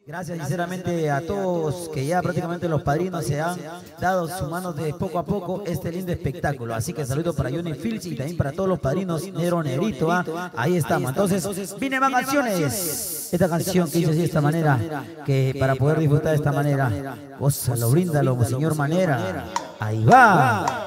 Gracias sinceramente a todos que ya prácticamente los padrinos se han dado su mano de poco a poco este lindo espectáculo. Así que saludo para Johnny Fields y también para todos los padrinos Negro Negrito. Ahí estamos. Entonces, vienen más canciones. Esta canción que hice así de esta manera, que para poder disfrutar de esta manera, gózalo, bríndalo, señor Manera. Ahí va.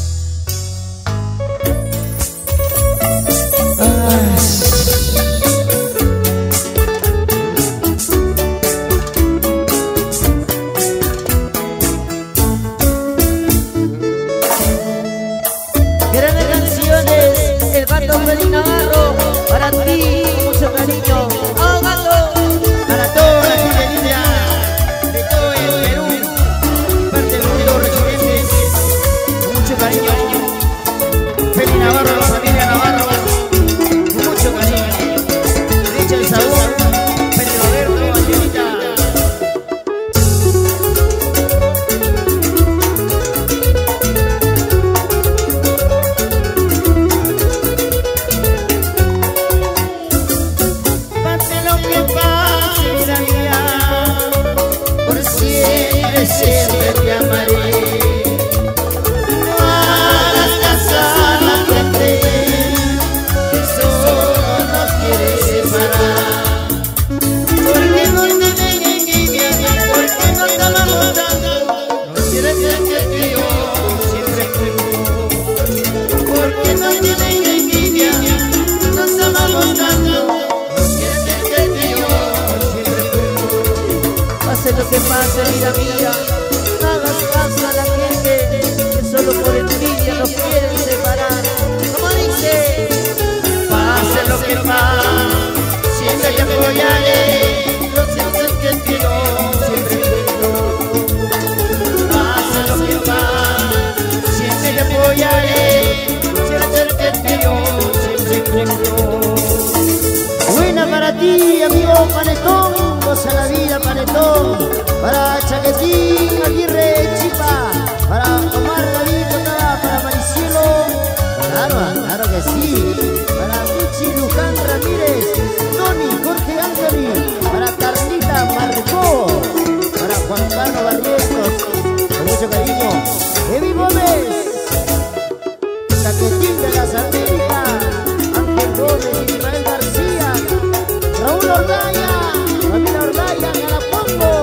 Grandes canciones, el gato Feliz Navarro, para ti, mucho cariño. ¡Oh, gato! Para toda la gente linda de todo el Perú, parte de los residentes, con mucho cariño. Feliz Navarro, la familia Navarro, con mucho cariño. Derecha el sabor, Pedro Alberto, Angelita. Siempre te amaré. No hagas caso a la gente que solo nos quiere separar. Porque no te dejen envidia, porque no te amamos tanto. No quieres ser que yo siempre fui. Porque no te dejen envidia, nos amamos tanto. No quieres ser que yo siempre fui. Pase lo que pase, vida mía, no hagas caso a la gente que solo por envidia nos quieren separar. Como dice, pase lo que pase, siempre te apoyaré. Lo cierto es que yo siempre cuento. Pase lo que pase, siempre te apoyaré. Lo cierto es que yo siempre cuento. Buena para ti, amigo Panetón. Goza la vida, Panetón. Para Chaquetín, Aguirre, Chipa. Para Omar David, para Maricielo. Claro que sí. Para Michi Luján Ramírez, Tony, Jorge Ángel. Para Carlita Marcó. Para Juan Carlos Barrientos, con mucho cariño. Evi Gómez, Chaquetín de las Américas. Ángel Gómez y Israel García. Raúl Ordaya, familia Ordaya, Galapongo.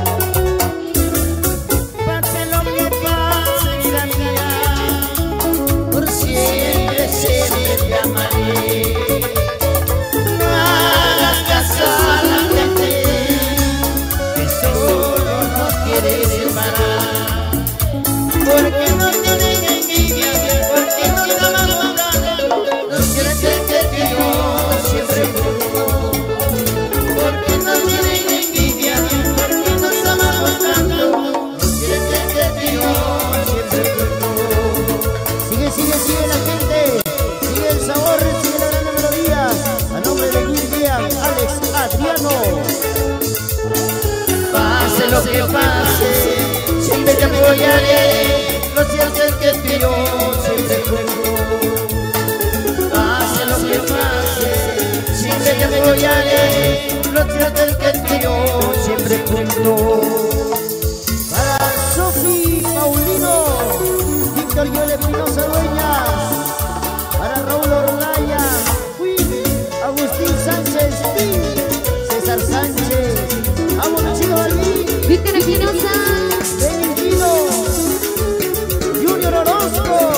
Pase lo que pase, vida mía, por siempre te amaré. No hagas caso a la gente que solo nos quiere separar. Porque no tienen envidia, porque no te amamos tanto. No quieres ser que yo siempre fui. Porque no tienen envidia, porque nos amamos tanto. No quieren ser que yo siempre fui. Sigue la gente, sigue el sabor, sigue la gran melodía. A nombre de William, Alex, Adriano. Pase lo que pase, siempre te apoyaré. Lo cierto es que yo siempre cuento. Pase lo que pase, siempre te apoyaré. Lo cierto es que yo siempre cuento. Para Sofi Paulino, Víctor Yole Espinosa Dueñas. Para Raúl Ordaya, Agustín Sánchez, César Sánchez, Amo Chico Balbín, Víctor Espinosa, Benigno, Junior Orozco.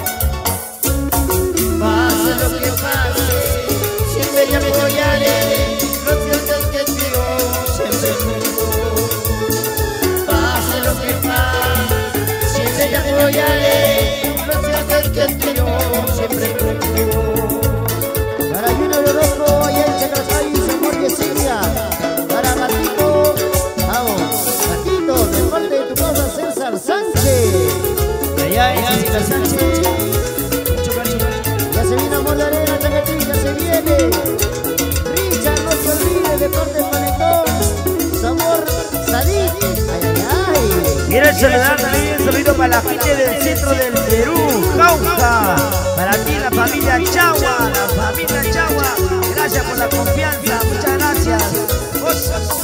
Pase lo que pase, siempre te apoyaré. Lo cierto es que yo siempre cuento. Pase lo que pase, siempre te apoyaré. Lo cierto es que yo siempre cuento. Para Junior Orozco, allá en Chacracay, Zamor y Silvia. Para Matito, Matito, de parte de tu causa César Sánchez. Allá es César Sánchez. Mucho cariño. Ya se viene Amor de Arena, Chaquetín, ya se viene. Richard, no se olvide, de parte de Panetón. Sabor, Sadik. Ay. Quiero saludar también, un saludo para la gente del centro del Perú, Jauja. Para ti, la familia Chagua, la familia Chagua. Gracias por la confianza, muchas gracias.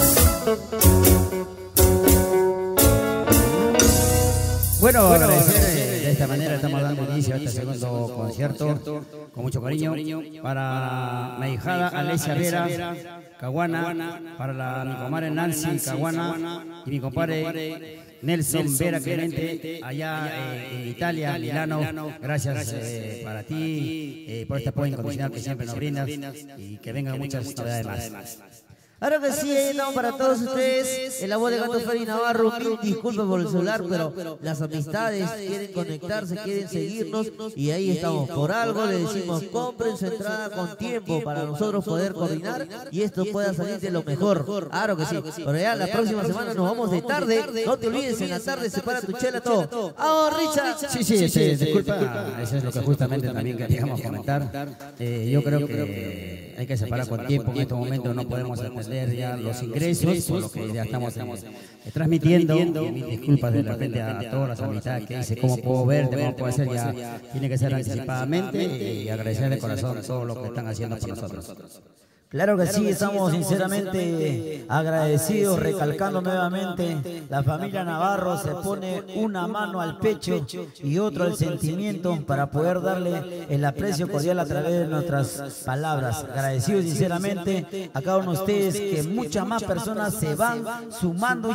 Bueno, agradecer de esta manera, estamos dando inicio a este segundo concierto con mucho cariño para mi hijada Alesia Vera Caguana, para mi comadre Nancy Caguana y mi compadre Nelson Vera Clemente allá en Italia, Milano. Gracias para ti por este apoyo incondicional que siempre nos brindas y que vengan muchas novedades más. Ahora que sí, ahí estamos para todos ustedes. En la voz de Gato Feli Navarro. Disculpen por el celular, pero las amistades quieren conectarse, quieren seguirnos. Y ahí estamos. Por algo le decimos, compren su entrada con tiempo para nosotros poder coordinar y esto pueda salir de lo mejor. Claro que sí. Pero ya la próxima semana nos vamos de tarde. No te olvides, en la tarde separa tu chela todo. ¡Ah, Richard! Sí, disculpa. Eso es lo que justamente también queríamos comentar. Yo creo que hay que separar con tiempo. En estos momentos no podemos atender ya los ingresos, por lo que ya estamos transmitiendo. Y mis disculpas de repente a todas las amistades que dice cómo puedo verte, cómo puedo hacer, ya tiene que ser anticipadamente y agradecer de corazón todo lo que están haciendo por nosotros. Claro que sí, estamos sinceramente agradecidos, recalcando nuevamente, la familia Navarro se pone una mano al pecho y otro al sentimiento para poder darle el aprecio cordial a través de nuestras palabras. Agradecidos sinceramente a cada uno de ustedes, que muchas más personas se van sumando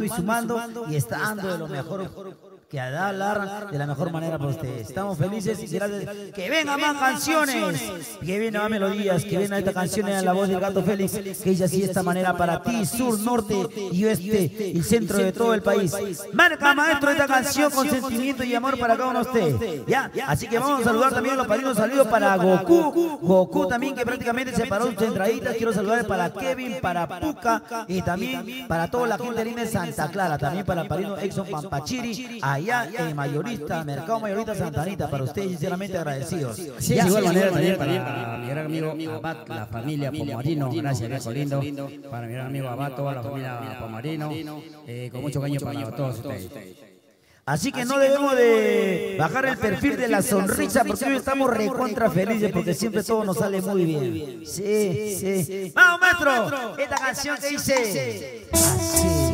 y está dando de lo mejor, que a hablar de la mejor manera para ustedes. Estamos felices y gracias. Que vengan más canciones, que vengan más melodías, que vengan estas canciones en la voz del Gato Félix, que dice así de esta manera para ti, sur, norte y oeste y centro de todo el país. Marca, maestro, esta canción con sentimiento y amor para cada uno de ustedes. ¿Ya? Así que vamos a saludar también a los padrinos. Saludos para Goku también, que prácticamente se paró sus entraditas. Quiero saludar para Kevin, para Puka y también para toda la gente linda de Santa Clara. También para el padrino Exxon Pampachiri, allá en Mayorista, Mercado Mayorista Santa Anita. Para ustedes sinceramente agradecidos. Sí, de igual manera también para mi gran amigo Abad, la familia Pomarino. Gracias, viejo lindo. Para mi gran amigo Abad, toda la familia Pomarino, con mucho cariño para todos ustedes. Así que no debemos de bajar el perfil de la sonrisa, porque hoy estamos recontra felices, porque siempre todo nos sale muy bien. Sí. ¡Vamos, maestro! Esta canción que dice así.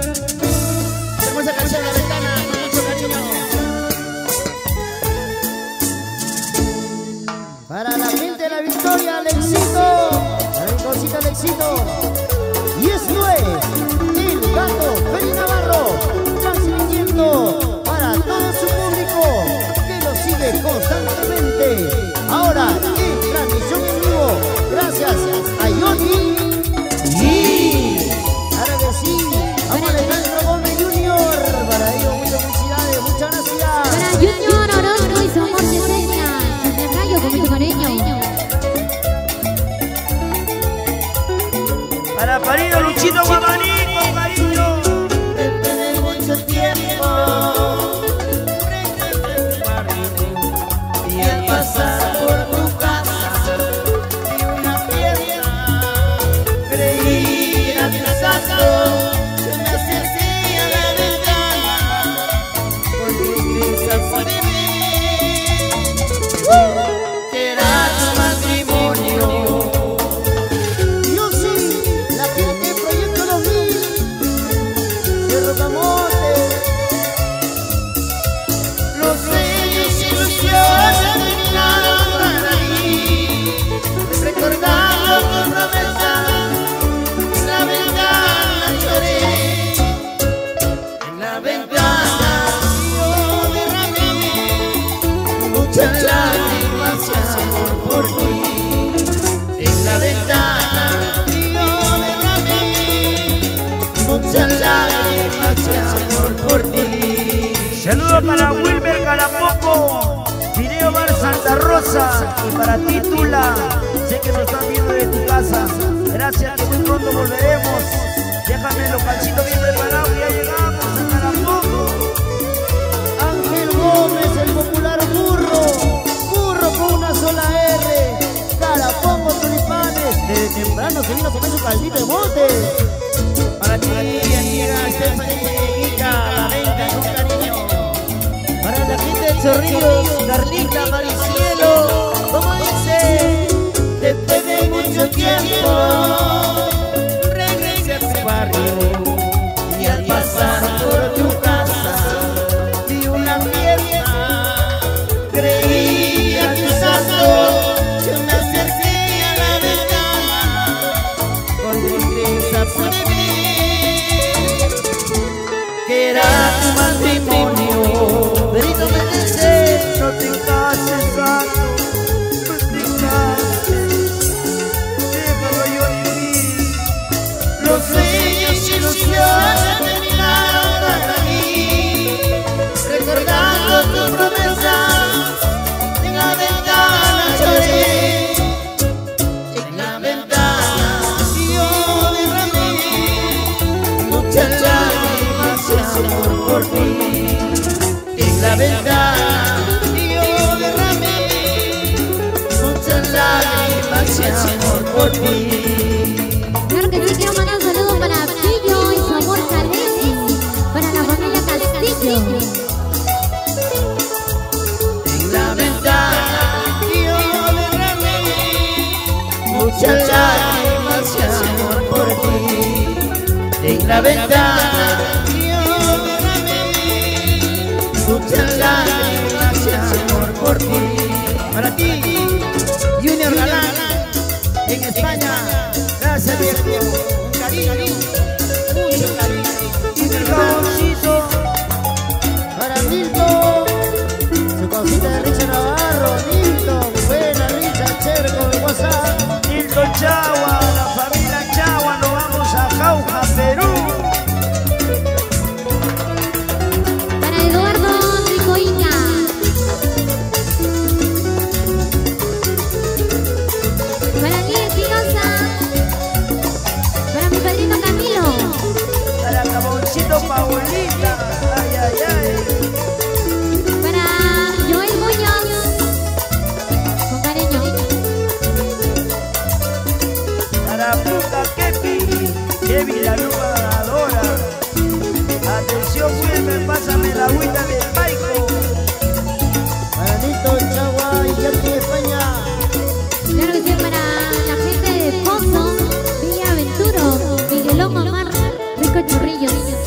Tenemos esa canción en la ventana, con mucho cariño. Para la gente de la Victoria, Alexito. La Victorcita, Alexito. Y esto es el Gato Feli Navarro, transmitiendo para todo su público que lo sigue constantemente. Ahora en transmisión en vivo, gracias a Johnny. Y ahora que sí, vamos a Alejandro Gómez Junior. Para ello, muchas felicidades, muchas gracias. Para Junior Orozco y su amor de seña, el rayo con mucho cariño. Para Parino Luchito Guamaní, con cariño. Después de mucho tiempo, y al pasar por tu casa, vi una fiesta, creí era tu santo, yo me acerqué a la ventana, porque pensaste de mí, que era tu matrimonio. Yo sí, la gente Proyecto 2000, de Rocamonte, los sueños y ilusiones terminaron para mí, recordando tu promesa, en la ventana lloré, en la ventana yo derramé muchas lágrimas y amor por ti, en la ventana yo derramé muchas lágrimas y amor por ti. Saludos para Wilmer Carapoco, Video Bar Santa Rosa, y para ti, Tula. Sé que nos estás viendo de tu casa. Gracias, que muy pronto volveremos. Déjame el localcito bien preparado, ya llegamos a Carapoco. Ángel Gómez, el popular burro con una sola R, Carapoco, Tulipanes, desde temprano se vino a comer su caldito de monte. Para ti, amiga Stephanie, la venta con cariño. Para la gente de Chorrillos, Carlita, Maricielo, como dice, después de mucho tiempo, regresé a tu barrio. puede vivir, que era tu matrimonio. Perito Meneses, No te cases, gato, no te cases, déjalo yo vivir. Los sueños y ilusiones terminaron para mí, recordando tu promesa, en la ventana lloré, en la ventana yo derramé muchas lágrimas de amor por ti. En la ventana yo derramé muchas lágrimas de amor por ti. Claro que sí, quiero mandar un saludo para Pillo y su amor Jalesi, para la familia Castillo. En la ventana yo derramé muchas lágrimas de amor por ti. En la ventana yo derramé muchas lágrimas de amor por ti. Para ti, Junior Galán, en España, gracias viejo, un cariño, mucho cariño. Y mi caboncito, para Milton, su cosita de Richard Navarro. Milton, buena Richard, chévere con el WhatsApp. Milton Chagua, la familia Chagua, nos vamos a Jauja, Perú. Para Eduardo Ricoiña. Para Lidia Espinosa. Para mi padrino Camilo. Para Caboncito Paulita, ay, ay, ay. Para Joel Muñoz. Con cariño. Para Puta Kepi, Kevin la luz ganadora. Atención, Wilmer, pásame la agüita del Maico. Para Nito Chagua y Yaki de España. Claro que sí, para la gente de Pozo, Villa Aventuro, Miguelón Omar, Rico Chorrillos.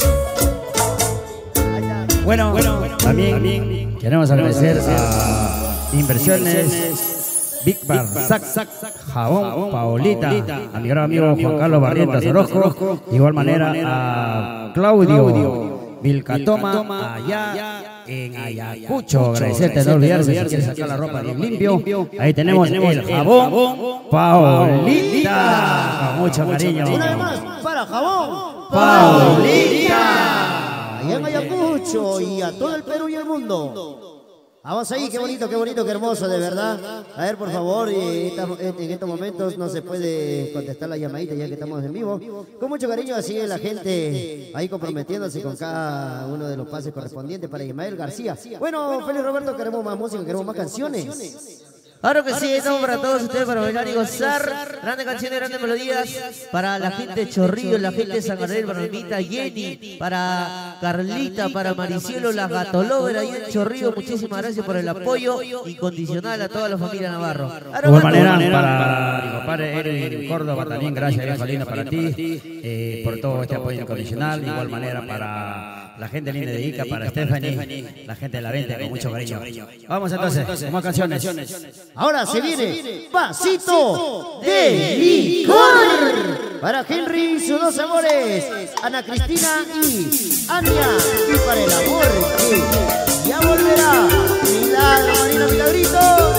Bueno, también queremos agradecer a Inversiones Big Bar, Sac, Jabón, Paulita, a mi gran amigo Juan Carlos Barrientos Orozco, de igual manera a Claudio Vilcatoma, allá en Ayacucho. Agradecerte, no olvidarse si quieres sacar la ropa bien limpio. Ahí tenemos el jabón Paulita, con mucho cariño. Una vez más, para Jabón Paulita. allá en Ayacucho y a todo el Perú y el mundo. Vamos ahí, qué bonito, qué hermoso, de verdad. A ver, por favor, en estos momentos no se puede contestar la llamadita ya que estamos en vivo. Con mucho cariño, así es la gente ahí comprometiéndose con cada uno de los pases correspondientes para Ismael García. Bueno, Félix Roberto, queremos más música, queremos más canciones. Claro que sí, estamos para todos ustedes, para bailar y gozar. Grandes canciones, grandes melodías. Para la gente de Chorrillo, la gente de San Gabriel, para Normita, Jenny, para Carlita, para Maricielo, la Gatolovera ahí en Chorrillo. Muchísimas gracias por el apoyo incondicional a toda la familia Navarro. De igual manera, para mi compadre Erwin Córdoba también, gracias, viejo lindo, para ti, por todo este apoyo incondicional. De igual manera, para la gente linda de Ica, para Stephanie, la gente de la venta, con mucho cariño. Vamos entonces, con más canciones. Ahora se viene Vasito de Licor para Henry y sus dos amores, Ana Cristina y Ania, y para el amor que ya volverá, Milagro Marina Milagritos.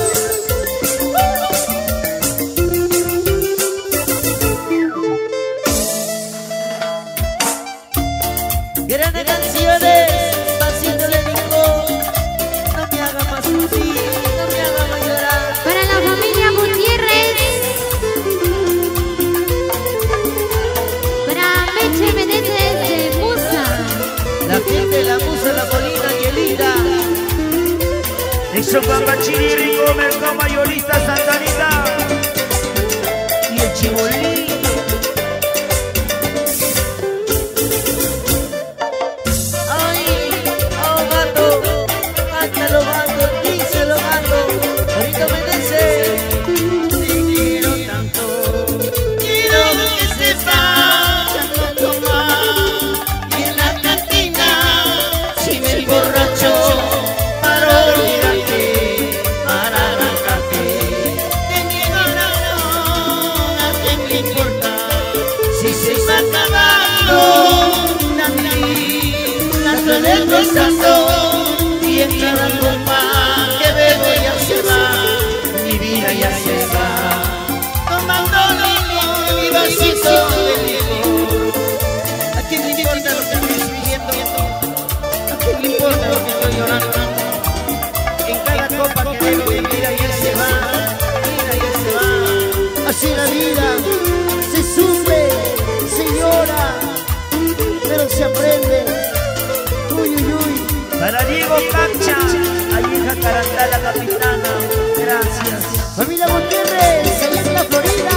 Grandes canciones, Vasito de Licor. No me haga más sufrir, no me haga más llorar. Para la familia Gutiérrez. Para Meche Meneses de Musa. La gente de la Musa, la Colina, Angelita. Eso Papa Chiririco, Mercado Mayorista Santa Anita y el Chibolín. tomando la vida del corazón y en cada copa que bebo ya se va, mi vida ya se va, tomando mi vasito de licor. ¿A quién le importa lo que estoy sintiendo? ¿A quién le importa lo que estoy llorando? En cada copa que bebo mi vida ya se va, mi vida ya se va. Así la vida se sufre, se llora, pero se aprende. Uy, uy, uy. Para Diego Cancha, ahí en Jacarandá, la capitana. Gracias. Familia Gutiérrez, allá en la Florida.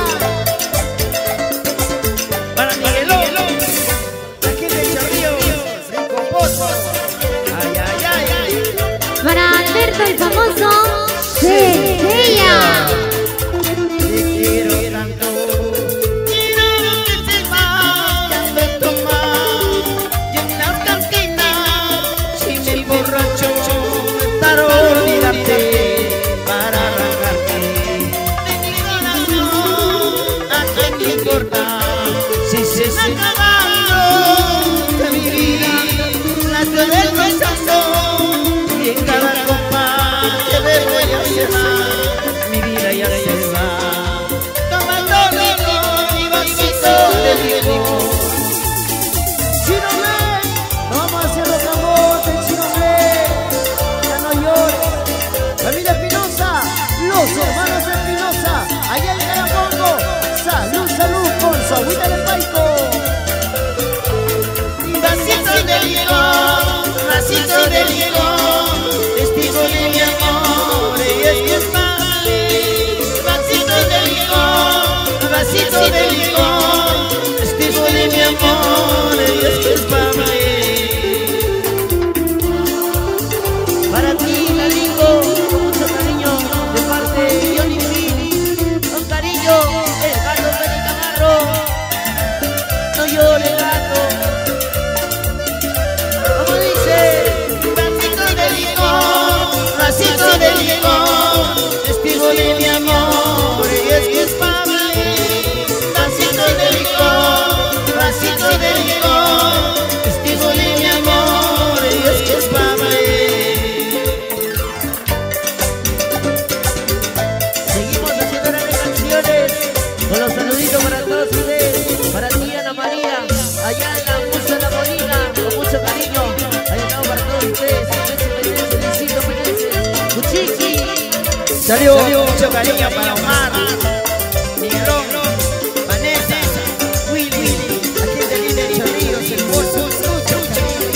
Para Miguelón, aquí en el Chorrillo, Rico Pozo. Ay, ay, ay, ay. Para Alberto el famoso Sevilla. Te quiero tanto, quiero que sepas que ando tomado y en las cantinas, si me emborracho, para olvidarte, para arrancarte de mi corazón. ¿A quién le importa si se está acabando de mi vida la tuya del corazón? Y en cada copa que bebo ya se va, mi vida ya se va, tomando mi vasito de licor. Chino Blay, vamos a hacer los camotes, Chino Blay, ya no llores. Familia Espinosa, los hermanos Espinosa, allá en Carapongo, salud, salud con su agüita de paico. Vasito de licor, vasito de licor, testigo de mi amor, ella es mi espalda. Vasito de licor, vasito de licor, testigo de mi amor, ella es mi espalda. Para ti, Lalingo, con mucho cariño, de parte de Johnny Fini, con cariño, el gato Feli Camarro, no llore gato. Como dice, vasito de licor, testigo de mi amor, ella es mi espalda. Vasito de licor, testigo de mi amor, ella es mi espalda. Seguimos haciendo grandes canciones, con los saluditos para todos ustedes, para ti Ana María, allá en la Musa de la Molina, con mucho cariño, ahí estamos para todos ustedes, Luisito Pérez, Cuchiqui. Salió mucho cariño para Omar, Miguelón, Vanessa, Willy, aquí en el líder Chorrillos, el bolso, mucho cariño.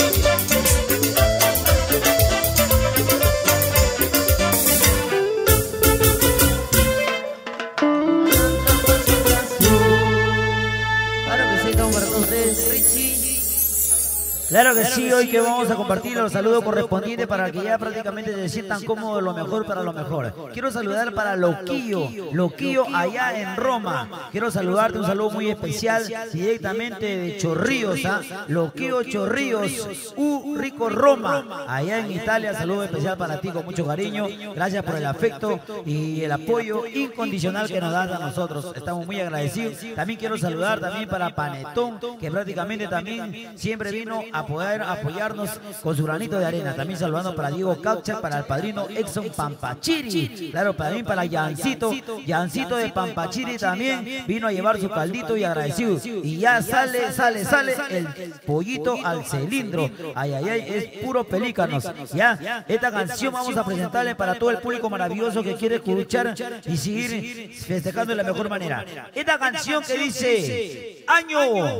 Claro que sí, estamos para todos ustedes, Richie. Claro que sí, hoy que vamos a compartir los saludos correspondientes para que ya prácticamente se sientan cómodos, lo mejor para lo mejor. Quiero saludar para Loquillo allá en Roma. Quiero saludarte, un saludo muy especial directamente de Chorrillos, ¿ah? Loquillo Chorrillos, Rico Roma, allá en Italia. Saludo especial para ti con mucho cariño. Gracias por el afecto y el apoyo incondicional que nos das a nosotros. Estamos muy agradecidos. También quiero saludar también para Panetón, que prácticamente también siempre vino a poder apoyarnos con su granito de arena. También saludando para Diego Caucha, para el padrino Exxon Pampachiri. Claro, también para Yancito de Pampachiri también vino a llevar su caldito y agradecido. Y ya sale el pollito al cilindro. Ay, ay, ay, es puro pelícanos. Ya, esta canción vamos a presentarle para todo el público maravilloso que quiere escuchar y seguir festejando de la mejor manera. Esta canción que dice año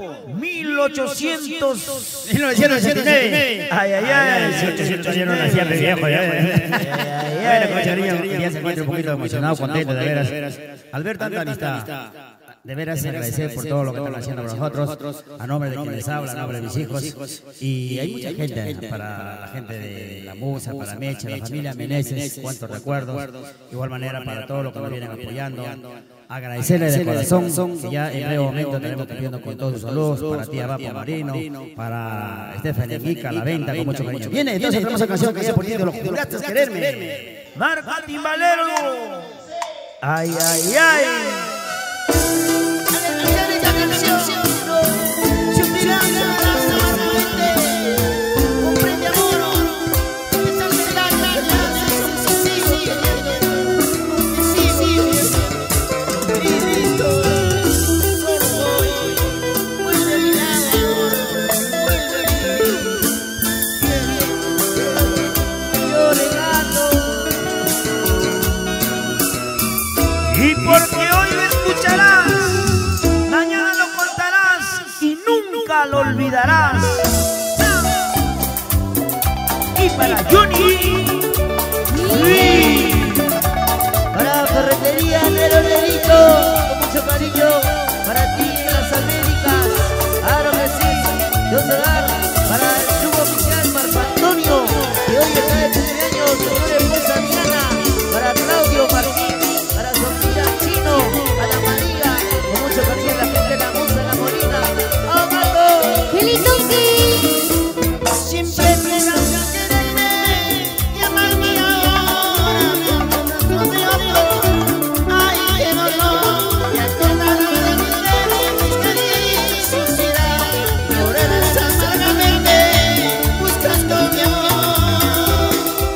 1969. Ay, ay, ay. 1800 yo no nacía de viejo. Bueno, con cariño, ya se encuentra un poquito emocionado, contento, de veras. Al ver tanta amistad, de veras agradecer por todo lo que están haciendo por nosotros, a nombre de quien les habla, a nombre de mis hijos. Y hay mucha gente, para la gente de La Musa, para Mecha, la familia Meneses, cuántos recuerdos. De igual manera para todo lo que nos vienen apoyando. Agradecerles de corazón, que ya en breve momento estaremos cumpliendo con todos sus saludos, para ti Abapo Marino, para Stephanie Mica, La Venta, con mucho cariño. Viene, entonces tenemos esa canción que ya por ti de los juraste quererme. Marca Timbalero. Ay, ay, ay. Esta canción, olvidarás. Y para Johnny. Para Ferretería Nero Nerito, con mucho cariño para ti en las Américas. Claro que sí. Dios hogar para el suboficial Marco Antonio, que hoy está de cumpleaños, señor esposa Diana, para Claudio Martín, para Sofía Chino, a la María, con mucho cariño a la gente de la Musa, la Molina. ¡Oh, Marco! ¡Feliz Donkey! Siempre me das a quererme, llamarme ahora, de otro. Ay, qué dolor, y acordarme de mis caricias, y llorarás amargamente, buscando mi amor.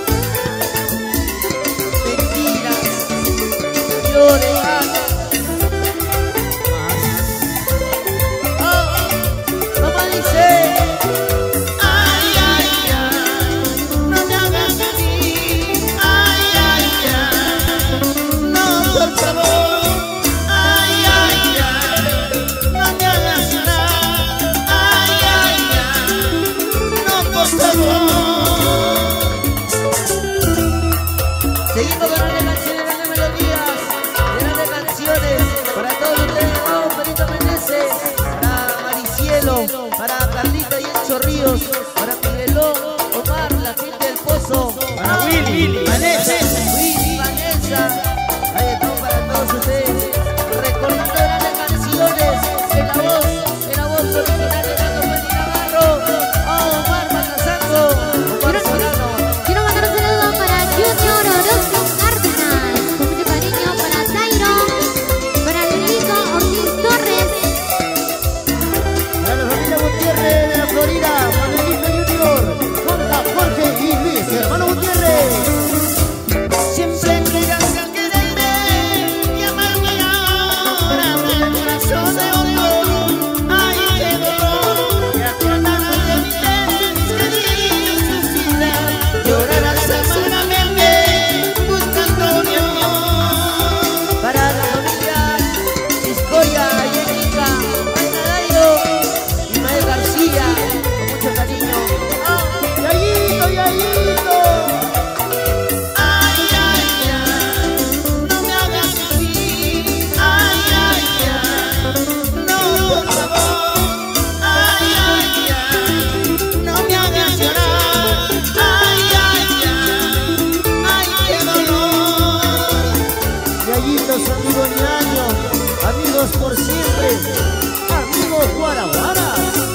Mentiras, llores. Mamá dice. Ay, ay, ay, no me hagas así. Ay, ay, ay, no, por favor. Ay, ay, ay, no me hagas llorar. Ay, ay, ay, no, por favor. Seguimos con grandes canciones, grandes melodías, grandes canciones para todos ustedes. Vamos, Perito Meneses, para Maricielo, para Carlita y Enzo Ríos, para Miguelón, Omar, la gente del Pozo, Para Willy. Vanessa, ahí estamos para todos ustedes, recordando grandes canciones en la voz original de Gato Feli Navarro. Oh, Omar Macasango, Omar Solano. Quiero mandar un saludo para Junior Orozco Cárdenas, con mucho cariño para Zairo, para Luisito Ortiz Torres, Para la familia Gutiérrez de la Florida, Manuelito Junior, Jorge y Luis, hermano Gutiérrez. Siempre me das a quererme, llamarme ahora, el corazón de otro. Ay, qué dolor, y acordarme de mis caricias, llorarás amargamente, buscando mi amor. Para la familia Iscoya, Yénica, Ana Dairo, Ismael García, con mucho cariño. Yayito, Yayito. Ay, ay, ay, no me hagas así. Ay, ay, ay, no, por favor. Ay, ay, ay, no me hagas llorar. Ay, ay, ay, qué dolor. Yayitos, amigos ñaños, amigos por siempre, amigos guaraguara.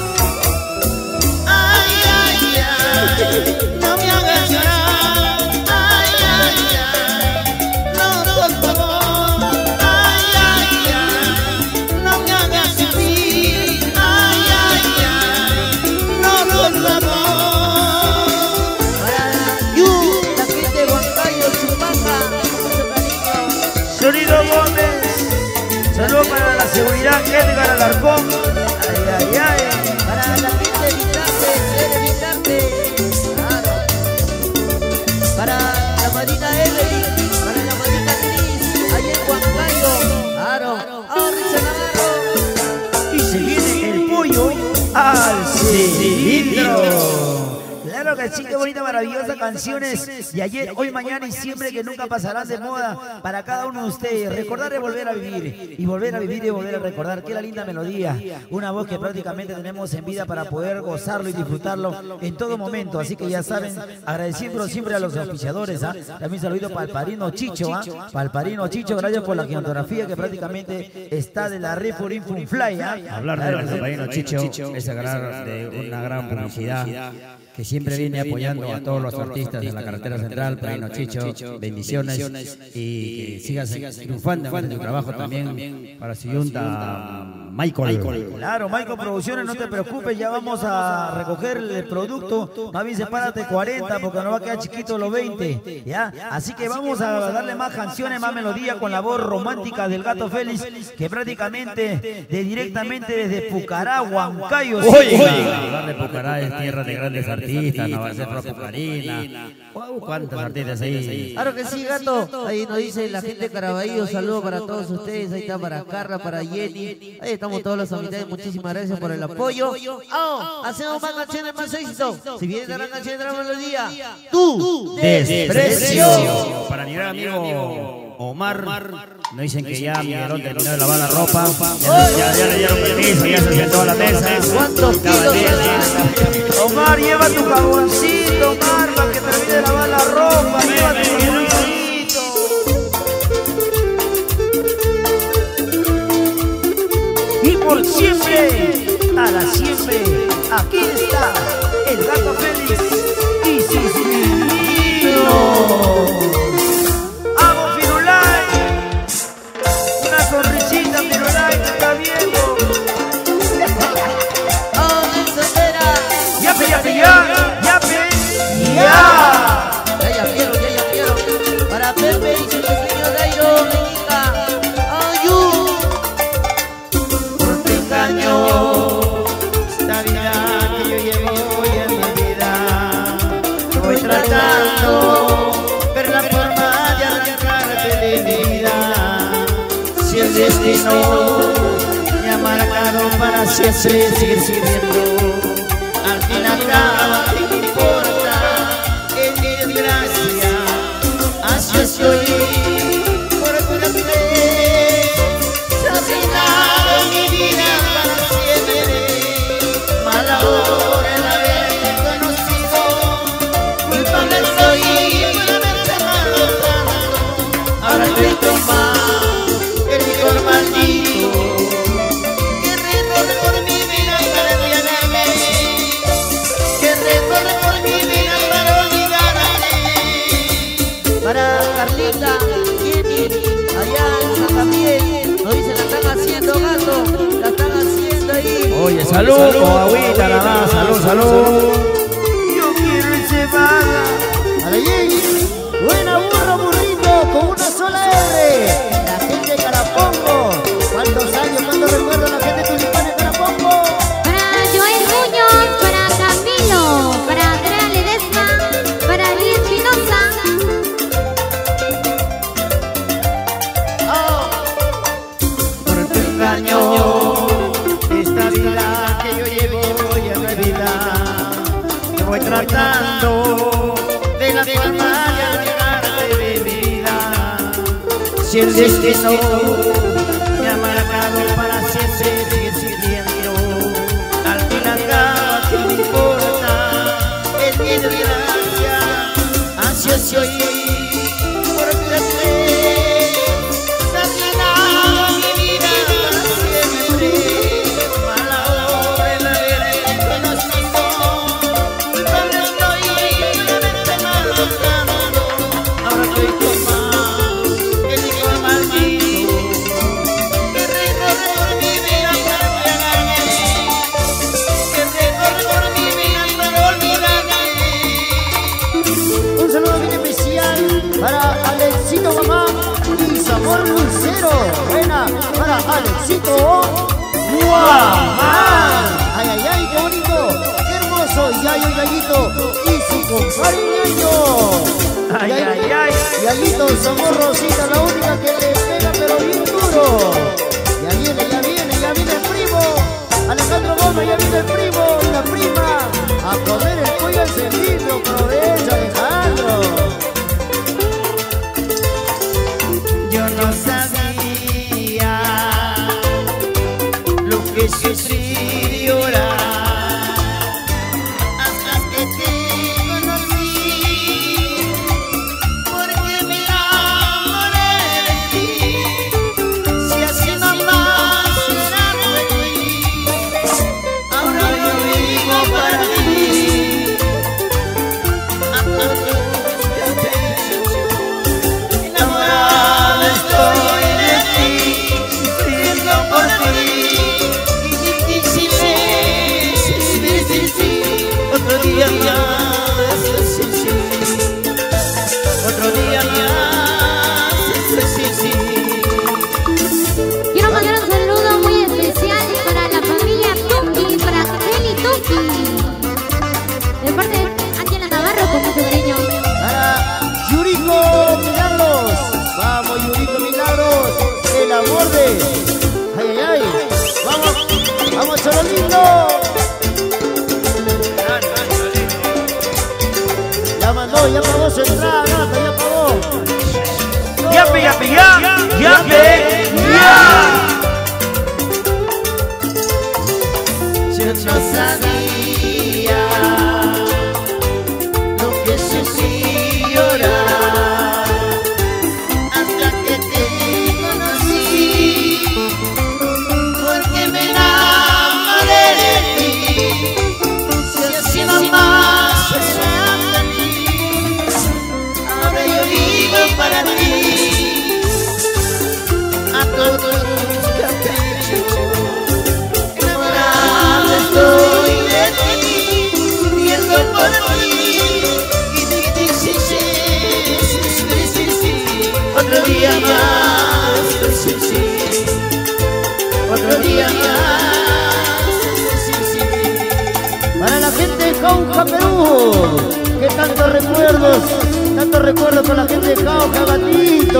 Ay, ay, ay, no me hagas llorar. Ay, ay, ay, no, por favor. Ay, ay, ay, no me hagas así. Ay, ay, ay, no, por favor. Para Yu, la gente de Huancayo, Chupaca, con mucho cariño. Sonido Gómez. Saludos para la seguridad Edgar Alarcón. Ay, ay, ay. Para la gente de Vitarte, claro. Para la Marina Evelyn, para la Marina Cris, allá en Huancayo, claro. Ah, Richard Navarro. Y se viene el pollo al cilindro. Claro que sí, qué bonita, maravillosa canciones de ayer, hoy, mañana y siempre, que nunca pasarán de moda para cada uno de ustedes. Recordar es volver a vivir, y volver a vivir y volver a recordar. Qué la linda melodía, una voz que prácticamente tenemos en vida para poder gozarlo y disfrutarlo en todo momento. Así que ya saben, agradeciendo siempre a los auspiciadores. También saludito para el Padrino Chicho, para el Padrino Chicho, gracias por la quinematografía que prácticamente está de la Refurin Funfly. Hablar de nuestro Padrino Chicho es hablar de una gran publicidad que siempre viene apoyando a todos los artistas de la carretera central. Padrino Chicho, bendiciones, y que sigas triunfando en tu trabajo también para su yunta Michael. Claro, Michael Producciones, no te preocupes, ya vamos a recoger el producto. Más bien sepárate 40 porque nos va a quedar chiquito los 20, ¿ya? Así que vamos a darle más canciones, más melodía con la voz romántica del Gato Félix, que prácticamente directamente desde Pucará, Huancayo. Oye, Boulevard de Pucará es tierra de grandes artistas, Navacefra Pucarina. Wow, cuántos artistas ahí. Claro que sí, gato. Ahí nos dice la gente de Caraballo, saludos para todos ustedes. Ahí está para Carla, para Jenny. Ahí estamos todas las amistades. Muchísimas gracias por el apoyo. Oh, hacemos más canciones, más éxito. Si viene la gran canción de la melodía, tu desprecio. Para mi gran amigo Omar, nos dicen que ya Miguelón terminó de lavar la ropa. Ya le dieron permiso, ya se sentó a la mesa. ¿Cuántos kilos? Omar, lleva tu jaboncito, Omar, para que termine de lavar la ropa. Lleva tu jaboncito. Y por siempre, para siempre, aquí está el Gato Félix y sus niños. Hago Firulai, una sonrisita Firulai, te está viendo. Ya vieron. Para Pepe y su pequeño Dairo, Menica, ayú. Por tu engaño, esta vida que yo llevo hoy en mi vida, voy tratando ver la forma de arrancarte de mi vida. Si el destino me ha marcado para siempre seguir sirviendo, al fin acaba, ¿qué me importa? Es mi desgracia, así estoy por tu fe. Se ha llenado mi vida para siempre, mala hora el haberte conocido, culpable soy por haberte amado tanto. Ahora estoy tomado el licor maldito que recorre por mi vida para olvidarme, que recorre por mi vida para olvidarme. Para Carlita, Jenny, allá en San Gabriel, nos dicen la están haciendo, gato, la están haciendo ahí. Oye, salud, con agüita nada más, salud. Yo quiero ese vaga. A la Jenny, buena burro, burrito, con una sola R. La gente de Carapongo, ¿cuántos años, cuántos recuerdos la gente de Tulipán de Carapongo? Para Joel Muñoz, para Camilo, para Andrea Ledesma, para Liz Espinosa. Por tu engaño, esta vida que yo llevo hoy en mi vida, me voy tratando de la forma de alejarte de mi vida. Si el destino me ha marcado para siempre seguir sirviendo, al fin acaba, ¿qué me importa? Es mi desgracia, así soy por tu fe. Se ha llenado mi vida para siempre, mala hora el haberte conocido, culpable estoy por haberte amado tanto. Ahora estoy tomado el licor maldito que recorre por mi vida para olvidarme, que recorre por mi vida para olvidarme. Un saludo bien especial para Alexito Mamá y Sabor Dulcero. Buena para Alexito Mamá. Ay, ay, ay, qué bonito, qué hermoso Yayo y Gallito y su compadre Yayo. Ay, ay, ay. Yayito, somos Rosita, la única que le pega pero bien duro. Ya viene el primo. Alejandro Gómez, ya viene el primo y la prima. A comer el pollo encendido, aprovecha Alejandro. Yo no sabía lo que sufrí y llorar hasta que te conocí, porque me enamoré de ti. Si así nomás era feliz, ahora yo vivo para ti. Enamorado estoy de ti, sufriendo por ti, y difícil vivir sin ti. Otro día más, sí. Otro día más, sí. Quiero mandar un saludo muy especial para la familia Tuki, para Feli Tuki. ya pagó su entrada, Nata, ya pagó. ¡Yape, yape, ya! ¡Yape, ya! Yo no sabía lo que sufrí llorar hasta que te conocí, porque me enamoré de ti. Si así nomás era feliz, ahora yo vivo para ti, a todos tus caprichos. Estoy de ti, sufriendo por ti, y sí, otro día más, sí, otro día más, sí. Para la gente de Cauca, Perú, que tantos recuerdos con la gente de Cauca, Gatito.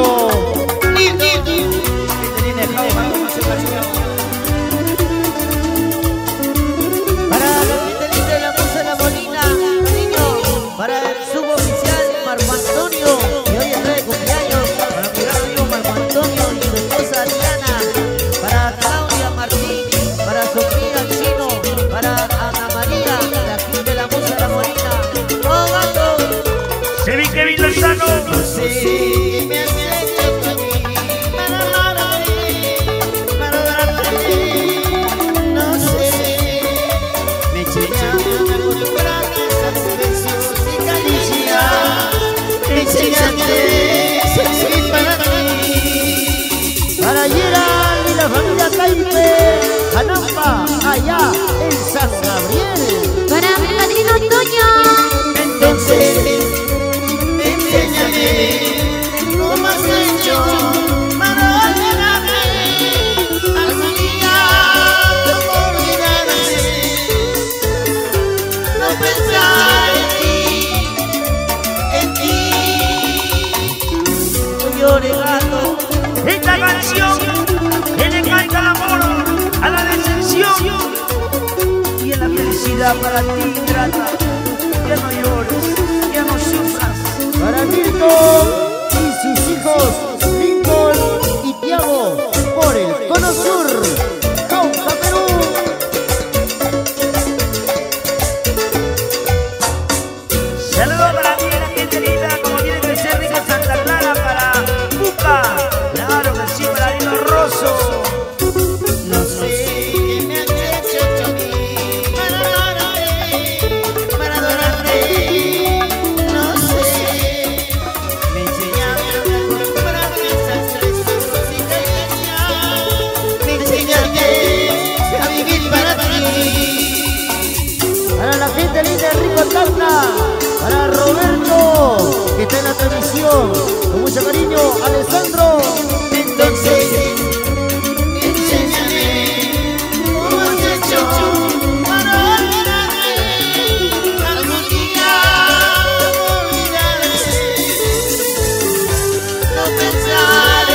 Para la gente linda de la Musa de la Molina, niño, para el suboficial Marco Antonio, que hoy está de cumpleaños, para mi gran amigo Marco Antonio y su esposa Diana, para Claudia Martín, para Sofía Chino, para Ana María, la gente de la Musa de la Molina. ¡Oh, gato! Se ve que vino el sano. No sé qué me has hecho a mí para amarte, para adorarte, no sé. Me enseñaste a acostumbrar a esos besos y caricias. Me enseñaste a ser para ti. Para Gerald y la familia Caipe, Janampa, allá en San Gabriel. Para mi padrino Toño. Entonces, enséñame cómo has hecho para olvidarme. Algún día cómo olvidarme. No pensar en ti. No llores, gato. Esta canción que le canta el amor a la decepción y en la felicidad para ti, ingrata. Ya no llores, ya no sufras. Para Milton y sus hijos, Lincoln y Tiago, por el Cono Sur, Cauca, Perú. Saludos para ti, la gente linda, como tiene que ser rico Santa Clara, para Buca. Claro que sí, para Lino Rosso. No sé qué me has hecho a mí para amarte, para adorarte, no sé. Me enseñaste a comprar esas besos y caricias. Me enseñaste a vivir para ti. Para la gente linda de Rico Tacna, para Roberto, que está en la transmisión, con mucho cariño, Alessandro. Entonces, enséñame cómo has hecho para olvidarme. Algún día cómo olvidarme. No pensar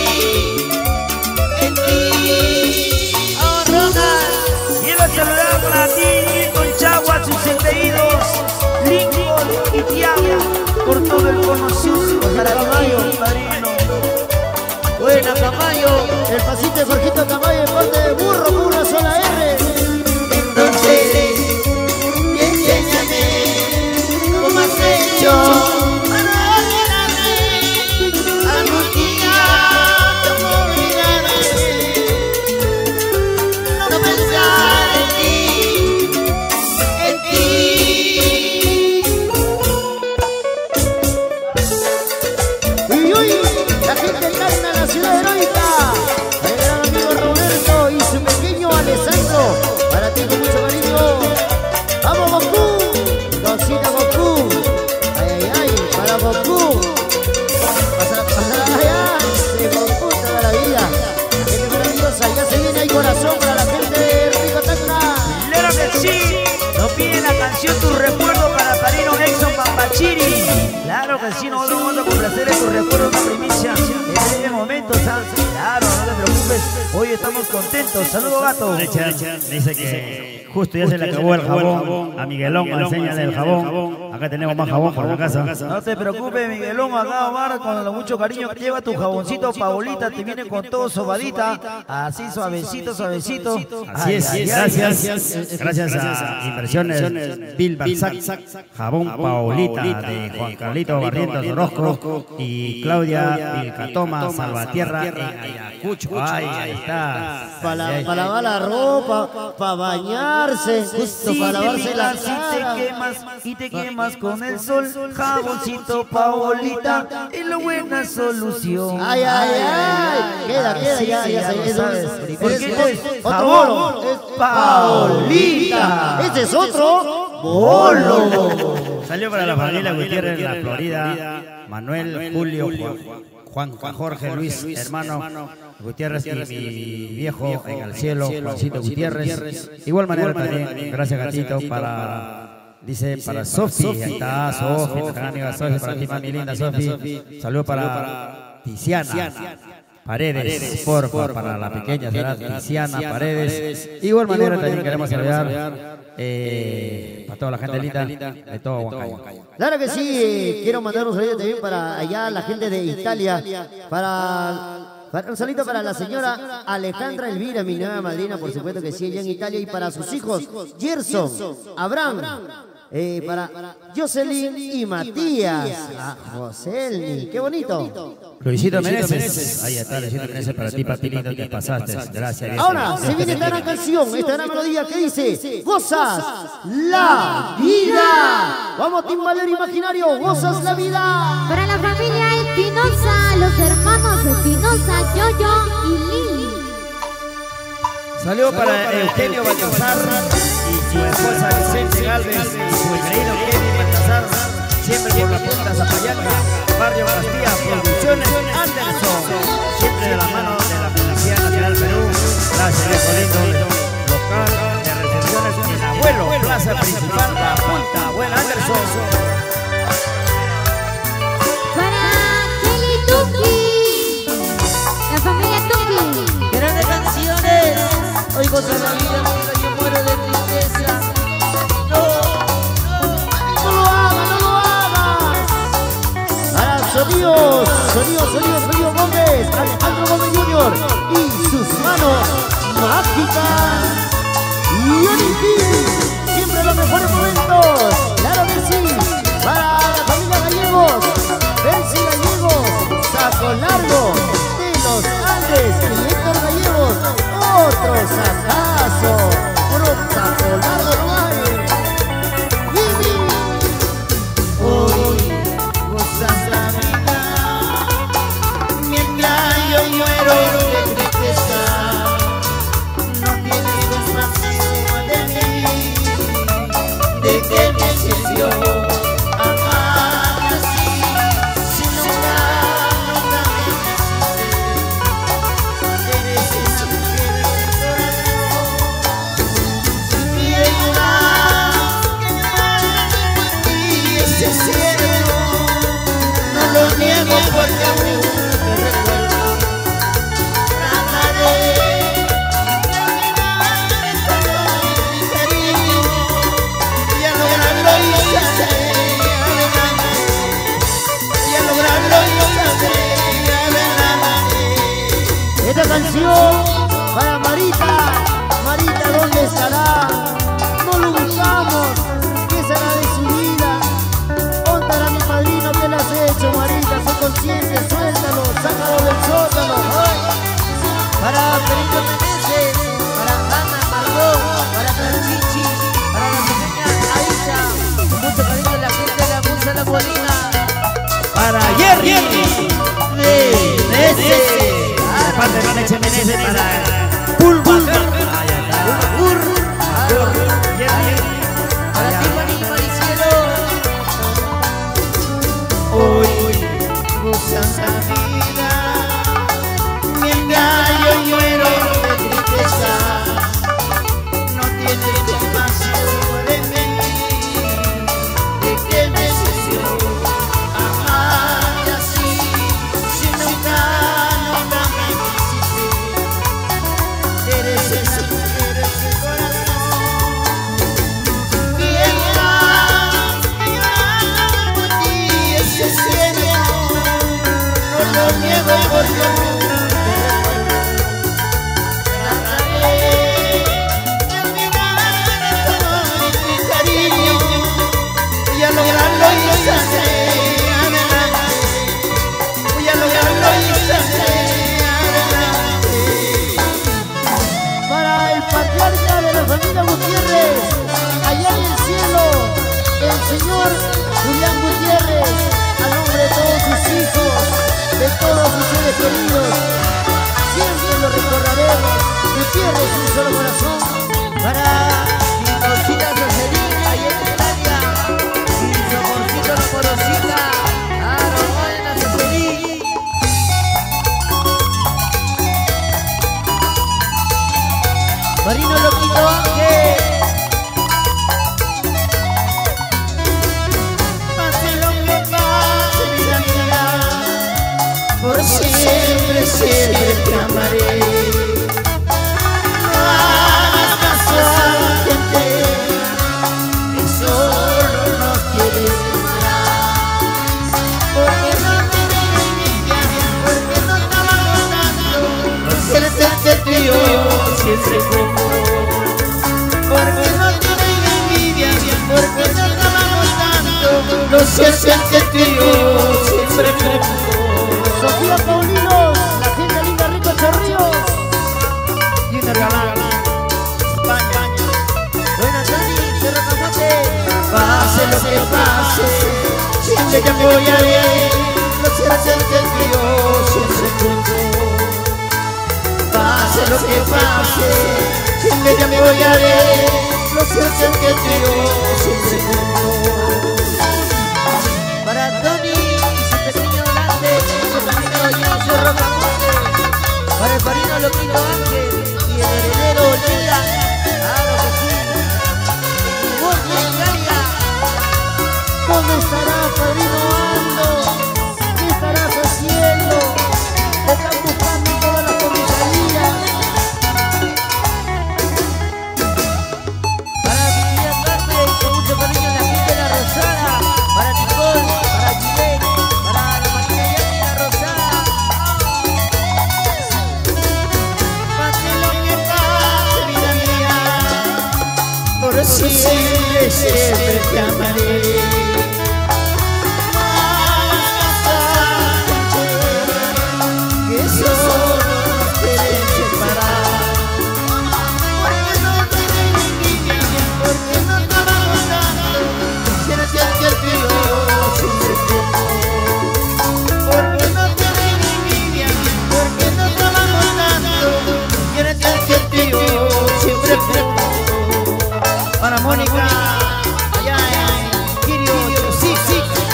en ti. Oh, Ronald. Quiero saludar para ti, Lincoln Chagua, sus engreídos, Lincoln y Tiago, por todo el conocido. Para Camayo, padrino. buena Camayo, el pasito de Jorgito Camayo en parte de burro sola R. Entonces, enséñame cómo has hecho para olvidarme. Algún día cómo olvidarme. No pensar en ti. Uy, la gente está en la ciudad heroica. El gran amigo Roberto y su pequeño Alessandro. Para ti con mucho cariño. ¡Vamos, Goku! Cosita Goku. Ay, para Goku. Pasa allá. De Goku toda la vida. La gente maravillosa. Ya se viene ahí corazón para la gente de Rico Tacna. Claro que sí, nos pide la canción Tu Recuerdo para Padrino Exxon Pampachiri. Claro que sí, nosotros vamos a complacer en Tu Recuerdo, una primicia en este momento, ¿sabes? Claro, no te preocupes. Hoy estamos contentos. Saludos, gato. Dice que justo ya se le acabó el jabón. A Miguelón, enséñale el jabón. Acá tenemos más jabón por la casa. No te preocupes, Miguelón, acá Omar, con mucho cariño. Lleva tu jaboncito, Paulita, te viene con todo sobadita. Así suavecito, suavecito. Así es, gracias. Gracias a Inversiones Bill Balzac, jabón Paulita de Juan Carlito Barrientos Orozco y Claudia Vilcatoma Salvatierra en Ayacucho. Ay, ahí está. Para lavar la ropa, para bañarse, justo para lavarse la cara. Si te quemas con el sol, jaboncito Paulita es la buena solución. Ay, ay, ay. Queda, ya lo sabes. Porque es otro bolo. Es Paulita. Ese es otro bolo. Salió para la familia Gutiérrez en la Florida. Manuel, Julio, Juan Jorge, Luis, hermano Gutiérrez y mi viejo en el cielo, Juancito Gutiérrez. Igual manera también, gracias Gatito, dice para Sofi, ahí está Sofi, nuestra amiga Sofi, para ti mami linda Sofi. Saludos para Tiziana Paredes, porfa, para la pequeña será Tiziana Paredes. Igual manera también queremos saludar para toda la gente linda de todo Huancayo. Claro que sí, quiero mandar un saludo también para allá la gente de Italia, un saludo para la señora Alejandra Elvira, mi nueva madrina, por supuesto que sí, allá en Italia, y para sus hijos, Gerson, Abraham, para Jocelyn y Matías. Joselni, qué bonito. Luisito Meneses, ahí está Luisito Meneses para ti, papi lindo, que pasaste. Gracias. Ahora se viene esta gran canción, esta gran melodía que dice: gozas la vida. Vamos, Timbalero Imaginario, gozas la vida. Para la familia Espinosa, los hermanos Espinosa, Yoyo y Lili. Saludos para Eugenio Baltasar y su esposa Vicente Galvez y su ingeniero Kevin Baltasar, siempre por la punta Zapayaca, Barrio Castilla, Producciones Anderson, siempre de la mano de la Policía Nacional Perú. Gracias, viejo lindo, local de recepciones El Abuelo, plaza principal, la punta, buen Anderson. Para Kelly Tuki, la familia Tuki. Grandes canciones. Hoy goza la vida, amiga, yo muero de tristeza. No lo hagas. Para Sonido Gómez, Alejandro Gómez Jr. y sus manos mágicas. Y Olimpí, siempre los mejores momentos. Claro que sí. Para la familia Gallegos, Benzi Gallegos, Saco Largo de los Andes y Héctor Gallegos. Otro sacazo, puro Saco Largo no hay. Hoy gozas la vida, mientras yo muero de tristeza. No tienes compasión de mí, de que me sirvió amar así, si nunca me quisiste. Eres eso que me y ese cielo no lo niego porque aún te recuerdo. Trataré de todo mi cariño y a lograrlo y adelante. Y a lograrlo y adelante. Esta canción para Marita. Marita, ¿dónde estará? No lo buscamos. ¿Qué será de su vida? Contará mi padrino que le has hecho, Marita. Sé consciente, suéltalo, sácalo del sótano. ¡Ay! Para Felipe Meneses, para Ana Margot, para Franchichi, para la pequeña Aisha, con mucho cariño la gente de la Musa La Molina. Para Jerry Meneses, de parte de Meche Meneses, para Pulpa. para Tiffany y Maricielo. Hoy gozas la vida, mientras yo muero de tristeza. No tienes compasión de mí, de que me sirvió amar así, si nunca me quisiste. mejor yo te recuerdo. Trataré de olvidar todo mi cariño y a lograrlo y saldré adelante. Voy a lograrlo y saldré adelante. Para el patriarca de la familia Gutiérrez, allá en el cielo, el señor Julián Gutiérrez, a nombre de todos sus hijos, de todos sus seres queridos, siempre lo recordaremos. Gutiérrez, un solo corazón. Para Quintocita Cesarín, ahí en Italia, y su amorcito la morosita, claro, buena Cesarín. Marino Loquito Ángel. Pase lo que pase, vida mía, por siempre, siempre te amaré. No hagas caso a la gente que solo nos quiere separar. Porque no te envidia, porque no te amamos tanto, no quieres ser tío siempre como. Porque no te envidia, porque no te amamos tanto, no quieres ser tío siempre como. Sofía Paulino, la gente linda Rico Chorrillos. Junior Galán, España. Buena Tani, Cerro Camote. Pase lo que pase, siempre te apoyaré. No serás el que yo siempre tengo. Pase lo que pase, siempre te apoyaré. No serás el que yo siempre tengo. Para Tony y su pequeño grande, su pequeño allá, Cerro Camote. Para el Marino Loquito Ángel y el heredero Olvida. Claro que sí. Vos de Italia. ¿Dónde estarás, padrino Aldo? ¿Qué estarás haciendo? Te están buscando en todas las comisarías. Para mi tía Carmen, con mucho cariño la gente de la Rosada. Para Nicole, para Chile, para la familia Yaki de la Rosada. Pase lo que pase, vida mía, por siempre, siempre te amaré. No hagas caso a la gente que solo nos quieren separar. Porque no te envidia, porque no te amamos tanto, quieres ser que el tío siempre tengo. Porque no te envidia, porque no te amamos tanto, quieres ser que el tío siempre tengo. Para Mónica, allá en Kirio, sí, sí.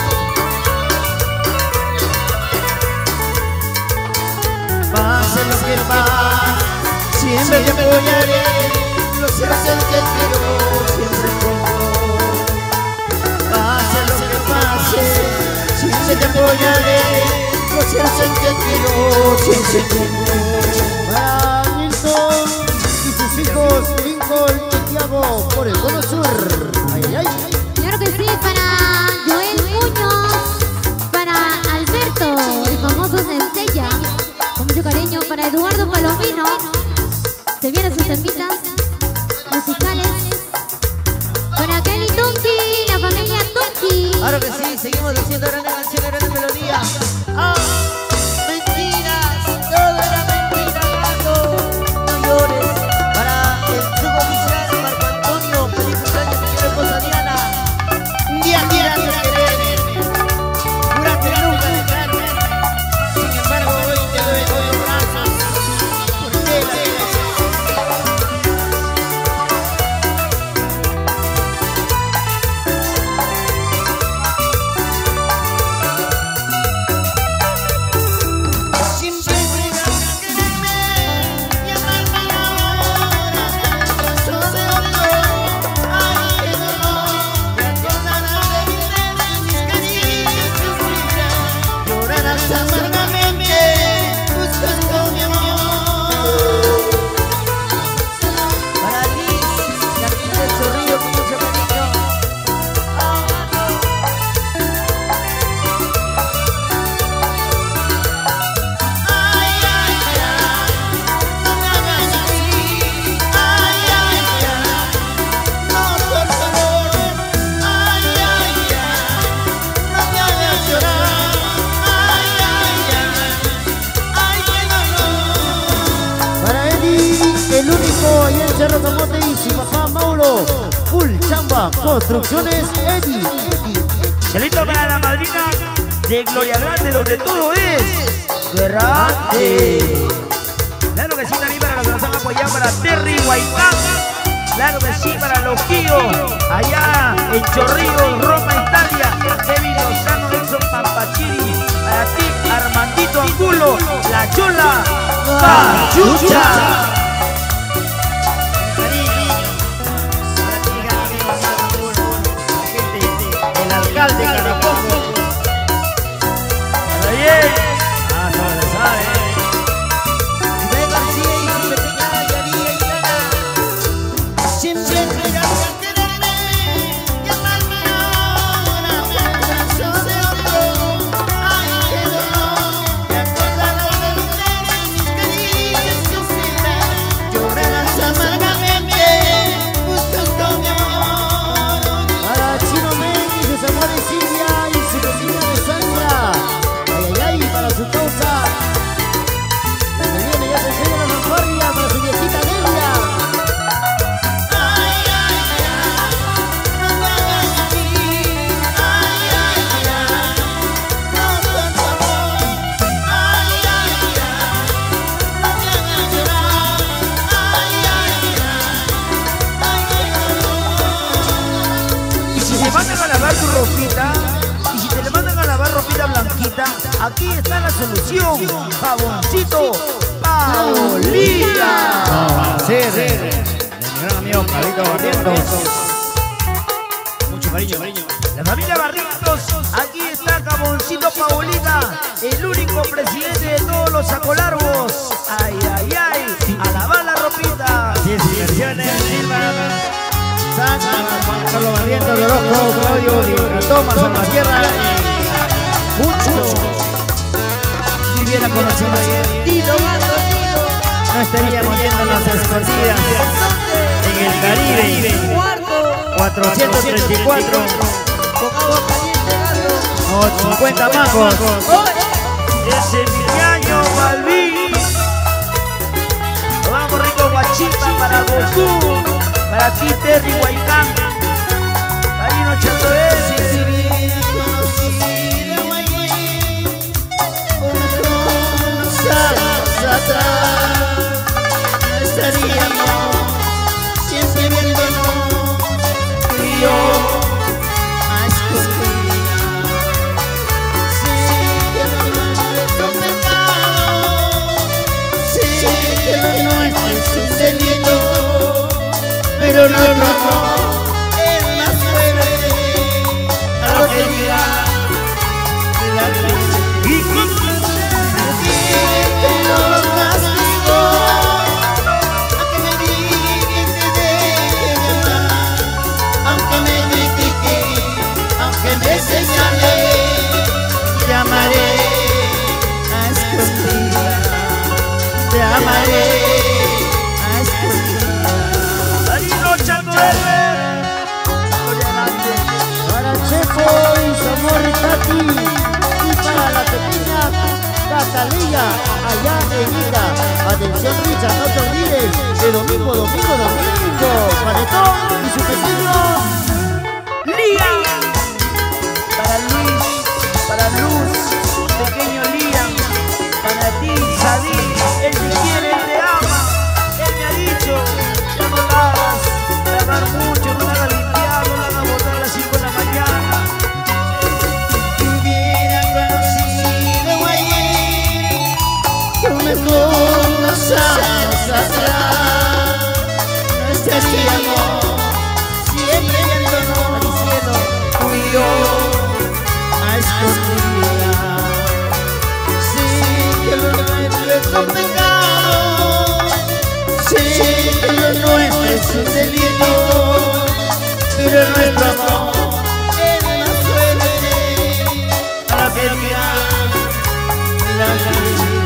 Pase lo que pase, siempre te apoyaré. No serás el que yo siempre tengo. Pase lo que pase, siempre te apoyaré. No serás el que yo siempre tengo. Para Nilson y sus hijos Lincoln y Tiago por el Cono Sur. Ay, ay, ay. Claro que sí, para Joel Muñoz, para Alberto, el famoso Centella, con mucho cariño, para Eduardo Palomino, se vienen sus temitas musicales, para Kelly Tunki, la familia Tunki, Claro que sí, seguimos diciendo grandes canciones, grandes melodías. Ah, mentiras, todo era mentira, gato, no llores. Para el Chugo Villano, Marco Antonio, feliz cumpleaños, mi querida esposa Diana. Diana, te quereré, juraste nunca dejarme. Sin embargo, hoy te doy los brazos. ¿Por qué la Cerro Camote y su papá Mauro. Full Chamba Construcciones Eddie. Chelito para la madrina de Gloria Grande, donde todo es grande. Claro que sí, también para los que nos han apoyado, para Terry Huaycán. Claro que sí, para los Kíos, allá en Chorrillos, Roma, Italia. Kevin Lozano, Exxon Pampachiri. Para ti, Armandito Angulo, La Chola, Pachucha. El alcalde Carapoco. Para bien. Ah, no le sabe. Y si te le mandan a lavar ropita blanquita, aquí está la solución. Jaboncito Paulita. Sí, de mi gran amigo Carlito Barrientos. Mucho cariño. La familia Barrientos, aquí está Jaboncito Paulita, el único presidente de todos los sacolargos. Ay, ay, ay, a lavar la ropita. Diversiones, Silva. Juan Carlos Barrientos, Orozco, Claudio, Toma, Salvatierra, mucho. Si hubiera conocido ayer, no estaríamos viendo las escondidas en el Caribe. 434 con agua caliente, 50 mangos. Ese es mi año, Malvin. Nos vamos rico guachipa para Goku. Para ti, Terry Huaycán. Ahí no chato es. Si bien conocido ayer, unos años atrás, estaríamos siempre viéndonos tú y yo a escondidas. Sé que lo nuestro es pecado, sé que lo nuestro es un delito. Pero no, es más fuerte a lo que diga la gente. Y que no lo castigo, a que me diga que te deje de amar, aunque me critique, aunque me señale, te amaré a escondidas, te amaré. Para Chepo y su amor Tati. Y para la pequeña Catalina, allá en Ica. Atención Richard, no te olvides de domingo. Panetón y su pequeño Liam. Para Luis, para Luz, pequeño Liam. Para ti, Sadie, él te quiere, él te ama. Él me ha dicho, ya no la hagas lavar mucho, no la hagas limpiar, no la hagas botar a las 5 de la mañana. Si hubiera conocido ayer, con unos años atrás, no estaríamos siempre viéndonos tú y yo a escondidas. Sí que lo nuestro es un pecado, sí que lo nuestro es un delito, pero nuestro amor es más fuerte a la que diga la gente.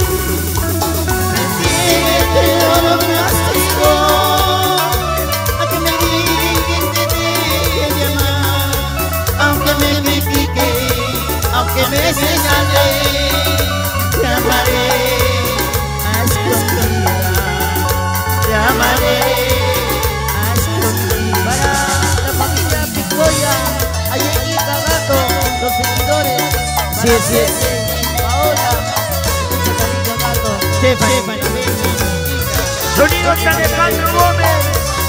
Que no lo castigo, a que me digan que te deje de amar, aunque me critique, aunque me señale, te amaré a escondidas, te amaré. así es. Paola, mucho cariño, Carlos. Stephanie. Sonido de Alejandro Gómez.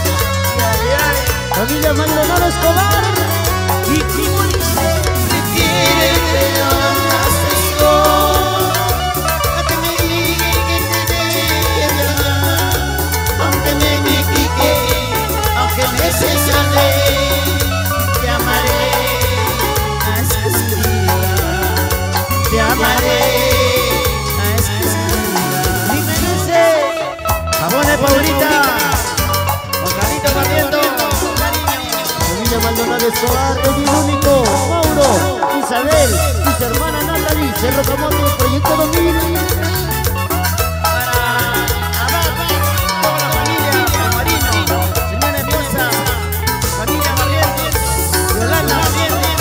Familia Maldonado Escobar. Y como dice, Quiere que no castigo, aunque me diga que te debe amar, aunque me critique, aunque me cesaré, te amaré hasta escriba, te amaré hasta escriba. Dime, dice. jabones Paulita. Con Carito Barriento. Familia Maldonado Escobar, el único, Mauro, Isabel y su hermana Natalie, Cerro Camote, Proyecto 2000. Para Abad, toda la familia Marino, señora esposa, familia Barrientos, Yolanda Barrientos.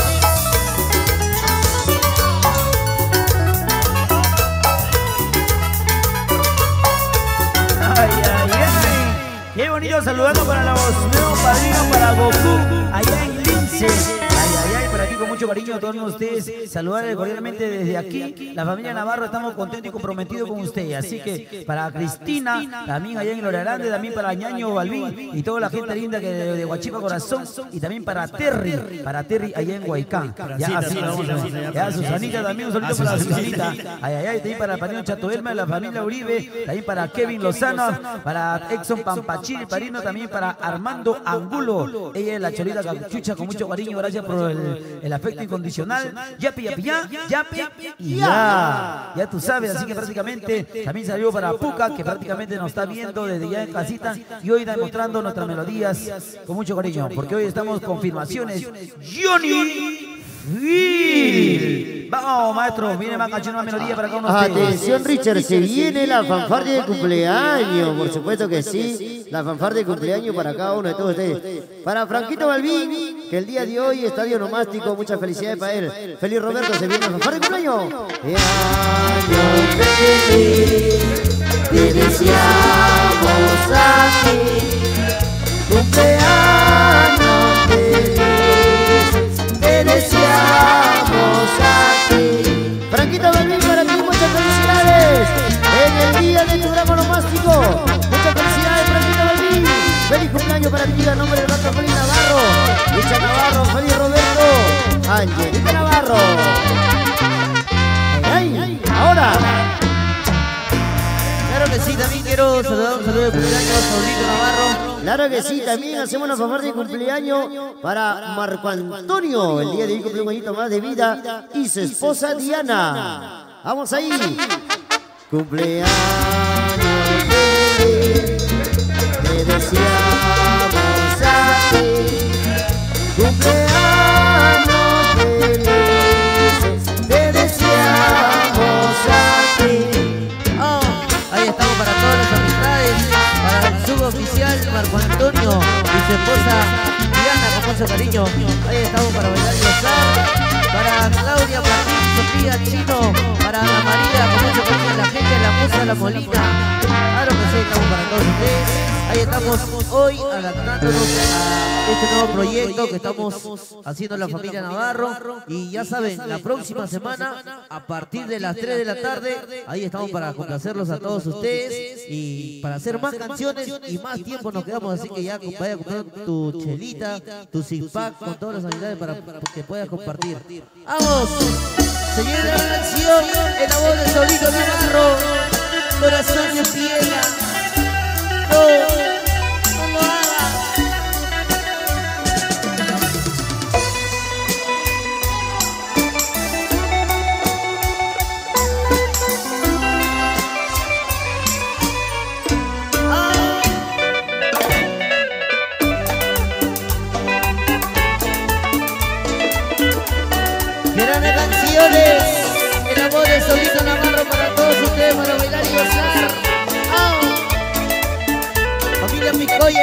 Ay, ay, ay. Qué bonito saludando para los nuevos padrinos, para Goku, allá en Lince. Ay, ay, ay, por aquí con mucho cariño a todos ustedes. Saludarles cordialmente desde aquí. La familia Navarro estamos contentos y comprometidos con ustedes. Así que para Cristina, también allá en Lorea Grande, también para Ñaño Balbín y toda la gente linda que de Huachipa Corazón. Y también para Terry allá en Huaycán. Ya, Susanita también, un saludo para Susanita. Ay, ay, ay, también para el padrino Chato Elma, la familia Uribe, también para Kevin Lozano, para Exxon Pampachil, padrino también para Armando Angulo. Ella es la Cholita Cachucha, con mucho cariño, gracias por el afecto incondicional. Yapi, y ya tú sabes, así que prácticamente también salió para Puca, que prácticamente nos está viendo desde ya en casita y hoy demostrando nuestras melodías con mucho cariño, porque hoy estamos confirmaciones. Johnny Will. Vamos, maestro, viene más canción, una melodía para cada uno de ustedes. Atención, Richard, se viene la fanfarria de cumpleaños, por supuesto que sí, la fanfarria de cumpleaños para cada uno de todos ustedes. Para Franquito Balbín, que el día de hoy, estadio nomástico, muchas felicidades para él. Feliz Roberto, se viene la fanfarria de cumpleaños. Te deseamos aquí, cumpleaños feliz, te deseamos aquí. Franquito Balbín, para ti muchas felicidades en el día de tu gran onomástico. Muchas felicidades, Franquito Balbín. Feliz cumpleaños para ti a nombre del Gato Feliz Navarro, Richard Navarro, Feliz Roberto, Angelita Navarro. ¡Ay! Ahora. Claro que sí, también quiero saludar un saludo de cumpleaños a Saulito Navarro. Claro que sí, también hacemos una fanfarria de cumpleaños para Marco Antonio, el día de hoy cumple un añito más de vida, y su esposa Diana. Vamos ahí. Cumpleaños feliz, te deseamos aquí. Cumpleaños feliz, te deseamos aquí. Ahí estamos para todas las amistades, para el suboficial Marco Antonio y su esposa Diana, con mucho cariño. Ahí estamos para bailar y gozar. Para Claudia, Martín, Sofía, Chino, para Ana María, con mucho cariño, la gente de la Musa La Molina. Claro que sí, estamos para todos ustedes. Ahí estamos hoy adaptándonos a este nuevo proyecto que estamos haciendo la familia Navarro. Y ya saben, la próxima semana, a partir de las 3 de la tarde, ahí estamos para complacerlos a todos ustedes y para hacer más canciones y más tiempo nos quedamos. Así que ya vaya a comprar tu chelita, tu six pack con todas las unidades para que puedas compartir. ¡Vamos! Se viene la canción en la voz de Saulito Navarro. Corazón de piedra. No lo hagas. Grandes canciones en la voz de Saulito Navarro para todos ustedes, para bailar y gozar. Familia Picoye,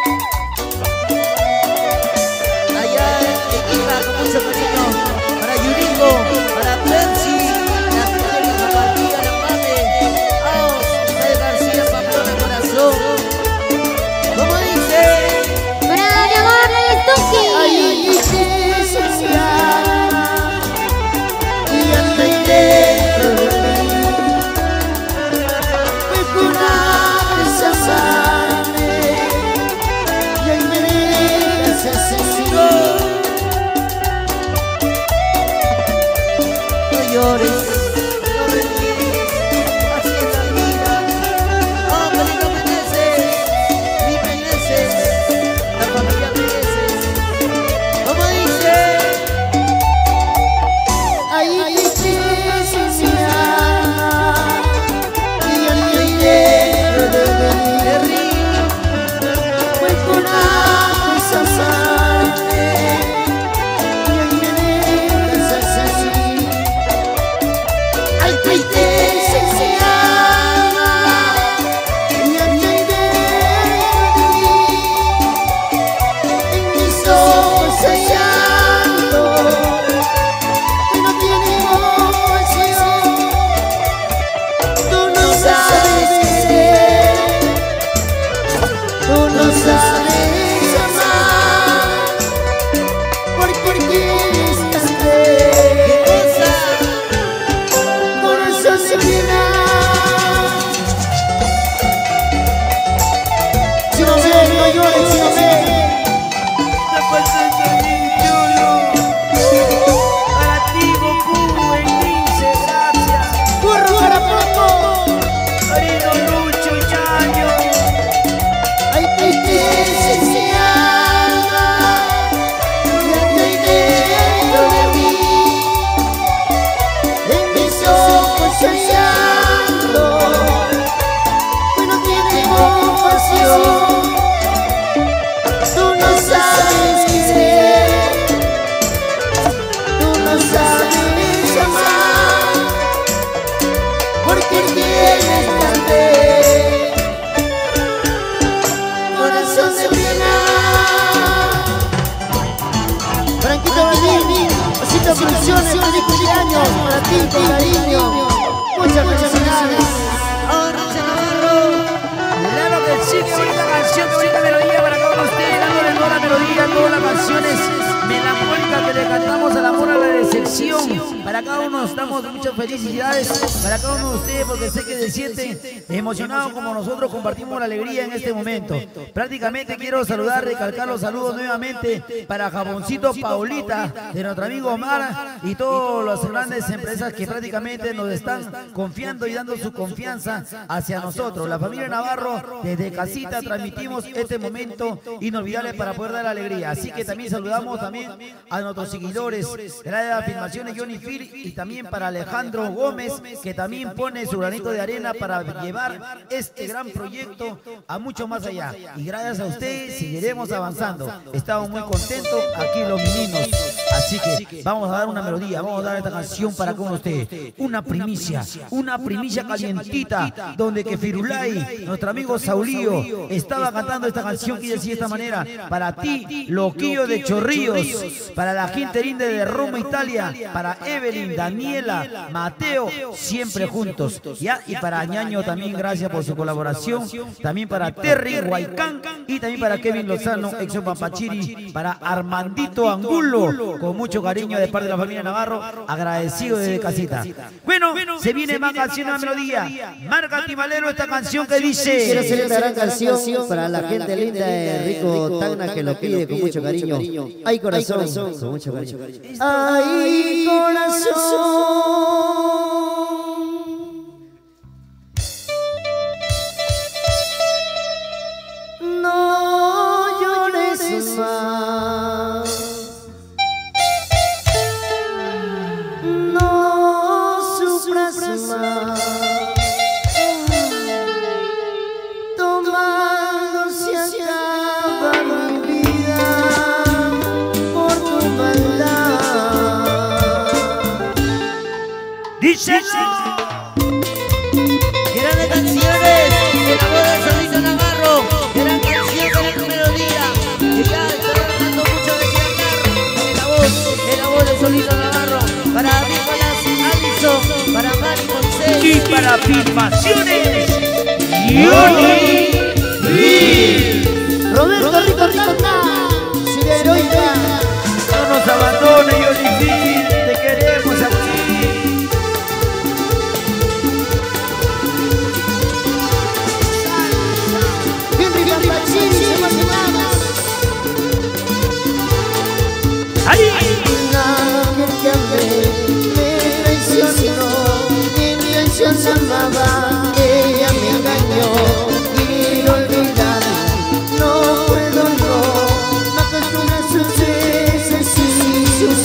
allá en Ica, con mucho cariño, para Yuringo, para Percy, la gente de la Zapatilla, la Mame, Isabel García, Pamplona, Corazón. ¿Cómo dice? Para mi amor de Tuki. Ahí dice y a llores, no reniegues, así es la vida. Hombre, no mereces, ni mereces, la familia mereces. Como dice, ahí te tienes mi alma y el dinero de mí. Fue con esa sangre y hoy me dejas así. Ahí te tienes mi alma y el dinero de mí. En mis ojos hay llanto que no tiene emoción. Tú no sabes querer, tú no sabes amar, porque quieres también. Corazón de piedad. Si no ves, no llores, si no ves. Para ti, Goku, en 15, gracias. Burro para poco. Marino, Lucho, Chayo. Ahí te tienes mi alma y el dentro de mí. En mis ojos hay llanto que no tiene compasión. Tú no sabes querer, tú no sabes amar, porque tienes también corazón de piedad. Franquito Berlín, Osito Producciones, feliz cumpleaños para ti con cariño. Muchas felicidades. ahora se Navarro. Claro que sí, qué bonita canción, qué bonita melodía para cada uno de ustedes, dándole toda la melodía, todas las canciones melancólicas que le cantamos al amor, a la decepción. Para cada uno nos damos muchas felicidades, para cada uno de ustedes, porque sé que se sienten emocionados como nosotros compartimos la alegría en este momento. Prácticamente quiero saludar, recalcar los saludos nuevamente para Jaboncito Paulita, de nuestro amigo Omar y todas las grandes empresas que prácticamente nos están confiando y dando su confianza hacia nosotros. La familia Navarro, desde casita transmitimos este momento inolvidable para poder dar alegría. Así que también saludamos también a nuestros seguidores de la filmaciones Johnny Phil y también para Alejandro Gómez, que también pone su granito de arena para llevar este gran proyecto a mucho más allá. Y gracias a ustedes seguiremos avanzando. Estamos muy contentos aquí los meninos. Así que vamos a dar una melodía, vamos a dar esta canción para con ustedes. Una primicia calientita, donde que Firulay, nuestro amigo Saulío, estaba cantando esta canción que decía de esta manera: para ti, Loquillo de Chorrillos, para la gente linda de Roma, Italia, para Evelyn, Daniela, Mateo, siempre juntos. ¿Ya? Y para Ñaño también, gracias por su colaboración. También para Terry Huaycán y también para Kevin Lozano, Exo Papachiri, para Armandito Angulo, con mucho cariño de parte de la familia Navarro, agradecido desde casita. Bueno, se viene más canción, una melodía. Marca Timalero esta canción que dice: quiero hacer esta gran canción para la gente linda de Rico Tacna que lo pide con mucho cariño. Ay, corazón, con mucho cariño. Ay, corazón. No llores más. No sufras más. Tomando se acaba mi vida por tu maldad. dice Grandes canciones, el amor de Solito Navarro, gran canción, gran melodía, que ya está dando mucho de qué hablar. El amor de Solito Navarro, para Nicolás Allison, para Mari Moisés y para filmaciones Johnny Phil. Roberto Rico Tacna, sigue heroica. No nos abandones, Johnny Phil, te queremos aquí. Henry Papachini, se emocionaba. ¡Ahí! Nada que amé me traicionó.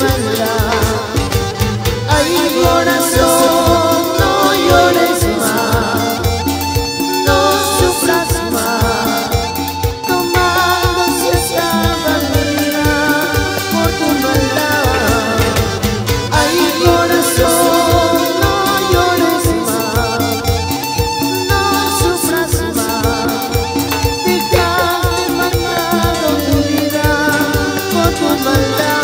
maldad. Ay, corazón, no llores más, no sufras más, tomando se acaba mi vida por tu maldad. Ay, corazón, no llores más, no sufras más, dejaste marcado tu vida por tu maldad.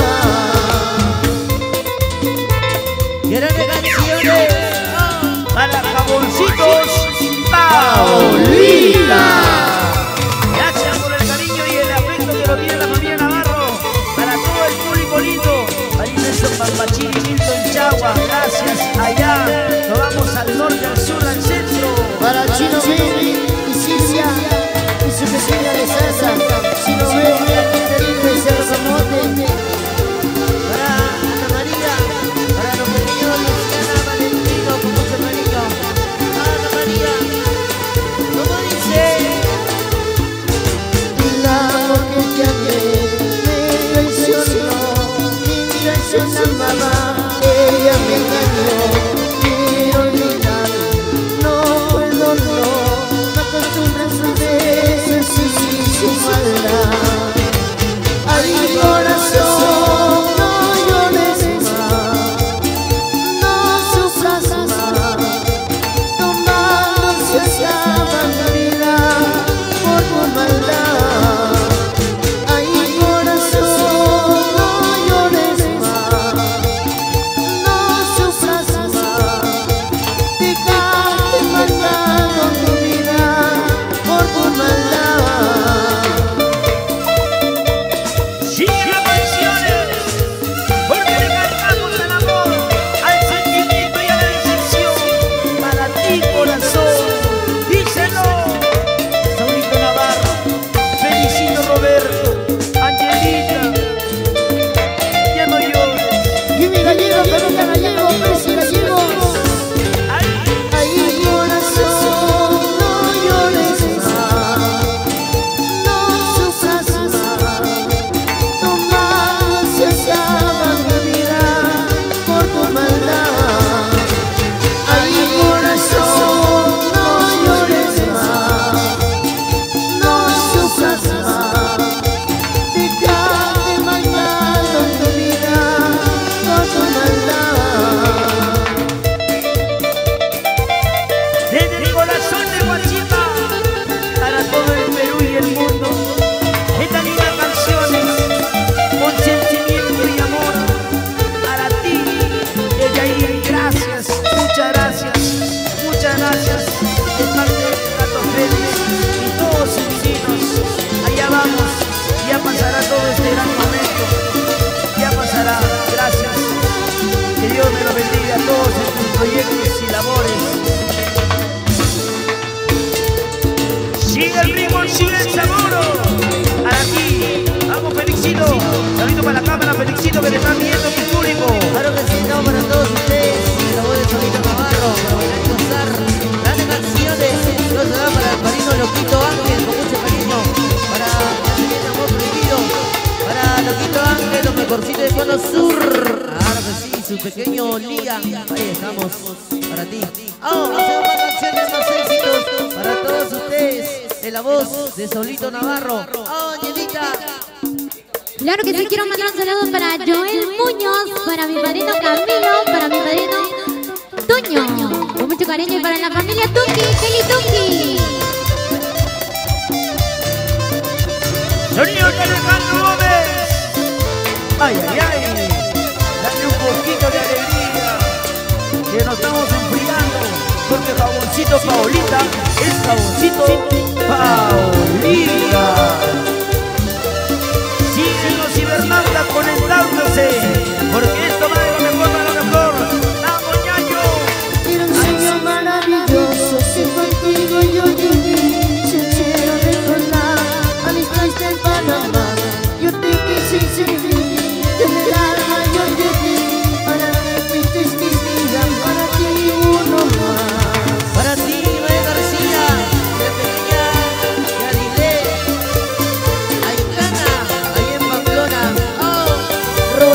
Grandes canciones Para Jaboncitos Paulita. Gracias por el cariño y el afecto que lo tiene la familia Navarro. Para todo el público lindo. Para Inmenso Pampachini, Milton Chagua. Gracias. Allá nos vamos al norte, al sur, al centro. Para Chino Baby y Silvia y su vecina de salsa. Chino Baby, Argentina y Cerro Zamote. para Ana María, para los pequeños Luciana Valentino, con mucho cariño. Ana María, ¿cómo dice? La mujer que amé me traicionó, mi traicionaba, ella me engañó. Quiero olvidar, no puedo, no, me acostumbro a sus besos y su maldad. Ay, corazón, no llores más, no sufras más, tomando se acaba mi vida por tu maldad. Ay, corazón, no llores más, no sufras más, dejaste marcado tu vida por tu maldad. Sigue canciones, porque le cantamos al amor, al sentimiento y a la decepción. Para ti, corazón, díselo. Saulito Navarro, Felicito Roberto, Angelita, ya no llores. Y mi gallego, pero que gallego, Percy gallegos. Ay, corazón, no llores más, no sufras más, tomando se acaba mi vida por tu maldad. Ay, corazón, no llores más, no sufras más, dejaste marcado tu vida por tu maldad. Desde el corazón de Guachipa, para todo el Perú y el mundo, estas lindas canciones con sentimiento y amor. Para ti, desde ahí, gracias, muchas gracias, muchas gracias. De parte de Gato Félix y todos sus vecinos, allá vamos, ya pasará todo este gran momento, ya pasará, gracias. Que Dios me lo bendiga a todos en tus proyectos y labores. Sigue el ritmo, sigue el sabor. Para ti, vamos Felixito. Saludito para la cámara, Felixito, que te están viendo mi público. Claro que sí, estamos para todos ustedes. La voz de Solito Navarro, para bailar y gozar. Grandes canciones. Dios se da para el padrino Loquito Ángel, con mucho cariño. Para el amor prohibido. Para Loquito Ángel, lo mejorcito de Cono Sur. Claro que sí, su pequeño Liga. Ahí estamos, para ti. Hacemos más canciones, más éxitos. Para todos ustedes, en la voz de Solito Navarro. Angelita. Claro que sí, quiero mandar un saludo para Joel Muñoz, para mi padrino Camilo, para mi padrino Toño, con mucho cariño, y para la familia Tuki, Kelly Tuki. Sonido de Alejandro Gómez. Ay, ay, ay. Dale un poquito de alegría, que nos estamos enfriando, porque Jaboncito Paulita es Jaboncito Paulita. Síguenos y Bernarda conectándose, porque esto va de lo mejor a lo mejor. ¡Vamos, ñaño! Era un sueño maravilloso, si contigo yo viví. Si quiero recordar a mis pais en Panamá, yo te quise y serví, en el alma yo te di, para que fuiste mi vida, para ti uno más. Para ti, Noé García, de Peña, Yarilé, Aitana, ahí en Pamplona.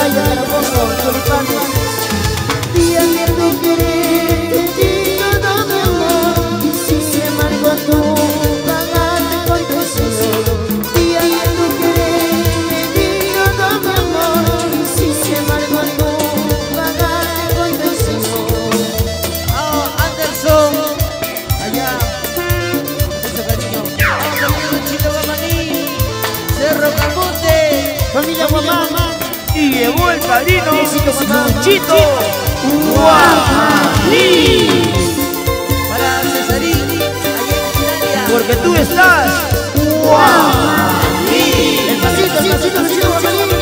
Playa de Carabobo, Tulipanes. Día que tú quieres, te digo no mi amor, y si se marcó tú, pagarte con traición. Día que tú quieres, te digo no mi amor, y si se marcó tú, pagarte con traición. Anderson, allá, mucho cariño. Vamos a ver un Chito Guamaní, Cerro Camonte, Familia Guamán. Y llegó el padrino Luchito Guamaní. Guamaní. Para Cesarín, allá en Italia. Porque tú estás Guamaní. El pasito, Luchito Guamaní.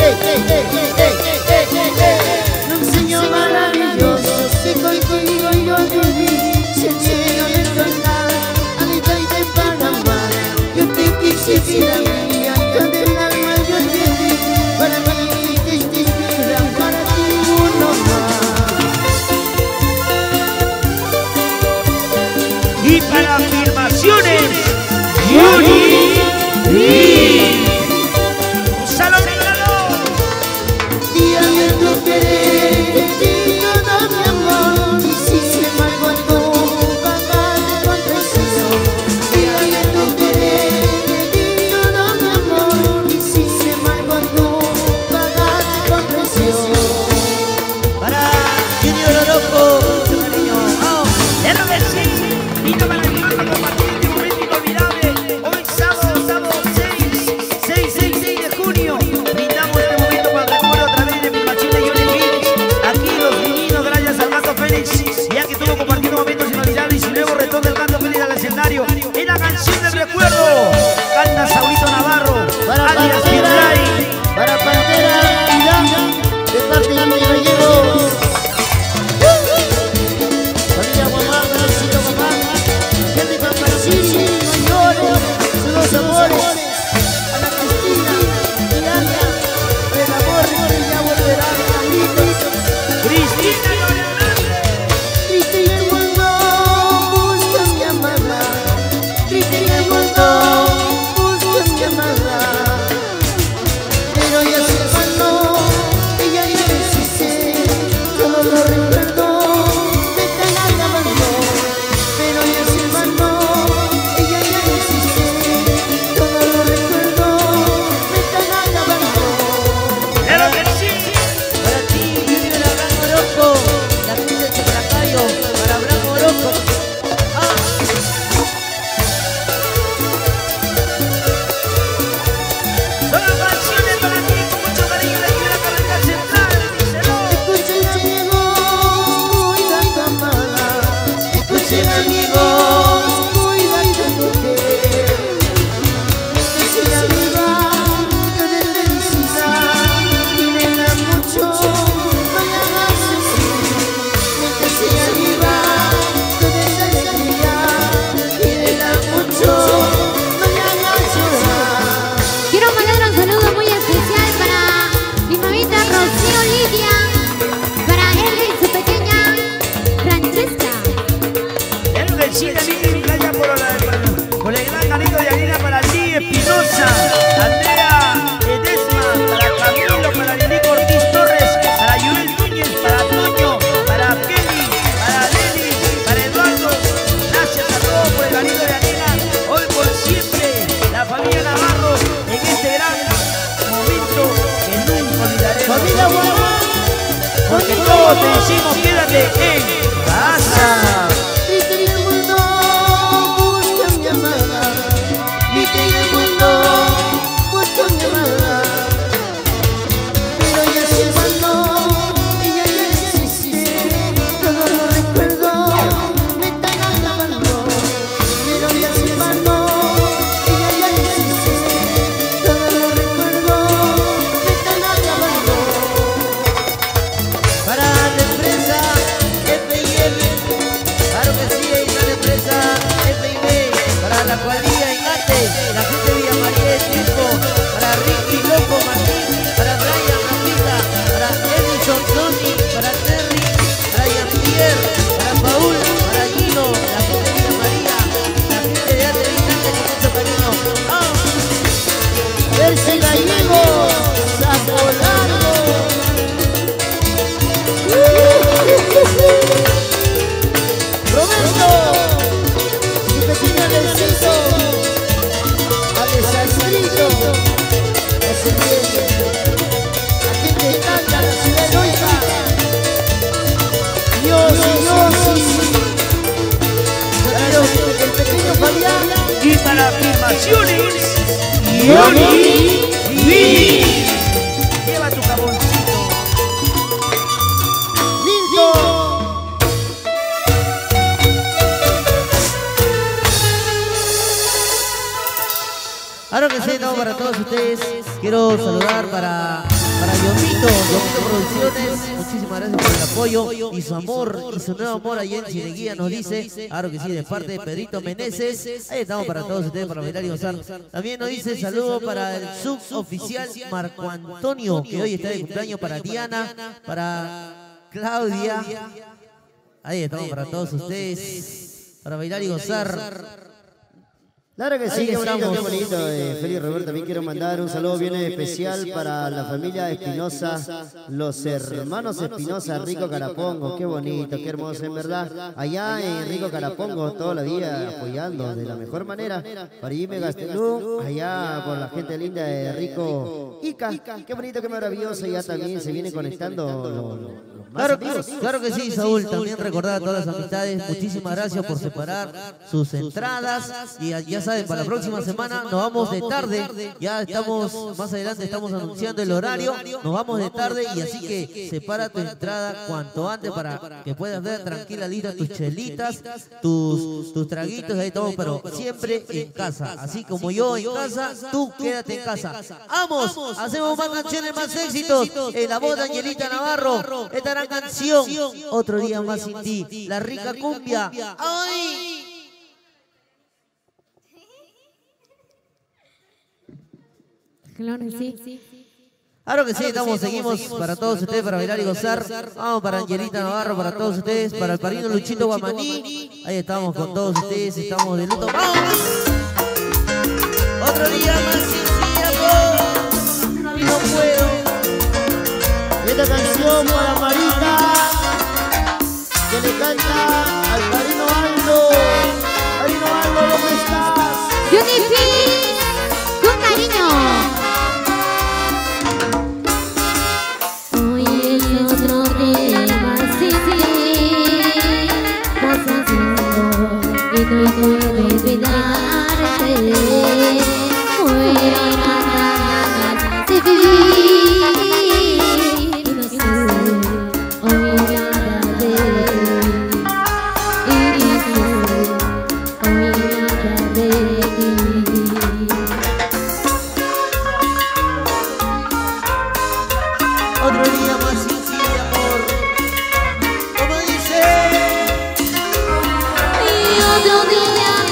Un sueño maravilloso, que contigo yo viví. Si el cielo me tocara, a mi país en Panamá, yo te quise vida mía, yo del alma yo te di. Para mí esta es vida, para ti uno más. Y para afirmaciones, Yuri Lee. Un saludo. Día que tú quieres, te digo no mi amor, y si se marcó tú, pagarte con traición. Día que tú quieres, te digo no mi amor, y si se marcó tú, pagarte con traición. Para Junior Oroco, mucho cariño. Vamos. Claro que sí. Vino para mi mamá compartir este momento inolvidable. Hoy sábado 6 de junio. Brindamos este momento para el recuerdo a través de mi machina Johnny Phillips. Aquí los divinos, gracias al Gato Félix, ya que estuvo compartiendo momentos inolvidables y su nuevo retorno del Gato Félix al escenario. En la canción del recuerdo, canta Saurito Navarro, alias Pirlay. Para Pantera Irán, de parte de mi gallegos. Familia Guamán, Luchito Guamán, Henry Pampachini, mayores, sus dos amores. A la Cristina, Diana, el amor que ya volverá, Carlitos. Cristina Triste y el mundo busca mi amada, triste y el mundo busca mi amada. Pero ya se faló, ella ya no existe, solo lo recuerdo, me están acabando. Pero ya se faló, ella ya no existe, solo lo recuerdo, me están acabando. Claro que sí. Para ti, Junior Abraham Oroco, la actriz de Chacalacayo, para Abraham Oroco. Son canciones para ti con mucho cariño de la carretera central. Díselo. Escuchen amigos, cuida tu amada. Escuchen amigos, cuida tu mujer. Escuchen amiga, que de felicidad tienen mucho, no le hagas sufrir. Escuchen amiga, que de alegría tienen mucho, no le hagas llorar. Quiero mandar un saludo muy especial para mi mamita Rocío Lidia, para él y su pequeña Francesca. Claro que sí, también playa por el gran canito de harina para Lee Espinosa, Andrea Edesma, para Camilo, para Lilico Ortiz Torres, para Joel Núñez, para Toño, para Kelly, para Leli, para Eduardo. Gracias a todos por el canito de harina. Hoy por siempre, la familia Navarro en este gran momento que nunca olvidaremos. Familia Guamán, Porque todos te decimos quédate en casa. triste y el mundo busca mi amada, triste y el mundo busca mi amada. Pero ya se faló, ella ya no existe, todo lo recuerdo, me están acabando. Pero ya se faló, ella ya no existe, todo lo recuerdo, me están acabando. Para la empresa F&M, para Afirmaciones Johnny B. Lleva tu jaboncito. Lindo. Ahora que sí, no, para todos ustedes, quiero saludar para Yomito Producciones. Muchísimas gracias por el apoyo y su amor y su nuevo amor allá en Chineguía, nos dice. Claro que sí, de parte de Pedrito Meneses. Ahí estamos para todos ustedes, para bailar y gozar. También nos dice saludo para el suboficial Marco Antonio, que hoy está de cumpleaños, para Diana, para Claudia. Ahí estamos para todos ustedes, para bailar y gozar. Claro que sí, Ahí qué bonito, estamos. qué bonito. Feliz Roberto, también quiero mandar un saludo bien especial para la familia Espinosa, los hermanos Espinosa, Rico Carapongo. Qué bonito, qué hermoso, en verdad. Allá en Rico Carapongo, toda la vida apoyando de la mejor manera. Para Jimmy Gastelú, allá por la gente linda de Rico Ica. Qué bonito, qué maravilloso. Ya también se vienen conectando los más amigos. Claro que sí, Saúl. También recordar a todas las amistades. Muchísimas gracias por separar sus entradas. Y ya saben, para la próxima semana nos vamos de tarde. Ya estamos, más adelante estamos anunciando el horario. Nos vamos de tarde y así que separa tu entrada cuanto antes para que puedas ver tranquila, lista tus chelitas, tus traguitos, ahí todo, pero siempre en casa. Así como yo en casa, tú quédate en casa. ¡Vamos! Hacemos más canciones, más éxitos. En la voz de Angelita Navarro. Esta gran canción, Otro Día Más Sin Ti. La rica cumbia. ¡Ay! Claro que sí. Claro que sí, seguimos para todos ustedes, para bailar y gozar. Vamos para Angelita Navarro, para todos ustedes, para el padrino Luchito Guamaní. Ahí estamos con todos ustedes, estamos de luto. ¡Vamos! Otro día más sin ti, amor. No puedo. Y esta canción para Marita, que le canta al padrino Aldo. Padrino Aldo, ¿dónde estás? Johnny Phillips, con cariño. Hoy es otro día más sin ti. Vas haciendo y no puedo olvidarte. Hoy hay más ganas de vivir. No sé, hoy nada de ti. Y no sé, hoy nada de ti. Otro día más sin ti, amor. Como dice. Y otro día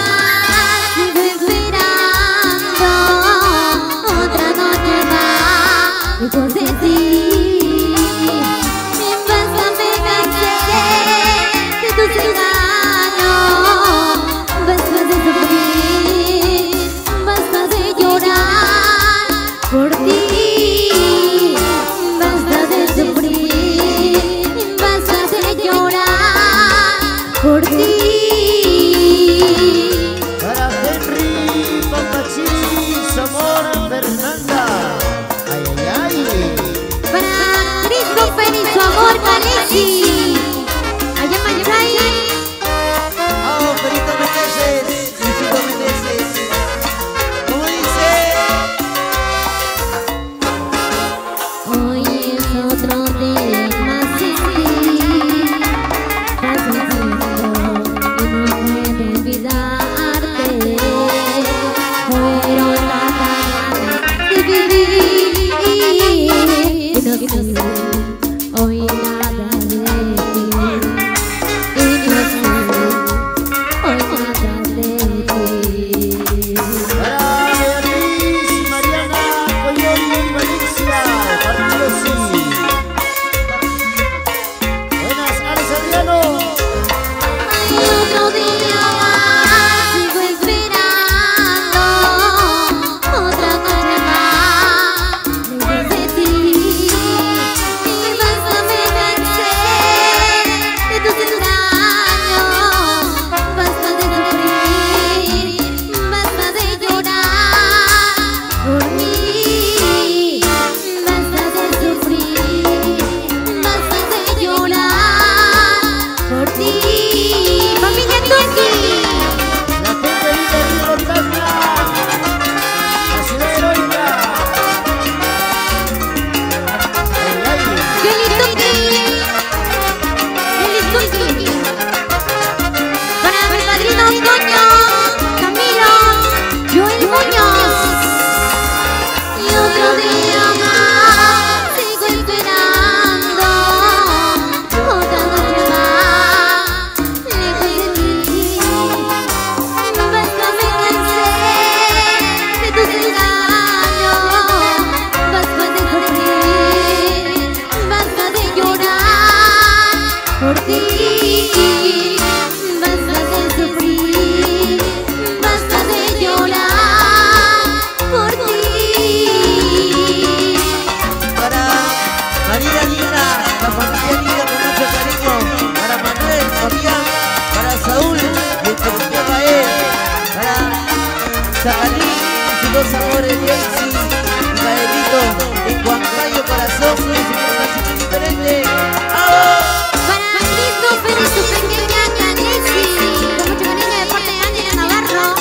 los amores de Daisy y Gaelito en Huancayo Corazón, y el señor Cachito diferente. ¡Vamos! Para Christopher y su pequeña Canesi, con mucho cariño de parte de Ángela Navarro.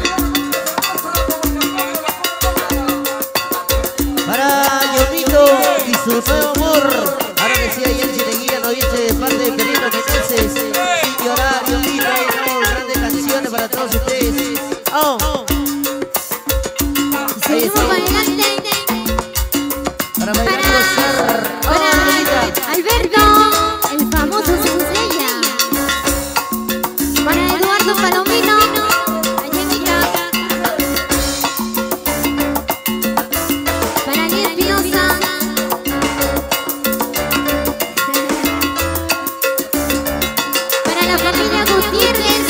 Para Yomito y su nuevo amor. Ahora decía Yancy Neguilla Noviembre de parte de Perino Meneses. Sin llorar, Yomito, ahí tenemos grandes canciones para todos ustedes. ¡Oh! Ahí Seguimos está. para adelante. Para bailar y gozar. ¡Oh, Angelita! Para Alberto, el famoso Sencilla. Para Eduardo Palomino, Ayemita. Para Liz Espinosa. Para la familia Gutiérrez.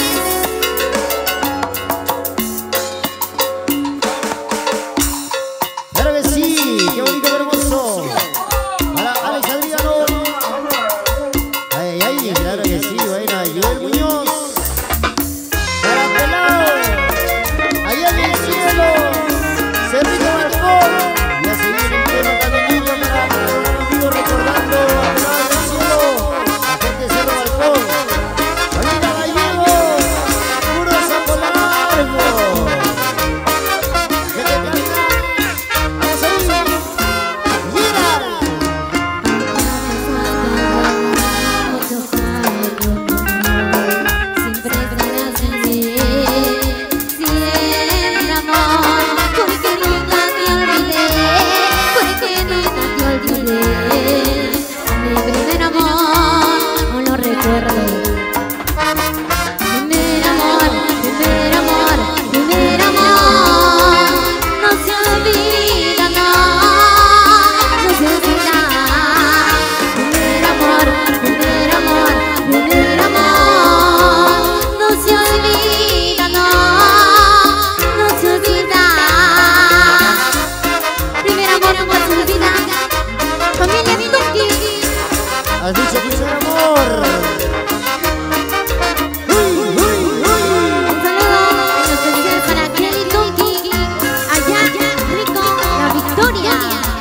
Claro que sí, qué bonito, qué hermoso. Para Alex Adriano. Ay, ay, claro que sí, bueno, Joel Muñoz. Para Pelao, allá en el cielo, Cerrito Balcón. Y a seguir el tema caminito para los amigos recordando a Pelao en el cielo. La gente de Cerro Balcón. Familia Gallego, puro Sapo Largo. Que te canta. Vamos ahí. Mira. Muchos años, siempre estarás en mí, siempre amor, porque nunca te olvidé, porque nunca te olvidé. Mi primer amor, aún lo recuerdo. Primer amor, primer amor, primer amor, no se olvida, no se olvida. Primer amor, primer amor, primer amor, no se olvida, no se olvida. Primer amor no se olvida. Familia Mituki. Has dicho primer amor. Uy, uy, uy. Un saludo en especial para Kelly Tonki, allá, Rico, La Victoria.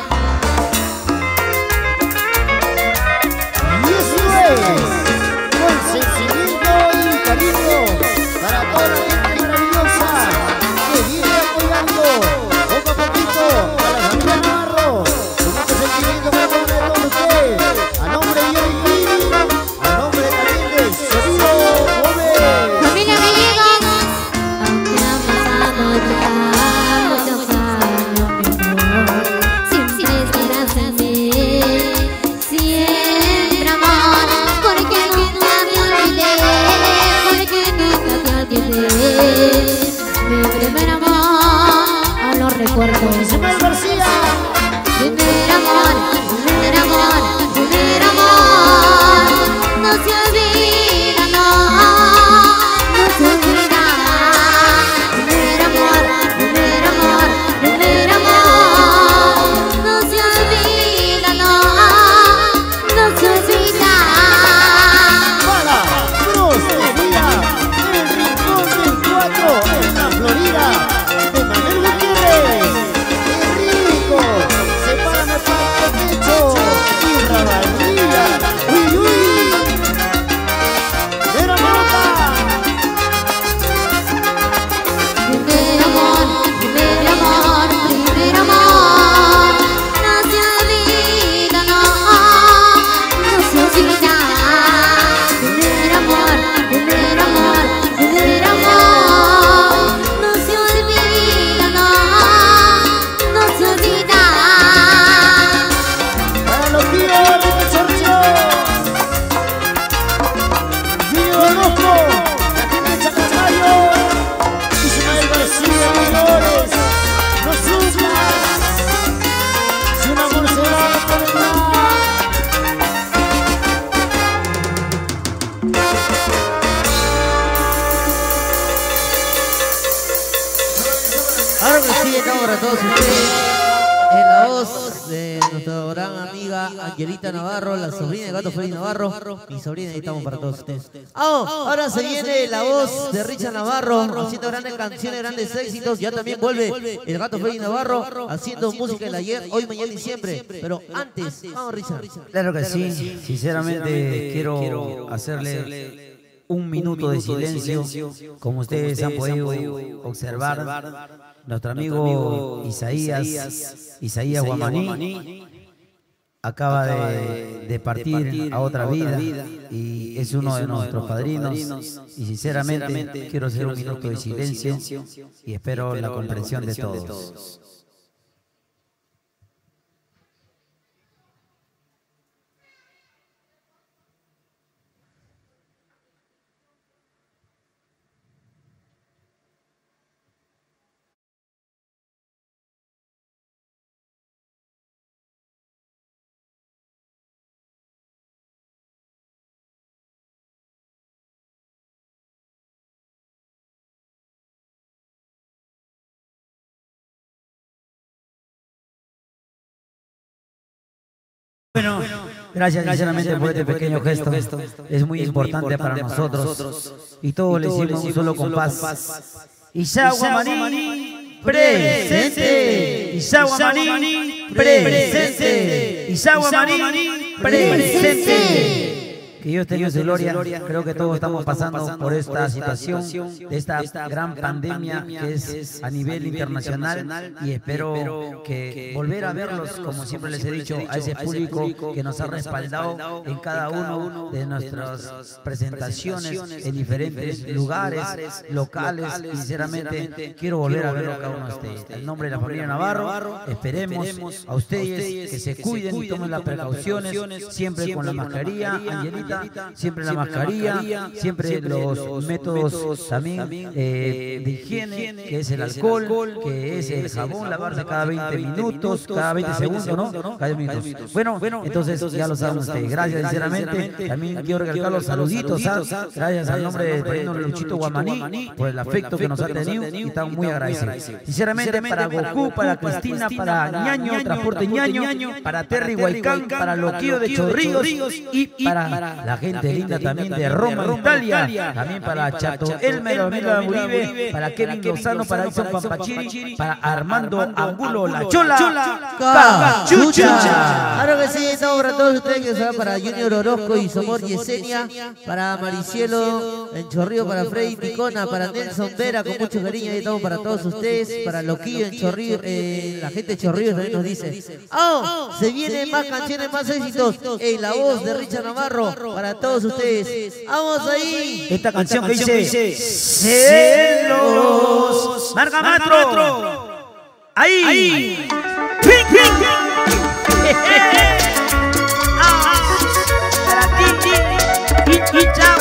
Y eso es, con sentimiento y cariño para toda la gente maravillosa que viene apoyando poco a poquito a la familia Navarro. Con mucho sentimiento para cada uno de todos ustedes. A nombre de Jerry Pini, a nombre también de Sonido Gómez. Familia Gallegos. Aunque han pasado ya muchos años, mi amor, siempre estarás en mí, siempre amor, porque nunca te olvidé, porque nunca te olvidé. Mi primer amor, aún lo recuerdo. Ismael García. Primer amor, primer amor, primer amor, no se olvida, no se olvida. Primer amor, primer amor, primer amor, no se olvida, no se olvida. Para Cruz de Día, en el Rincón del 4, en la Florida, de Manuel Gutiérrez. ¡Qué rico! Sepárame para el pecho y rabadilla. ¡Uy, uy! ¡De la nota! Primer amor, primer amor, primer amor, no se olvida, no se olvida. Primer amor, primer amor, primer amor, no se olvida, no se olvida. Para los tíos de Chorcho. Gillo Orozco, la gente de Chacachayo. Ismael García Dolores, no sufras. Si un amor se va a terminar. Ahora que sí, estamos para todos ustedes en la voz de nuestra gran amiga Angelita Navarro, la sobrina de Gato Freddy Navarro. Mi sobrina, ahí estamos para todos ustedes. Ahora se viene la voz de Richard Navarro, haciendo grandes canciones, grandes éxitos. Ya también vuelve el Gato Freddy Navarro, haciendo música del ayer, hoy, mañana y siempre. Pero antes, vamos Richard. Claro que sí, sinceramente quiero hacerle un minuto de silencio, como ustedes han podido observar. Nuestro amigo Isaías Guamaní acaba de partir a otra vida y es uno de nuestros padrinos, y sinceramente quiero hacer un minuto de silencio y espero la comprensión de todos. Bueno, gracias sinceramente por este pequeño gesto. Es muy importante para nosotros y todos le hicimos un solo compás. Isaías Guamaní presente. Isaías Guamaní presente. Isaías Guamaní presente. Que Dios tenga su gloria. Creo que todos estamos pasando por esta situación, de esta gran pandemia que es a nivel internacional, y espero que volver a verlos, como siempre les he dicho, a ese público que nos ha respaldado en cada uno de nuestras presentaciones en diferentes lugares, locales. Y sinceramente quiero volver a verlo a cada uno de ustedes. En nombre de la familia Navarro, esperemos a ustedes que se cuiden y tomen las precauciones, siempre con la mascarilla, Angelita, siempre la mascarilla, siempre los métodos también de higiene, que es el alcohol, que es el jabón, lavarse cada 20 minutos, cada 20 segundos, ¿no? Cada 20 minutos. Bueno, entonces ya lo saben ustedes. Gracias, sinceramente. También quiero recalcar los saluditos, gracias al nombre del padrino Luchito Guamaní por el afecto que nos ha tenido, y estamos muy agradecidos. Sinceramente, para Goku, para Cristina, para Ñaño, Transporte Ñaño, para Terry Huaycán, para Loquillo de Chorrillos, y para la gente linda también de Roma, Italia, también para Chato Elmer, Uribe, para Kevin Lozano, para Edson Pampachiri, para Armando Angulo, la Chola, Cachucha. Claro que sí, estamos para todos ustedes, que será para Junior Orozco y Somor Yesenia, para Maricielo en Chorrillo, para Freddy Ticona, para Nelson Vera, con mucho cariño, ahí estamos para todos ustedes, para Loquillo en Chorrillo, la gente de Chorrillo también nos dice. Se vienen más canciones, más éxitos, la voz de Richard Navarro, para todos ustedes. Vamos ahí. Esta canción que dice Celos, Margamatro. Ahí. Para ti, y chao.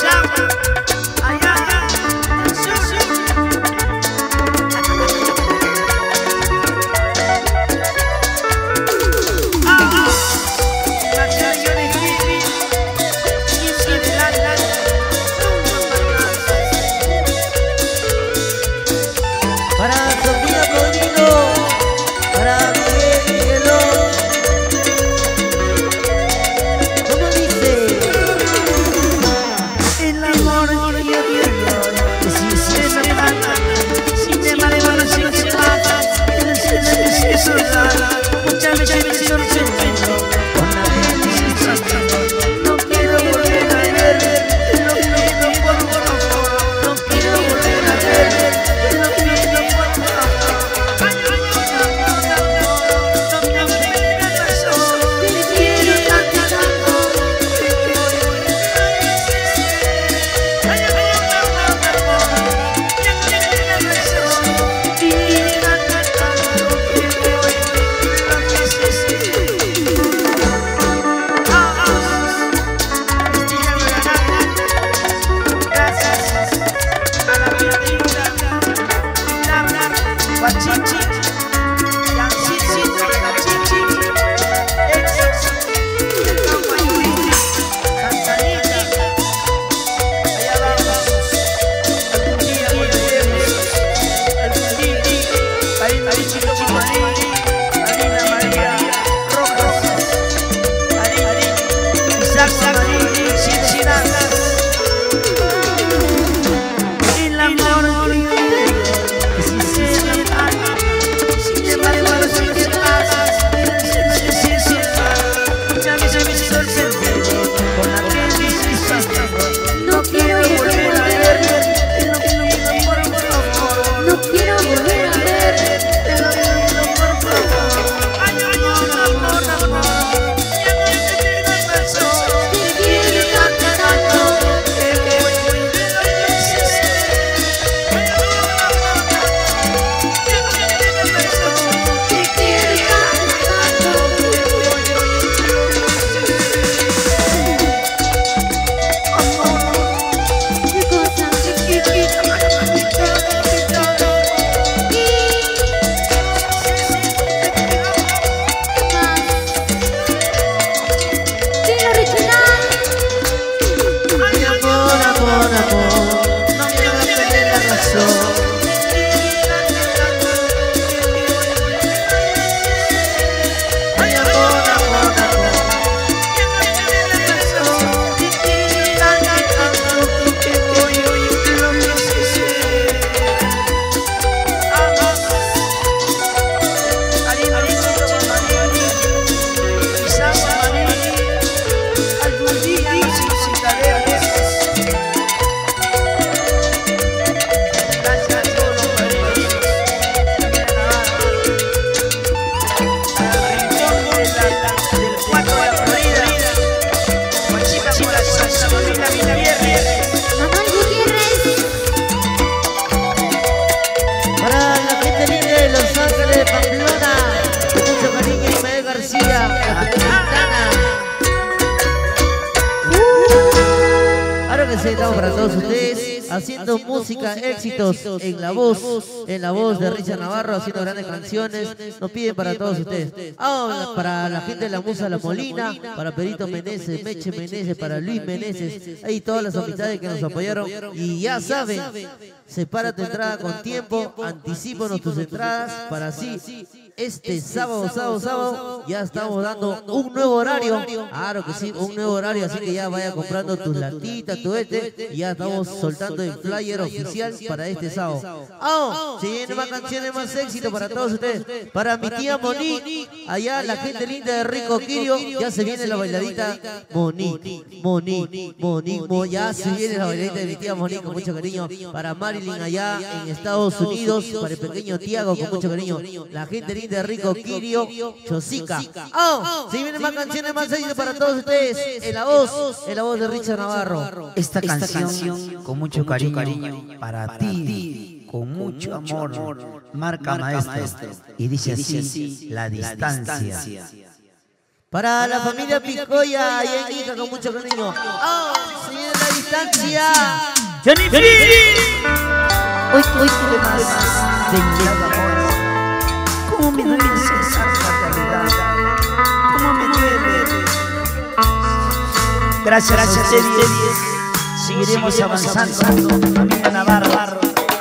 Ahora les estamos para todos ustedes haciendo música, éxitos en la voz de Richard Navarro, haciendo grandes canciones. Nos piden para todos ustedes. Para la gente de la Musa La Molina, para Perito Meneses, Meche Meneses, para Luis Meneses, ahí todas las amistades que nos apoyaron. Y ya saben, separa tu entrada con tiempo, anticípanos tus entradas para así. Este sábado, ya estamos dando un nuevo horario. Claro que sí, un nuevo horario, así que ya vaya comprando tus latitas, y ya estamos soltando el flyer oficial para este sábado. Si vienen más canciones, más éxito para todos ustedes. Para mi tía Monique, allá la gente linda de Rico Quirio, ya se viene la bailadita Monique, ya se viene la bailadita de mi tía Monique con mucho cariño. Para Marilyn allá en Estados Unidos, para el pequeño Tiago con mucho cariño. La gente linda de Rico Quirio, Chosica. Si vienen más canciones, más éxito para todos ustedes. En la voz de Richard Navarro. Esta canción con mucho cariño para ti, con mucho amor, marca maestro. Y dice así, la distancia. Para la familia Picoya, allá en Ica con mucho cariño. Si viene la distancia. Johnny hoy quiere más de amor. ¿Cómo me duele esa realidad? ¿Cómo me duele? Gracias a ustedes seguiremos avanzando, familia Navarro.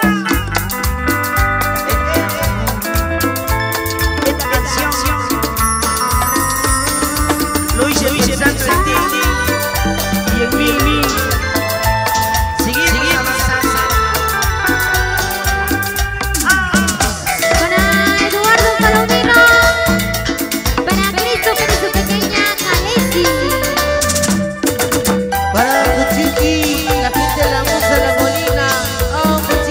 Esta canción lo hice pensando en ti y en mí. Seguimos avanzando. Para Eduardo Palomino, para Christopher y su pequeña Alessi. Para Cuchiqui, la gente de la Musa La Molina.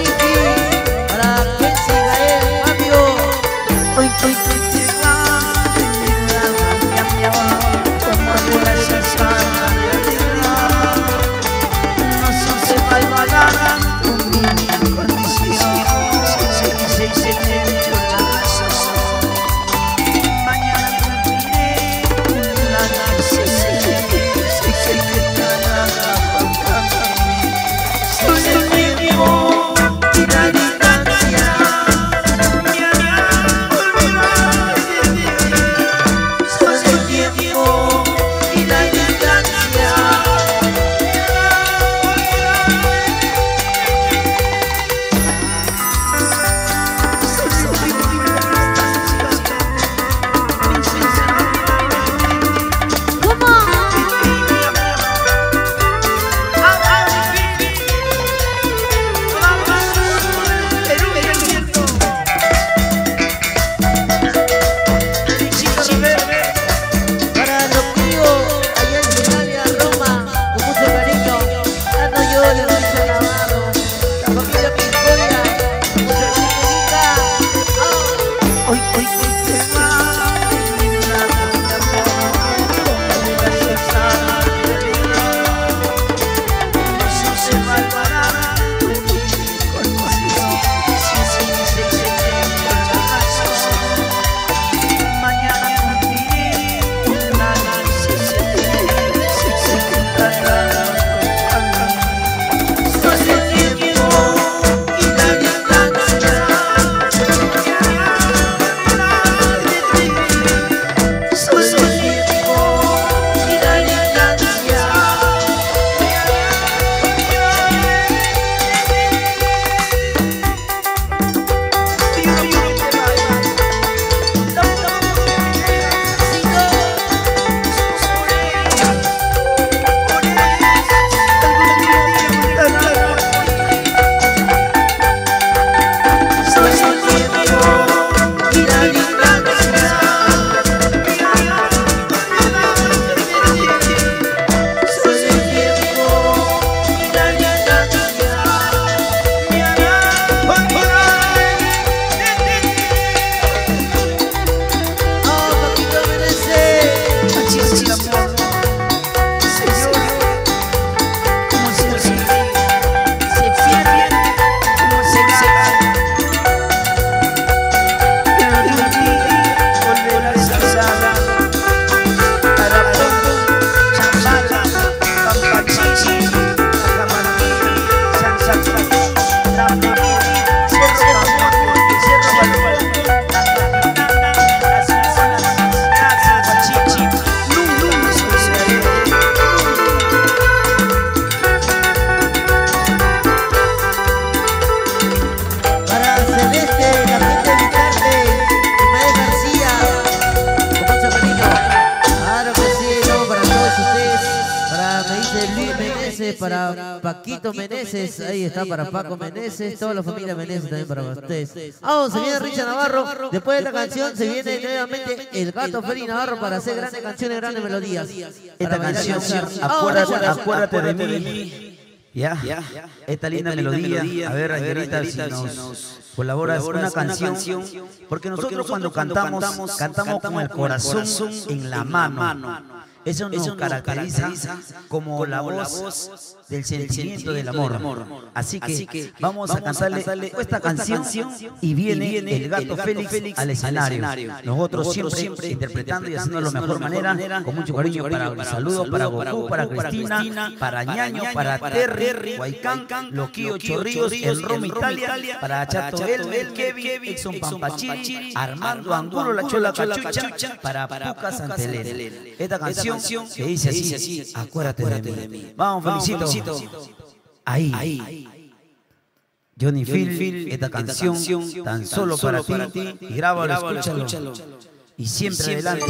dice Luis Meneses, para Paquito Meneses, ahí está para Paco Meneses, toda la familia Meneses también para ustedes. Vamos, se viene Richard Navarro, después de esta canción se viene nuevamente el Gato Feli Navarro para hacer grandes canciones, grandes melodías. Esta canción, acuérdate de mí. Ya, esta linda melodía. A ver, Angelita, si nos colaboras una canción. Porque nosotros cuando cantamos con el corazón en la mano. Eso nos caracteriza como la voz del sentimiento del amor. Así que vamos a cantarle esta canción y viene el Gato Félix al escenario. Nosotros siempre interpretando y haciendo de la mejor manera, con mucho cariño para saludos para Goku, para Cristina, para Ñaño, para Terry, Huaycán, Loquillo Chorrillos, el Rom Italia, para Chato el Kevin, Exxon Pampachiri, Armando Angulo, la Chola Cachucha, para Puca Santelena. Esta canción que dice así, acuérdate de mí. Vamos, felicito. Ahí. Johnny Phil, esta canción tan solo para ti. Y grábalo, escúchalo. Y siempre adelante.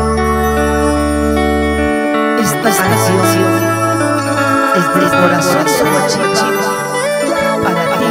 Esta canción es del corazón para ti.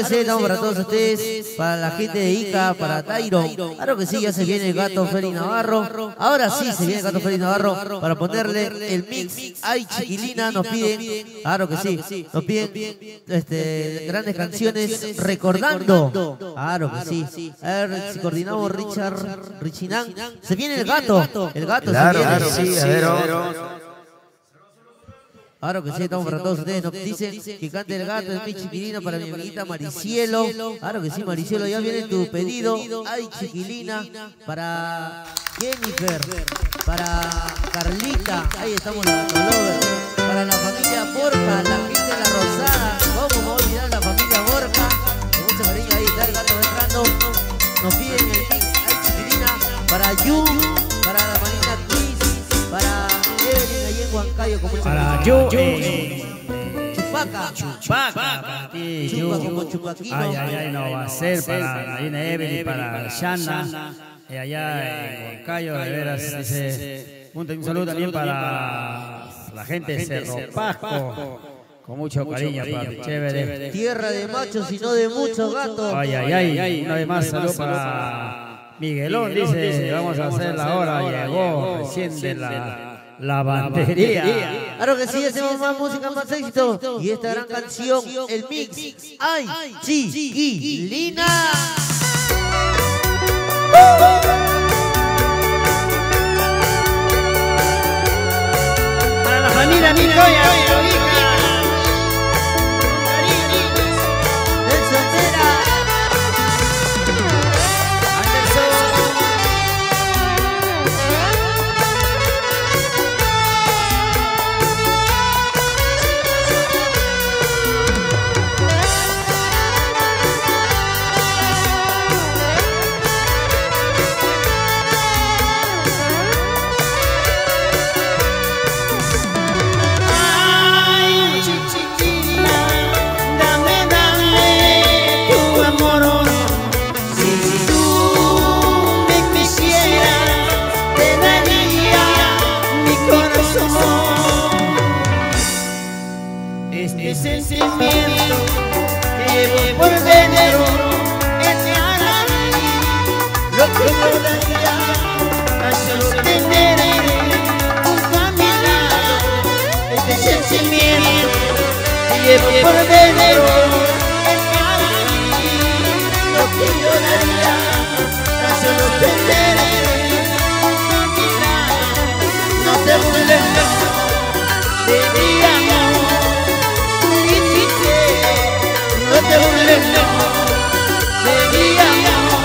sí, estamos para todos ustedes, para la gente de Ica, para Tyron. Claro que sí, ya se viene el gato Feli Navarro. Ahora sí se viene el gato Feli Navarro para ponerle el mix. Ay, chiquilina, nos piden, claro que sí, nos piden grandes canciones recordando. Claro que sí. A ver si coordinamos Richinán. Se viene el gato se viene. Claro, sí, a ver. Claro que sí, estamos para todos ustedes. Nos dicen que cante el gato, el mi chiquilino para mi amiguita Maricielo. Claro que sí, Maricielo, ya viene tu pedido. Ay, chiquilina, para Jennifer, para Carlita. Ahí estamos la Lover. Para la familia Borja, la gente de la Rosada. ¿Cómo me voy a olvidar la familia Borja? Con mucho cariño, ahí está el gato entrando. Nos piden el mix. Ay, chiquilina, para Yu, para la manita Chris, para Evelyn ahí en Huancayo con mucho Para cariño. Chupaca, para ti, Chupa como chupaquino. Ay, no va a ser para la Ina Evelyn, para Shana, allá en Huancayo, de veras, un saludo también para la gente de Cerro Pasco, con mucho cariño, papi, chévere. Tierra de machos y no de muchos gatos. Ay, una vez más, saludo para Miguelón, dice, vamos a hacer la hora, llegó recién de la lavandería. Claro que sí, hacemos más música, más éxito. Y esta gran canción, el mix. Ay, chiquilina. Para la familia Nicoya, sentimiento que llevo por dentro es lo que yo daría a solo tener junto a mi lado. Este sentimiento que llevo por dentro es lo que yo daría a solo tener junto a mi lado. No te burles de mi amor. No te burles de mi amor.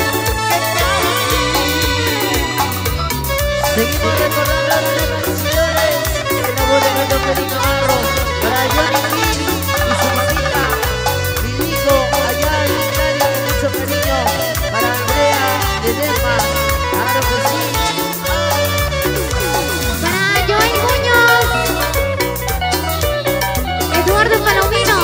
Seguimos recordando las canciones de la voz de gato Feli Navarro para Johnny y su mamita Lilico allá en Italia con mucho cariño. Para Andrea de Delma, claro que sí. Para Joel Muñoz, Eduardo Palomino.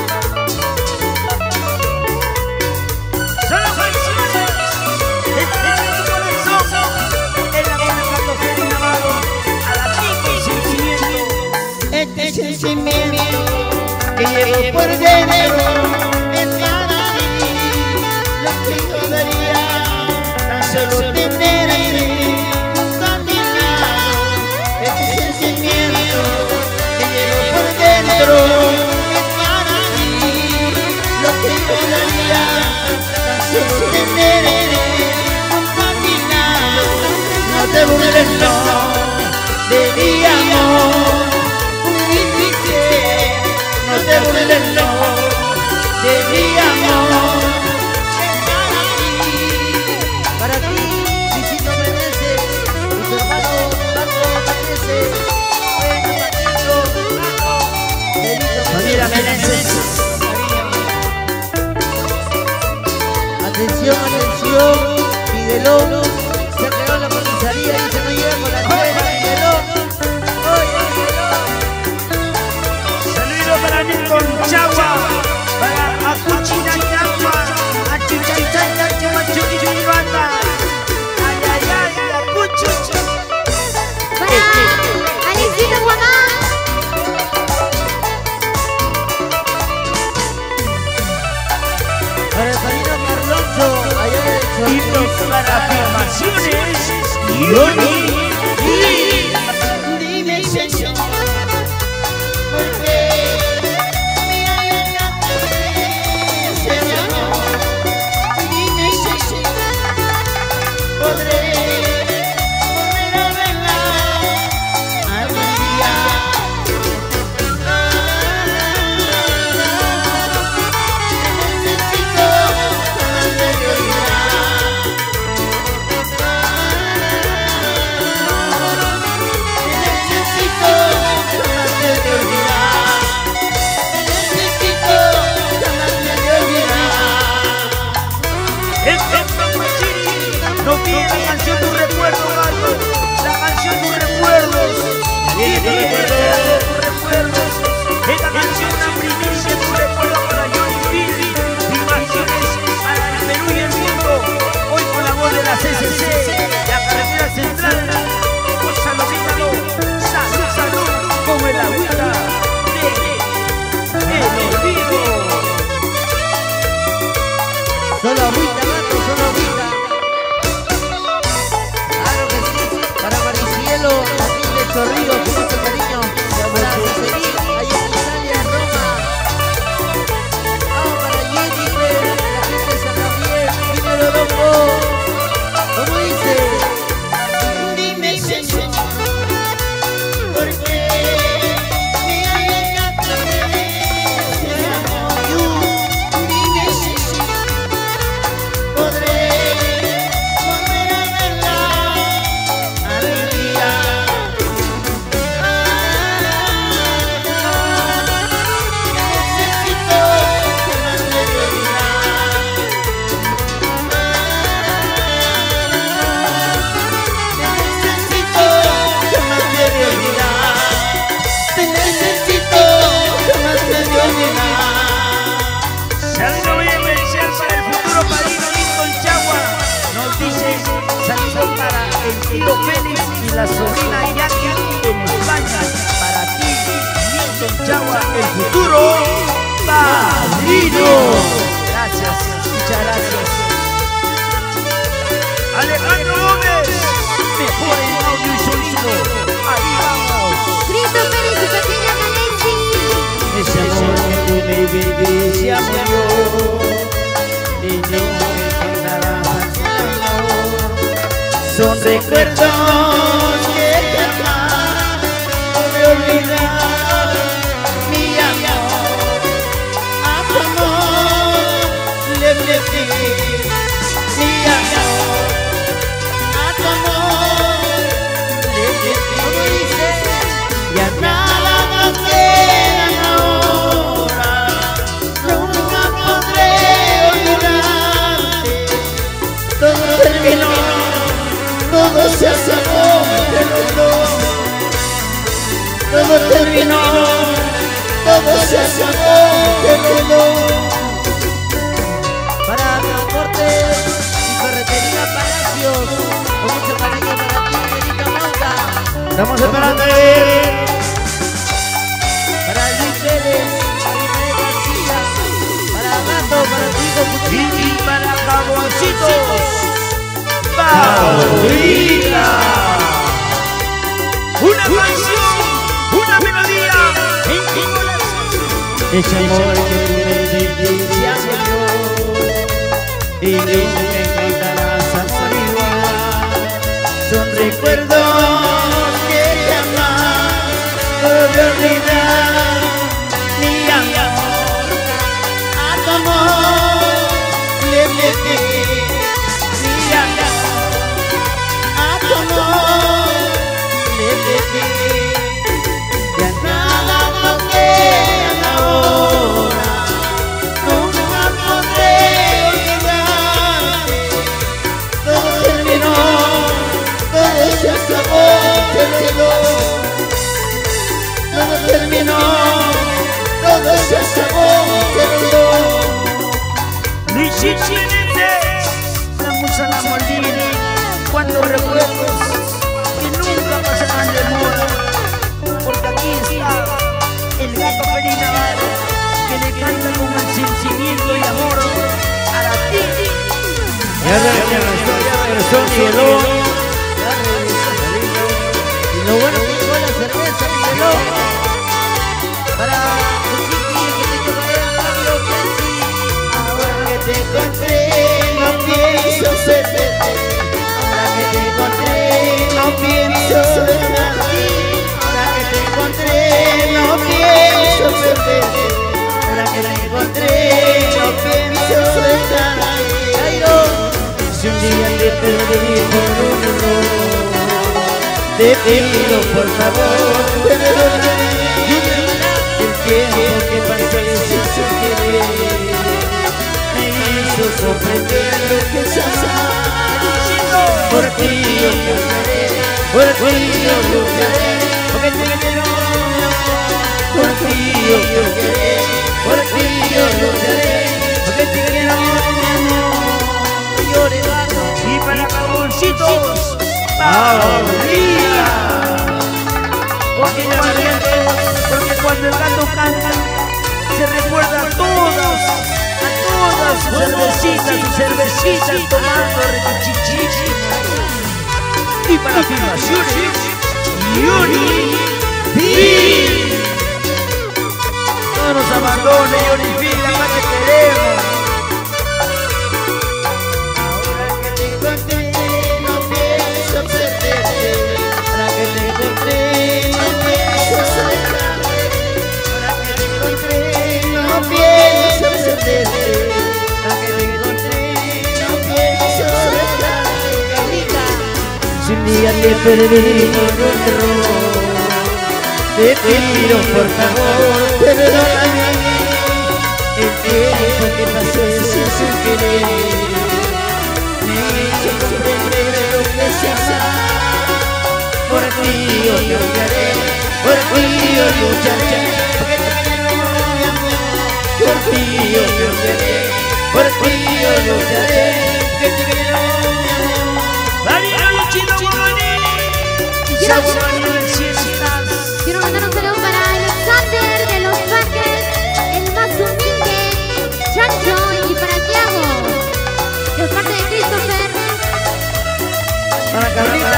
Este sentimiento que llevo por dentro es para ti, lo que yo daría tan solo tener junto a mi lado. Este sentimiento que llevo por dentro es para ti, lo que yo daría tan solo tener junto a mi lado. No te burles de mi amor. No te burles de mi amor. Para ti, Luisito Meneses, y tu hermano Marco Meneses, Familia Meneses. Atención, Miguelón, se quedó en la comisaría y se no llega con la chela, Miguelón. Para Nico Chagua, para Acuchina Chagua, Achuchachaya Chumachuchuibata, Ayayay, Acuchuchu. Para Alexito Guamán. Dime, Señor, ¿por qué mi alma carece de amor? Dime, Señor, ¿podré volver a verla algún día? Necesito más de olvidar. Necesito jamás de olvidar. Necesito jamás de olvidar. Este no pide la canción de un recuerdo, gato. La canción de un recuerdo. Esta canción es una primicia de un recuerdo para Johnny Philly. Imágenes para el Perú y el mundo. Hoy con la voz de la CCC, la carretera central. Saludítalo. Salud, salud. Como el agüita de el olvido. Solo agüita, gato, solo agüita. Claro que sí. Para Maricielo, Martín de Chorrillo, con mucho cariño. Para Jocelyn, allá en Italia, Roma. Vamos para Jennifer, la gente de San Gabriel, Primero Loco. ¿Cómo dice? Dime, Señor, ¿por qué mi alma carece de amor? Dime, Señor, ¿podré volver a verla algún día? Necesito jamás de olvidar. Necesito jamás de olvidar. Te necesito jamás de olvidar. Saludo muy especial para el futuro padrino Lincoln Chagua. Nos dice saludo para el tío Félix y la sobrina Jackie en España. Para ti, Lincoln Chagua, el futuro padrino. Gracias, muchas gracias. Alejandro Gómez, mejor en audio y sonido. Ahí vamos. Cristo Pérez y pequeña Alexis. Ese amor que tú me vendiste ya murió y no me encontrarás aquel amor. Son recuerdos que jamás podré olvidar. Mi amor, a tu amor le metí. Mi amor, a tu amor le metí. Ya nada más queda ahora. Nunca podré olvidarte. Todo terminó, todo se acabó entre los dos. Todo terminó, todo se acabó entre los dos. Para Transportes y Ferretería Palacios, con mucho cariño para ti, Benito Mauta. Estamos esperando a él. Para Luis Pérez, para Ismael García, para Gato, para tu hijo, Y para Jaboncitos, favorita. Una canción, una melodía en tu corazón. Ese amor que tú me diste ya murió y no me encontrarás arriba. Son recuerdos que jamás podré olvidar. Mi amor, a tu amor le metí. Mi amor, a tu amor le metí. Ya nada más queda ahora. Nunca podré olvidarte. Todo terminó, todo se acabó, terminó. Todo terminó, todo se acabó, terminó. Luisito Menéndez, la musa la Molina, cuántos recuerdos que nunca pasarán de moda, porque aquí está el gato Félix Navarro, que le canta con el sentimiento y amor a la ti. Ya regresó Miguelón. Para el chiqui que te toca el labio, Kenzie. Ahora que te encontré, no pienso perderte. Ahora que te encontré, no pienso dejarte. Ahora que te encontré, no pienso perderte. Ahora que te encontré, no pienso dejarte. Si un día te perdí por un error, te pido por favor, perdóname. El tiempo que pasé sin su querer me hizo comprender lo que es amar. Por ti yo lucharé, por ti yo lucharé, porque te quiero, mi amor. Por ti yo lucharé, por ti yo lucharé, porque te quiero, mi amor. Llore, gato. Y para Caboncitos, Paulina. Porque cuando el gato canta, se recuerda a todas sus cervecitas tomando rechichichi. Y para filmaciones, Yuri Phil. No nos abandone, Yuri Phil, acá te queremos. Ahora que te encontré, no pienso perderte. Ahora que te encontré, no pienso dejarte. Ahora que te encontré, no pienso perderte. Ahora que te encontré, no pienso dejarte. Si un día te perdí por un error, te pido por favor, perdóname. El tiempo que pasé sin su querer me hizo comprender lo que es amar. Por ti yo lucharé, por ti yo lucharé, porque te quiero, mi amor. Por ti yo lucharé, por ti yo lucharé, que te quiero, mi amor. Quiero mandar un saludo para Alexander de Los Parques, el más humilde, Chancho, y para Tiago, de parte de Christopher. Para Carlita,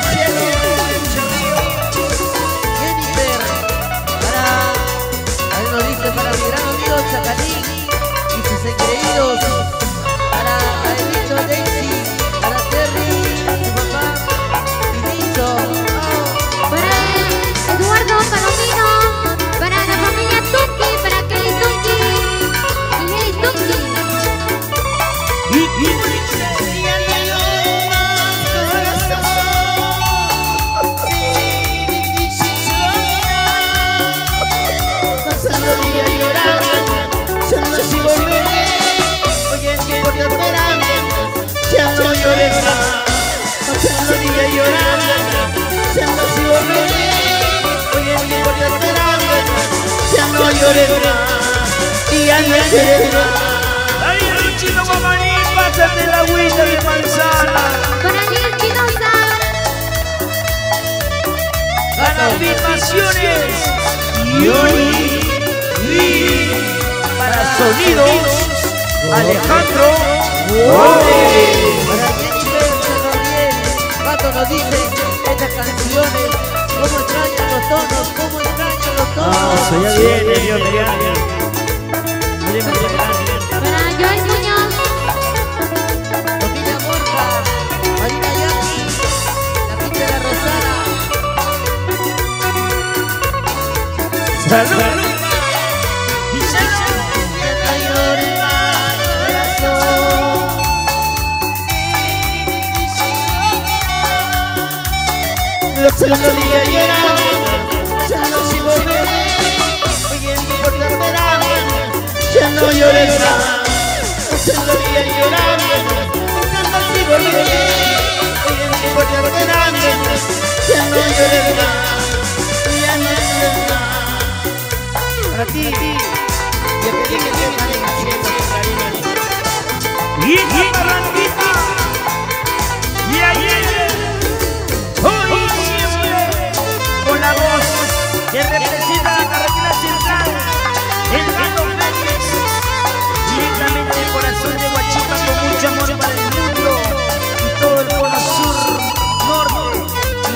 Jennifer. Para, ahí nos dice, para mi gran amigo Chacarín y sus engreídos. Para el bicho Daisy, para Terry, su papá y Nicho. Para Eduardo Palomino, para la familia Tunki, para Kelly Tunki y Nelly Tunki. pasando día llorando, solo si volveré. Oye, tiempo de esperarme, ya no llores más. Pasando día llorando, solo si volveré. Oye, tiempo de esperarme, ya no llores más. Y ya no llores más. Ay, Luchito Guamaní, pásate la agüita de manzana. Para Lil Espinosa, Para filmaciones, Yuri Phil. Para sonidos, Alejandro Gómez. Para Jennifer Gabriel, Gato nos dice estas canciones, cómo extrañan los tonos, cómo extrañan los tonos. Ya viene, Dios mediante. para Joel Muñoz, Familia Borja, Marina Yanni, la pinta de la Rosana. Salud. Y Ya no llores más, corazón. Los segundos días llorando, ya no si volveré. Oye, no importa esperarme, ya no llores más. Los segundos días llorando, ya no si volveré. Oye, no importa esperarme, ya no llores más. Ya no llores más. Para ti, ya que dije que me siento con cariño. Y Barranquita. Y ayer, hoy y siempre, con la voz que representa la carretera central, el Gato Félix, directamente del corazón de Huachipa, con mucho amor para el mundo y todo el cono sur, norte y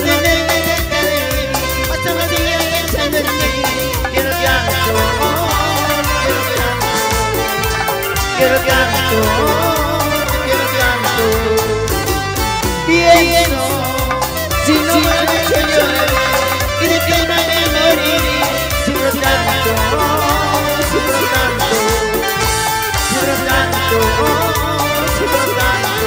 tenerme cerca de mí, paso los días pensando en ti. Quiero tanto, quiero tanto, quiero tanto. Pienso, si no me has hecho llorar y de pena me moriré. Sufro tanto, sufro tanto, sufro tanto, sufro tanto.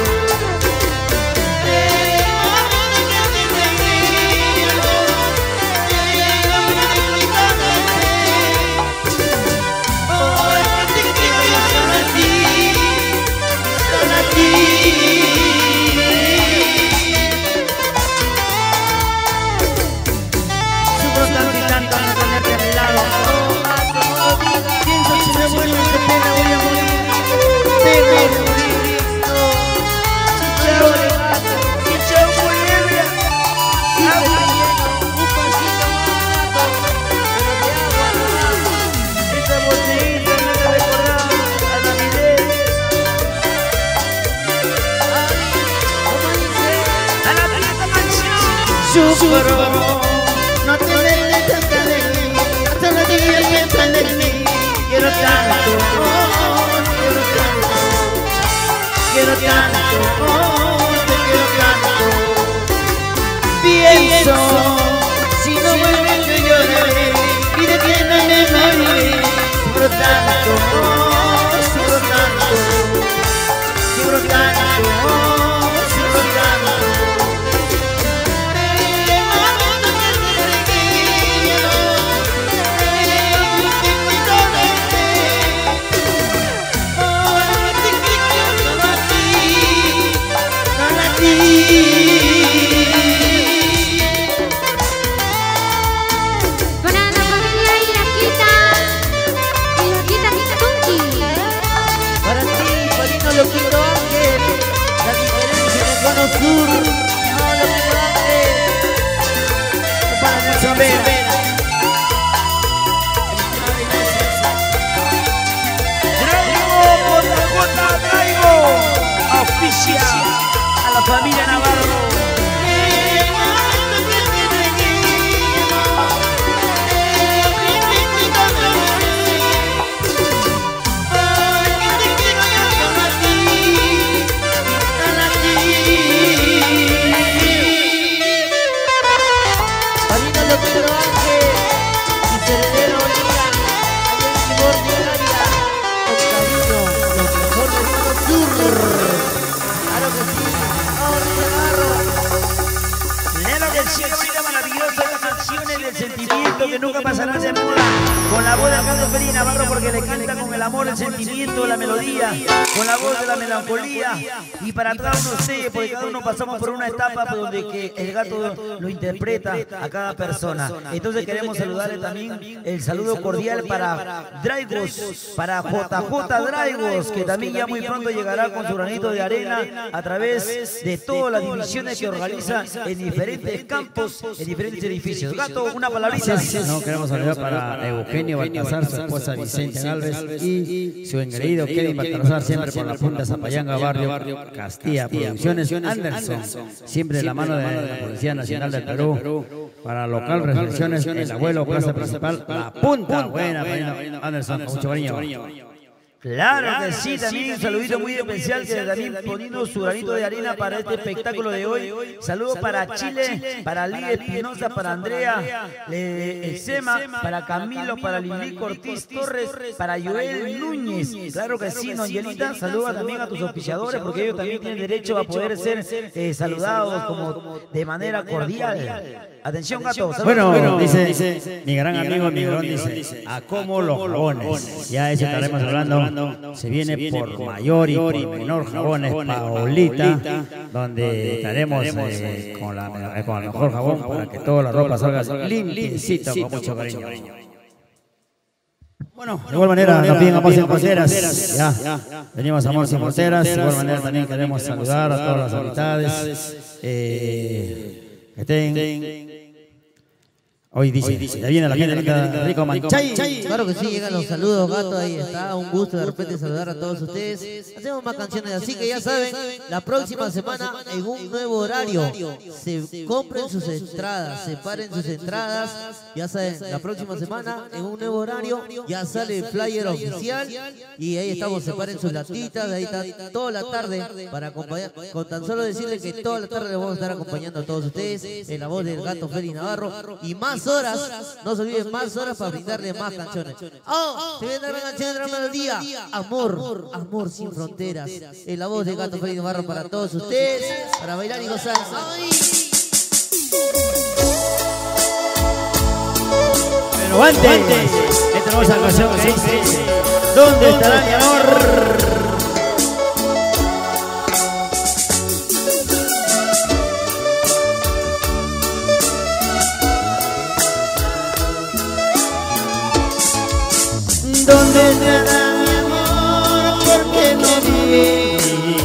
Sufro tanto y tanto no tenerte a mi lado. Pienso si me vuelvo de pena voy a morir. Debe morir esto. Chao, chao, Bolivia. Un pasito más, pero de agua. Esa botellita me ha recordado a la Navidad. ¿Cómo dice? A la fiesta mansión. Sufro no tenerme cerca de mí, hasta los días piensan en mí. Quiero tanto, quiero tanto, quiero tanto, te quiero tanto. Pienso, si no vuelves yo lloraré y de pena me moriré. Sufro tanto, sufro tanto, sufro tanto, sufro tanto. Para la familia Ilaquita Tunki. Para ti, Farino Loquito Ángel, la diferencia en el cono sur. No, Loquito Ángel. Para Nelson Vera. Traigo por la gota, traigo auspicia a la familia Navarro. Farino Loquito Ángel y Ceredero Olivia, allá en Timor de Área, con cariño, lo mejor del cono sur. Claro que sí, ahora Navarro. Claro que sí, existe maravillosa las canciones del sentimiento que nunca pasarán de moda. Con la voz de Armando Pérez Navarro porque le canta con el amor, el sentimiento, la melodía, con la voz de la melancolía. Y para cada uno de ustedes, porque cada uno pasamos por una etapa donde que el gato lo interpreta a cada persona. Entonces queremos saludarle también el saludo cordial para Draigos, para JJ Draigos, que también ya muy pronto llegará con su granito de arena a través de todas las divisiones que organiza en diferentes campos, en diferentes edificios. Gato, una palabrita. No, queremos saludar para Eugenio Baltasar, su esposa Vicente Alves y su engreído Kevin Baltasar, siempre por la punta Zapayanga, barrio Castilla Producciones Anderson, siempre de la mano de la Policía Nacional del Perú, para local reflexiones, el abuelo, plaza principal, la punta, buena, Anderson, con mucho cariño. Claro que sí, también un saludito muy especial que también poniendo su granito de arena para este espectáculo de hoy. Saludos para Chile, para Lidia Espinosa, para Andrea Sema, para Camilo, para Lili Ortiz Torres, para Joel Núñez. Claro que sí, Angelita, saluda también a tus auspiciadores porque ellos también tienen derecho a poder ser saludados como de manera cordial. Atención, gato. Bueno, dice mi gran amigo Miguelón, dice, a como los jabones. Ya eso estaremos hablando. Se viene por mayor y por menor jabones, Paulita, donde estaremos con el mejor jabón para que toda la ropa salga limpiecita con mucho cariño. Bueno, de igual manera, nos piden amor sin fronteras. Ya, venimos a amor sin fronteras. De igual manera, también queremos saludar a todas las amistades que estén Hoy dice, ya viene la gente rico Manchay. Claro que sí, llegan los saludos, gato, ahí está. Un gusto de repente saludar a todos ustedes. Hacemos más canciones, así que ya saben, la próxima semana en un nuevo horario. Se compren sus entradas, separen sus entradas. Ya saben, la próxima semana en un nuevo horario ya sale el flyer oficial. Y ahí estamos, separen sus latitas, ahí está toda la tarde para acompañar. Con tan solo decirles que toda la tarde les vamos a estar acompañando a todos ustedes en la voz del gato Félix Navarro. Y más horas, no se olviden, más horas para brindarle más canciones. ¡Oh! Se viene la canción de la melodía. Amor, amor sin fronteras. En la voz del gato Félix Navarro para todos ustedes, para bailar y gozar. ¡Ay! Pero antes, esta hermosa canción que dice, ¿dónde estará mi amor? ¿Dónde estará mi amor? ¿Por qué no vive?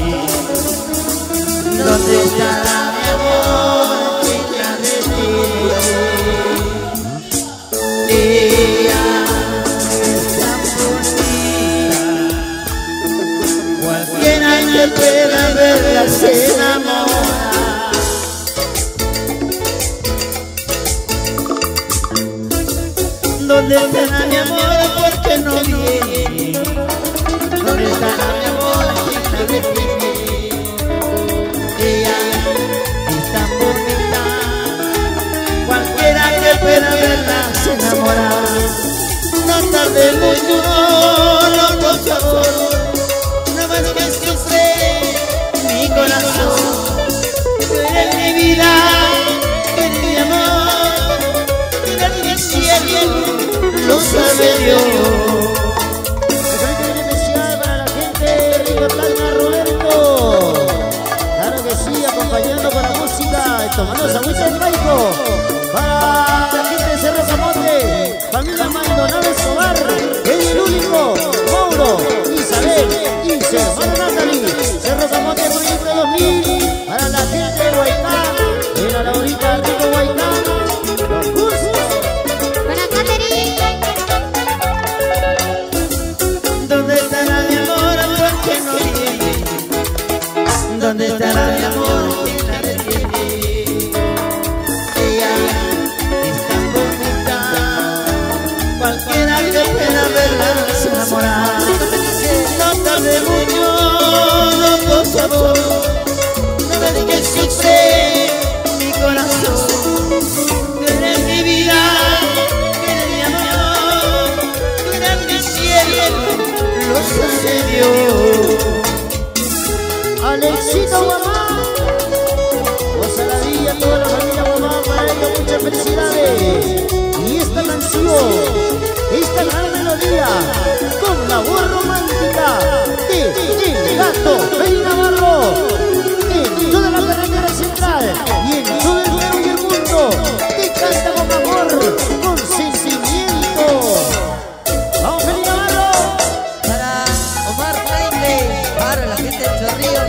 ¿Dónde estará mi amor? ¿Qué ya de ti? Ella es tan bonita, cualquiera que pueda verla se enamora. ¿Dónde estará mi amor? ¿Por qué no viene? ¿Dónde estará mi amor? ¿Quién la detiene? Ella es tan bonita, cualquiera que pueda verla se enamora. No tarde mucho, no, por favor, no más que sufre mi corazón. Tú eres mi vida, eres mi amor, eres mi cielo. Lo sabe Dios. Un especial para la gente de Rico Talma, Roberto. Claro que sí, acompañando con la música, tomando agüita en Maico. Para la gente de Cerro Camote, familia Maldonado Escobar, el único, Mauro, Isabel y su hermana Natalie. Cerro Camote, proyecto 2000. Para la gente de Huaycán, era la horita del Rico Huaycán. Los gustos. Para Catherine. ¿Dónde estará mi amor? ¿Por qué no viene? ¿Dónde estará mi amor? ¿Quién la detiene? Ella es tan bonita, cualquiera que pueda verla se enamora. No tarde mucho, no, por favor, no ves que sufre mi corazón. Tú eres mi vida, eres mi amor, tú eres mi cielo. Lo sucedió. Alexito Guamá, Osaladilla, toda la familia Guamá, para ellos muchas felicidades. Y esta canción, esta gran melodía, con la voz romántica de el gato Félix Navarro, en toda la carretera central y en todo el Perú y el mundo, que canta con amor, con sentimiento. ¡Vamos, Félix Navarro! Para Omar Jaime, para la gente de Chorrillos,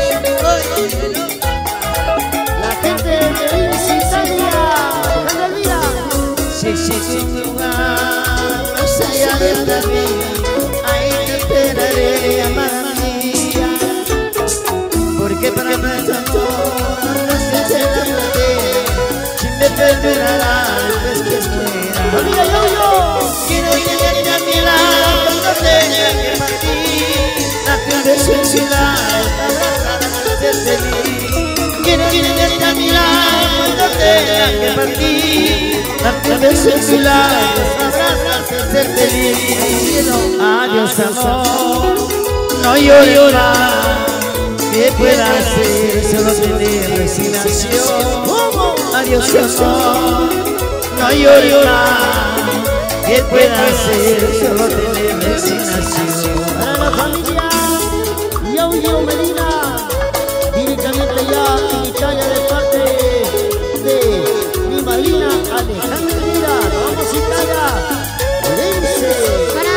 La gente de Italia, Alejandra Elvira. Si sin lugar, más allá de la vida, ahí te esperaré, amada mía. Porque para nuestro amor no se será placer, si me perdonarás después que muera. ¡Olvida yo! Quiero tenerte a mi lado cuando tenga que partir, darte un beso en su lado, abrazarme desde mí. Quiero tenerte a mi lado cuando tenga que partir, darte un beso en su lado, abrazarme desde mí. Adiós amor, no llores más, ¿qué pueda hacer? Solo tener resignación. Adiós amor, no llores más, ¿qué pueda hacer? Solo tener resignación. Para la familia Yaulio Medina, directamente ya en Italia de parte de mi madrina Alejandra Elvira. Vamos a Italia, Orense. Para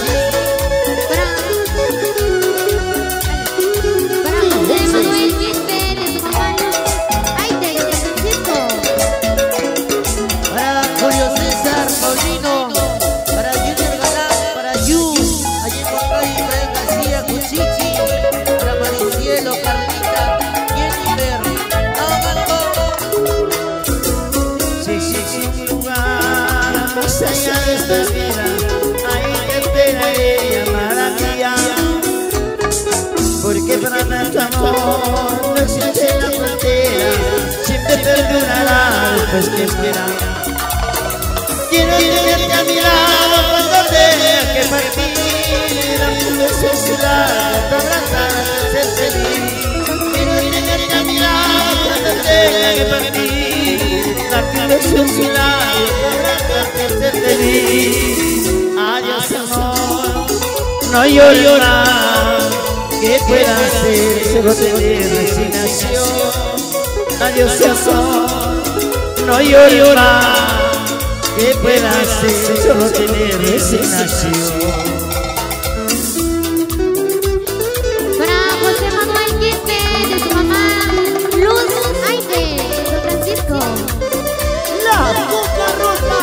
José Manuel Quispe, de su mamá Luz Aite, de Francisco. para Julio César. más allá de esta vida, ahí te esperaré, maravilla. Porque para nuestro amor no existe la frontera, siempre perdurará después que espera. Quiero tenerte a mi lado cuando tenga que partir, darte un beso en su labio, abrazar, ser feliz. Quiero tenerte a mi lado cuando tenga que partir, darte un beso en su labio, abrazarte, ser feliz. Adiós amor, no lloro más, ¿qué pueda hacer? Solo tener resignación. Adiós amor, no lloro más, ¿qué pueda hacer? Solo tener resignación. Para José Manuel Quispe, de su mamá Luz Aide, de San Francisco. La copa rota,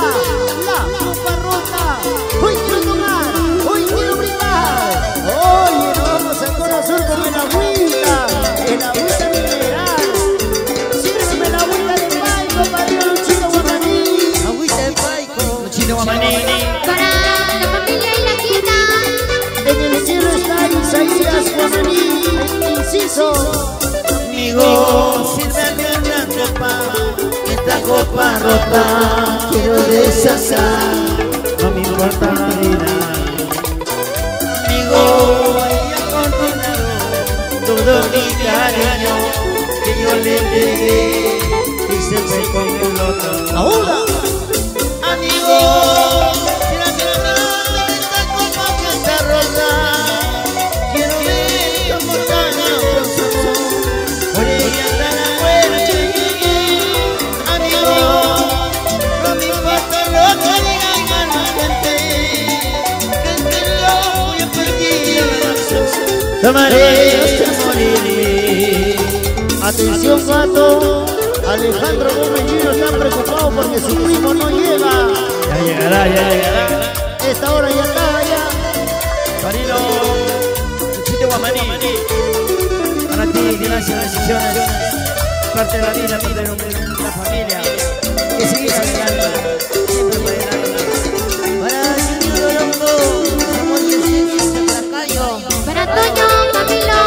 hoy quiero tomar, hoy quiero brindar. Oye, nos vamos al corazón con el agüita mineral. Sírveme la agüita de Paico para el Luchito Guamaní. Agüita de Paico. Luchito Guamaní. Para la familia y la quita. En el cielo está Isaías Guamaní, inciso. Amigo, sírveme una copa, esta copa rota quiero deshacer, no me importa la vida. Amigo, ella condenado todo mi cariño que yo le entregué y se fue con el otro. Ahora, Amigo, sírveme esta copa que está rota, quiero ver cómo está la próxima. Por ella está la muerte. Amigo, no me importa lo que digan a la gente, que este loco yo perdí el brazo, tomaré hasta morir. atención gato, Alejandro Gómez Giro está preocupado porque su primo no llega. Ya llegará, ya llegará. Esta hora ya está, ya. Farilo, Luchito Guamaní. Para ti, gracias a las decisiones. Parte de la vida, de la familia. Que sigas adelante. Siempre para adelante. Para Silvio Longo, amor que se dice Placayo. Para Toño, Camilo.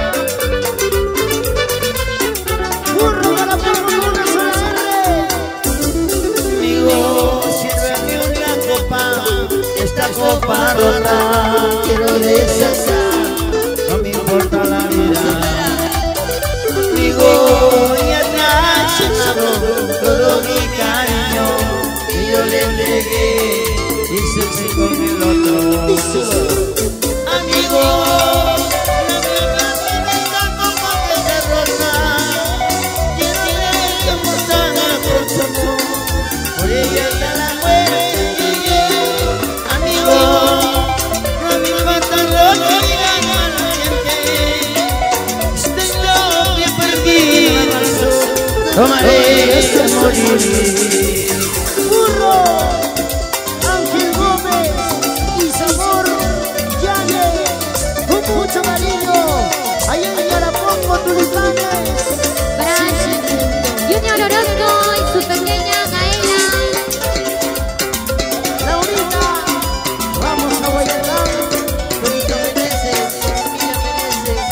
Burro para Pablo Luna Soler. Amigo, sírveme una copa, esta copa rota quiero deshacer, no me importa la vida. Amigo, ya te has llenado todo mi cariño que yo le entregué y se fue con el otro. Amigo, no me importa esta copa que se rota, quiero ver cómo está la próxima. Por ella está la muerte. Amigo, no me importa lo que digan a la gente, estoy loco y perdí la razón, tomaré hasta morir. Burro, Ángel Gómez y Sabor Yaye, con mucho cariño, allá en Yarapongo, Tulipanes. Para Junior Orozco y su pequeña Gaela. Laurita, vamos a Guayacán. Benito Meneses, familia Meneses.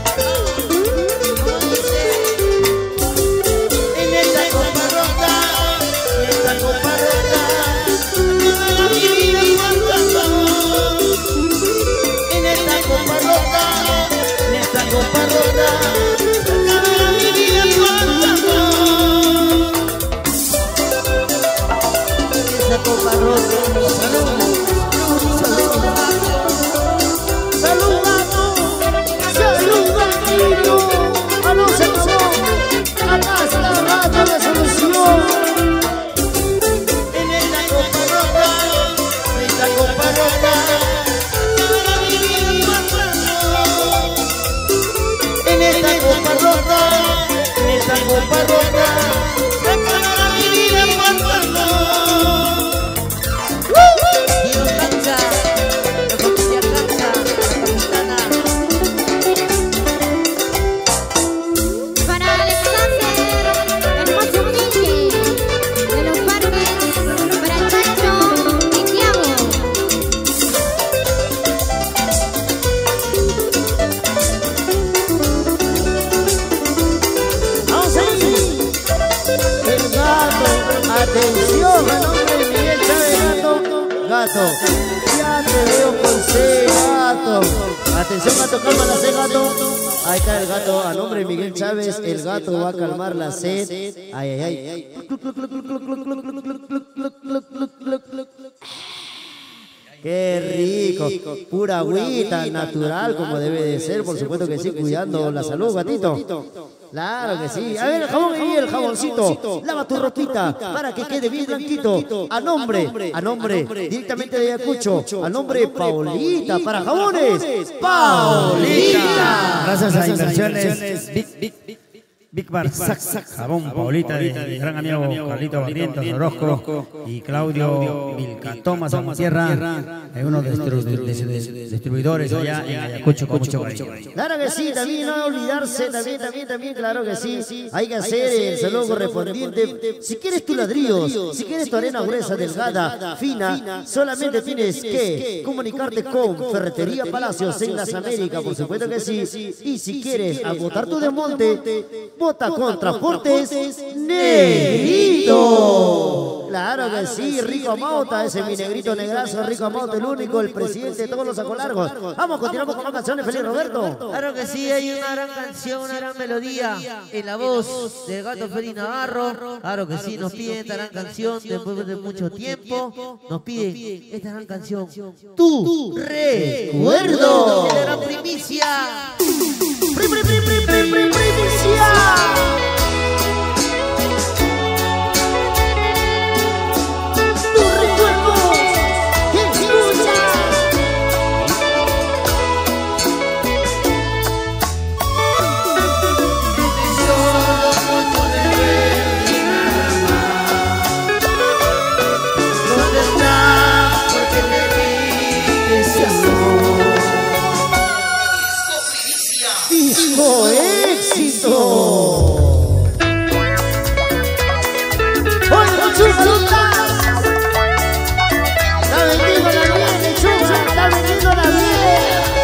¿Cómo dice? En esta copa rota, ayúdame a mi vida por favor. En esta copa rota, ayúdame a mi vida por favor. Esa copa rota. Salud, a no se acabó, acá está Radio La Solución. En esta copa rota, ayúdame a mi vida por favor. En esta copa rota, ayúdame a mi vida por favor. Diego a nombre de Miguel Chávez, gato. Ya te veo con C, gato. Atención, gato, calma la sed, gato. Ahí está el gato, a nombre de Miguel Chávez, el gato va a calmar la sed. Ay, ay, ay. Qué rico, pura agüita natural como debe de ser, por supuesto que sí, cuidando la salud, gatito. Claro que sí. A ver, el jabón y el jaboncito. Lava tu ropita para que quede bien blanquito. A nombre, directamente de Ayacucho. A nombre de Paulita, para jabones. Paulita. Gracias a Inversiones Big Bar Jabón Paulita, de mi gran amigo Carlito Barrientos Orozco y Claudio Vilcatoma Tierra, unos distribuidores allá en Ayacucho con mucho cariño. Claro que sí, también no olvidarse, también, claro que sí. Hay que hacer el saludo correspondiente. Si quieres tus ladrillos, si quieres tu arena gruesa, delgada, fina, solamente tienes que comunicarte con Ferretería Palacios en las Américas, por supuesto que sí. Y si quieres agotar tu desmonte, bota con Transportes Negrito. Claro que sí, Rico Amauta, ese mi negrito negrazo, Rico Amauta, el único, el presidente de todos los sacolargos. Vamos, continuamos con más canciones, Feliz Roberto. Claro que sí, hay una gran canción, una gran melodía en la voz del gato Félix Navarro. Claro que sí, nos piden esta gran canción después de mucho tiempo. Nos piden esta gran canción, Tu Recuerdo. De la gran primicia. Primicia. ¡Éxito! ¡Oye, chucha! ¡Está vendiendo la miel, chucha! ¡Está vendiendo la miel!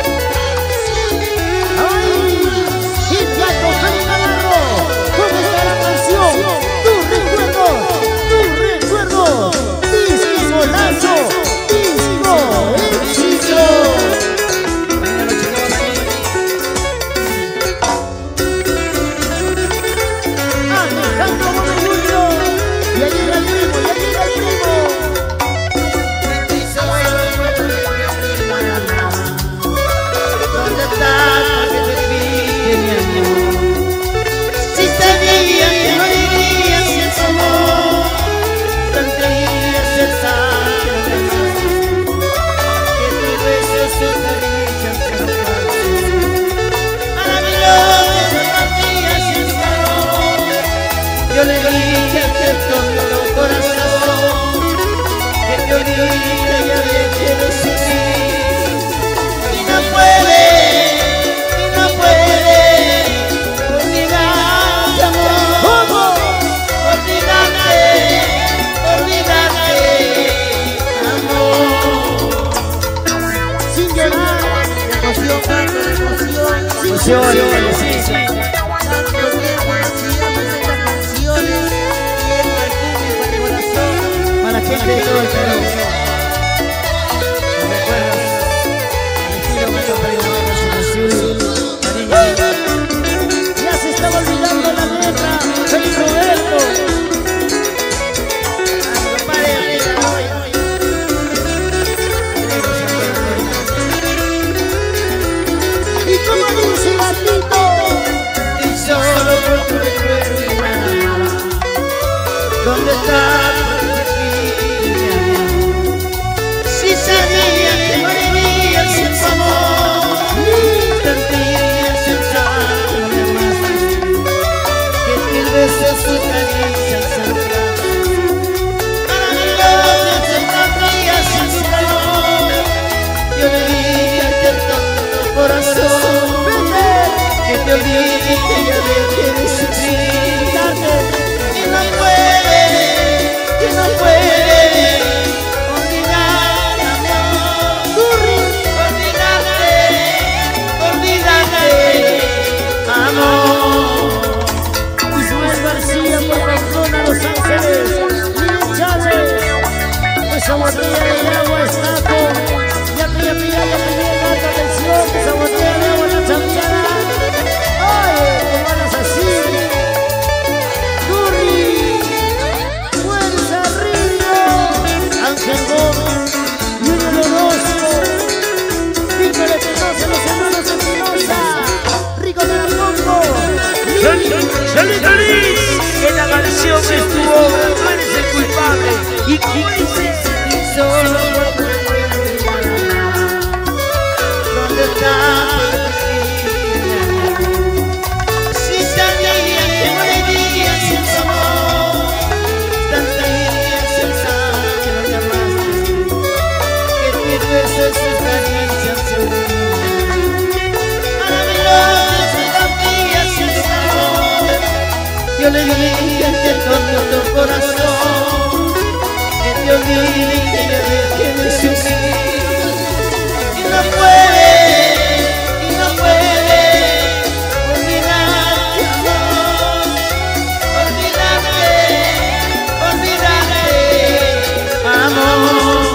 ¡Ay! ¡El gato Félix Navarro! ¿Cómo está la canción? ¡Tu recuerdo! ¡Disco golazo! ¡Disco éxito! Yo le dije que todo corazón, que te olvide, ya le quiero sufrir. Y no puede olvidarte, amor. Olvidarte, amor. Sin llorar, emoción. Para la gente de todo el Perú. ¿Me recuerdas? Ya se estaba olvidando la guerra, Feliz Roberto. Y como dice el gatito, y solo por tu recuerdo y nada más. ¿Dónde estás? Si sabía que morirías sin tu amor, tendrías el santo más que 1000 veces tu caricia al saludar. Para mi novia tendrías sin su calor. Yo le dije que todo corazón, que te olvide, que ya me quieres sufrir. Y no puede olvidar, amor. Ismael García por Pamplona, Los Ángeles, Miguel Chávez. es tu obra, tú eres el culpable. Y como dices, Solo ¿dónde está? Si salía que moriría sin su amor, tantaría sin saber que lo llamaste, que tus besos y sus caricias se unían. Ahora me lo tantaría sin su amor, yo le dije que todo tu corazón, que te olvide que yo dejé de sufrir. Y no puede olvidarte, amor, olvidarte, amor.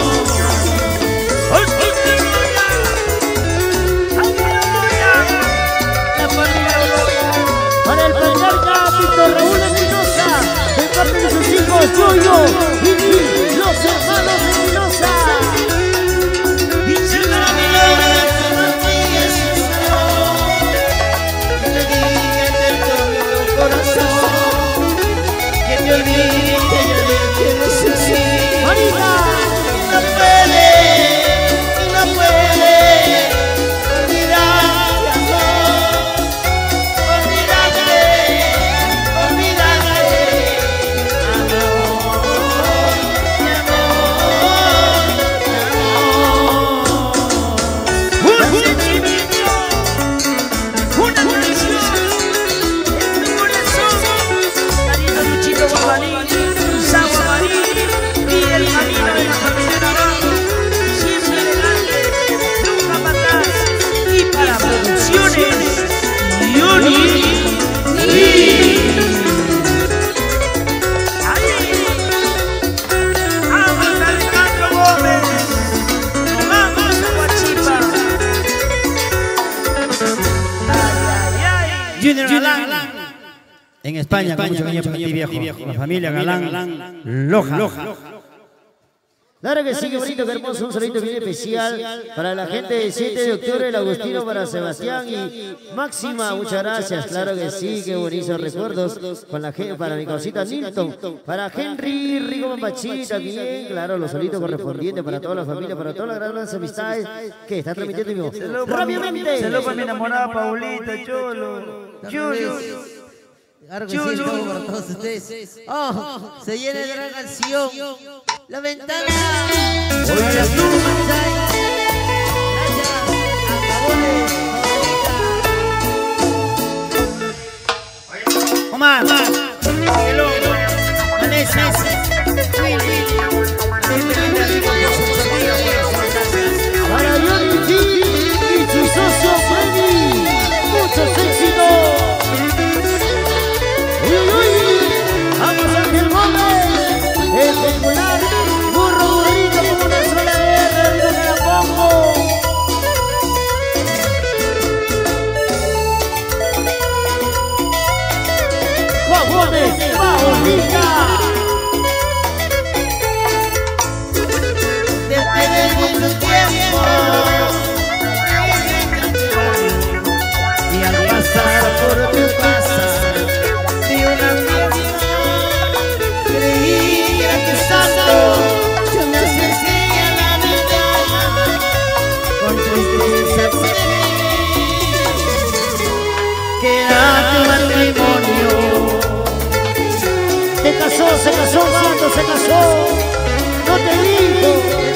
la familia Oroya. Para el patriarca Víctor Raúl Espinosa, de parte de sus hijos Yoyo y los hermanos Espinosa. Que te olvide que yo dejé de sufrir. ¡Marita! No puede olvidarte, amor, olvidarte, amor, mi amor. Un sentimiento, una canción en tu corazón. Cariño Luchito Guabalín, Sagua Marín y el camino de la familia Navarro. Siempre adelante, nunca matar. Y para producciones, Yoni. Ahí, vamos Alejandro Gómez, vamos a Huachipa. Junior Galán. En España, con mucho cariño para ti, viejo. La familia Galán, Loja. Claro que sí, qué bonito, qué hermoso, un saludito bien especial para la gente del 7 de octubre, el Agustino, para Sebastián y Máxima, muchas gracias, claro que sí, qué bonitos recuerdos con la gente, para mi cosita Nilton, para Henry, Rigo Mamachi también, claro, los saluditos correspondientes para toda la familia, para todas las grandes amistades que está transmitiendo en vivo. Rápidamente. Saludos para mi enamorada Paulita, Cholo. Claro que sí, estamos para todos ustedes. Oh, se viene de gran canción. La ventana. Oye, tú. Gracias. Acabones, favorita. Omar, Vanessa, Para Johnny G y su socio Freddy, muchos éxitos. Vamos Ángel Gómez, el popular burro burrito como una sola guerra, rico que la pongo. Juan Gómez, favorita. Desde mucho tiempo y al pasar por tu casa vi una fiesta, creía que santo yo me acerqué a la ventana con tristeza observé que era tu matrimonio. Se casó, gato, se casó. No te digo,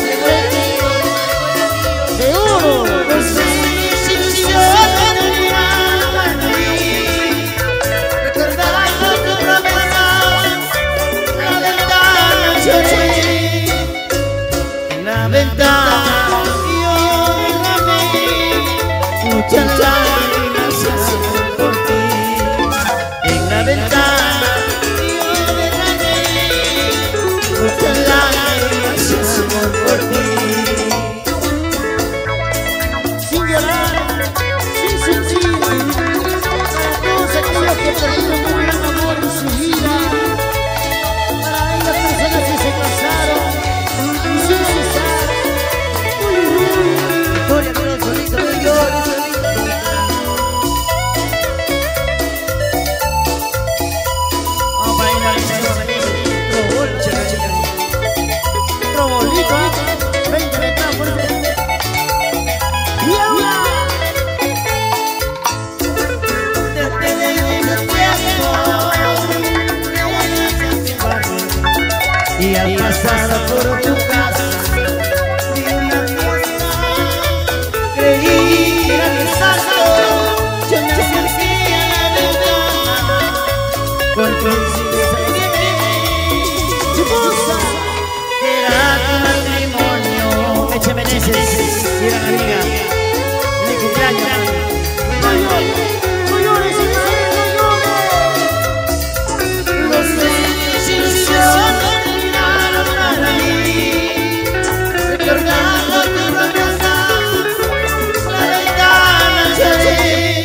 de oro. No sé si yo te miraba a ti, recordando tu promesa, la ventana lloré, en la ventana yo derramé muchas lágrimas por ti, en la ventana yo derramé pasara por tu casa y una fiesta. Creí que era mi santo, yo me acerqué a la ventana, porque si me viene, chuposa, era tu matrimonio. Eche Meneses, y era la amiga, mi cumpleaños. No llores, no llores, no llores. Los besos terminaron para mí, recordando tu promesa, la ventana cerré,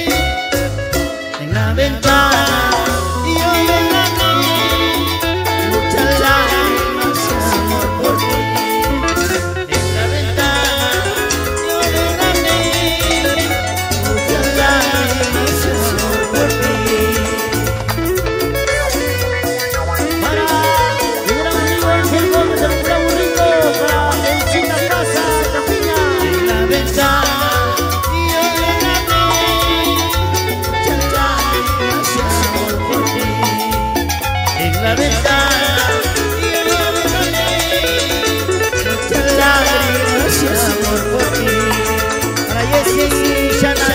en la ventana y hoy derramé muchas lágrimas y amor por ti. En la ventana y hoy derramé muchas lágrimas y amor por ti. Para mi gran amigo Ángel Gómez, el pura burrito, para el Chita Casa, Capiña. En la ventana y hoy derramé muchas lágrimas y amor por ti. En la ventana y hoy derramé muchas lágrimas y amor por ti. Para Jessy y Shana,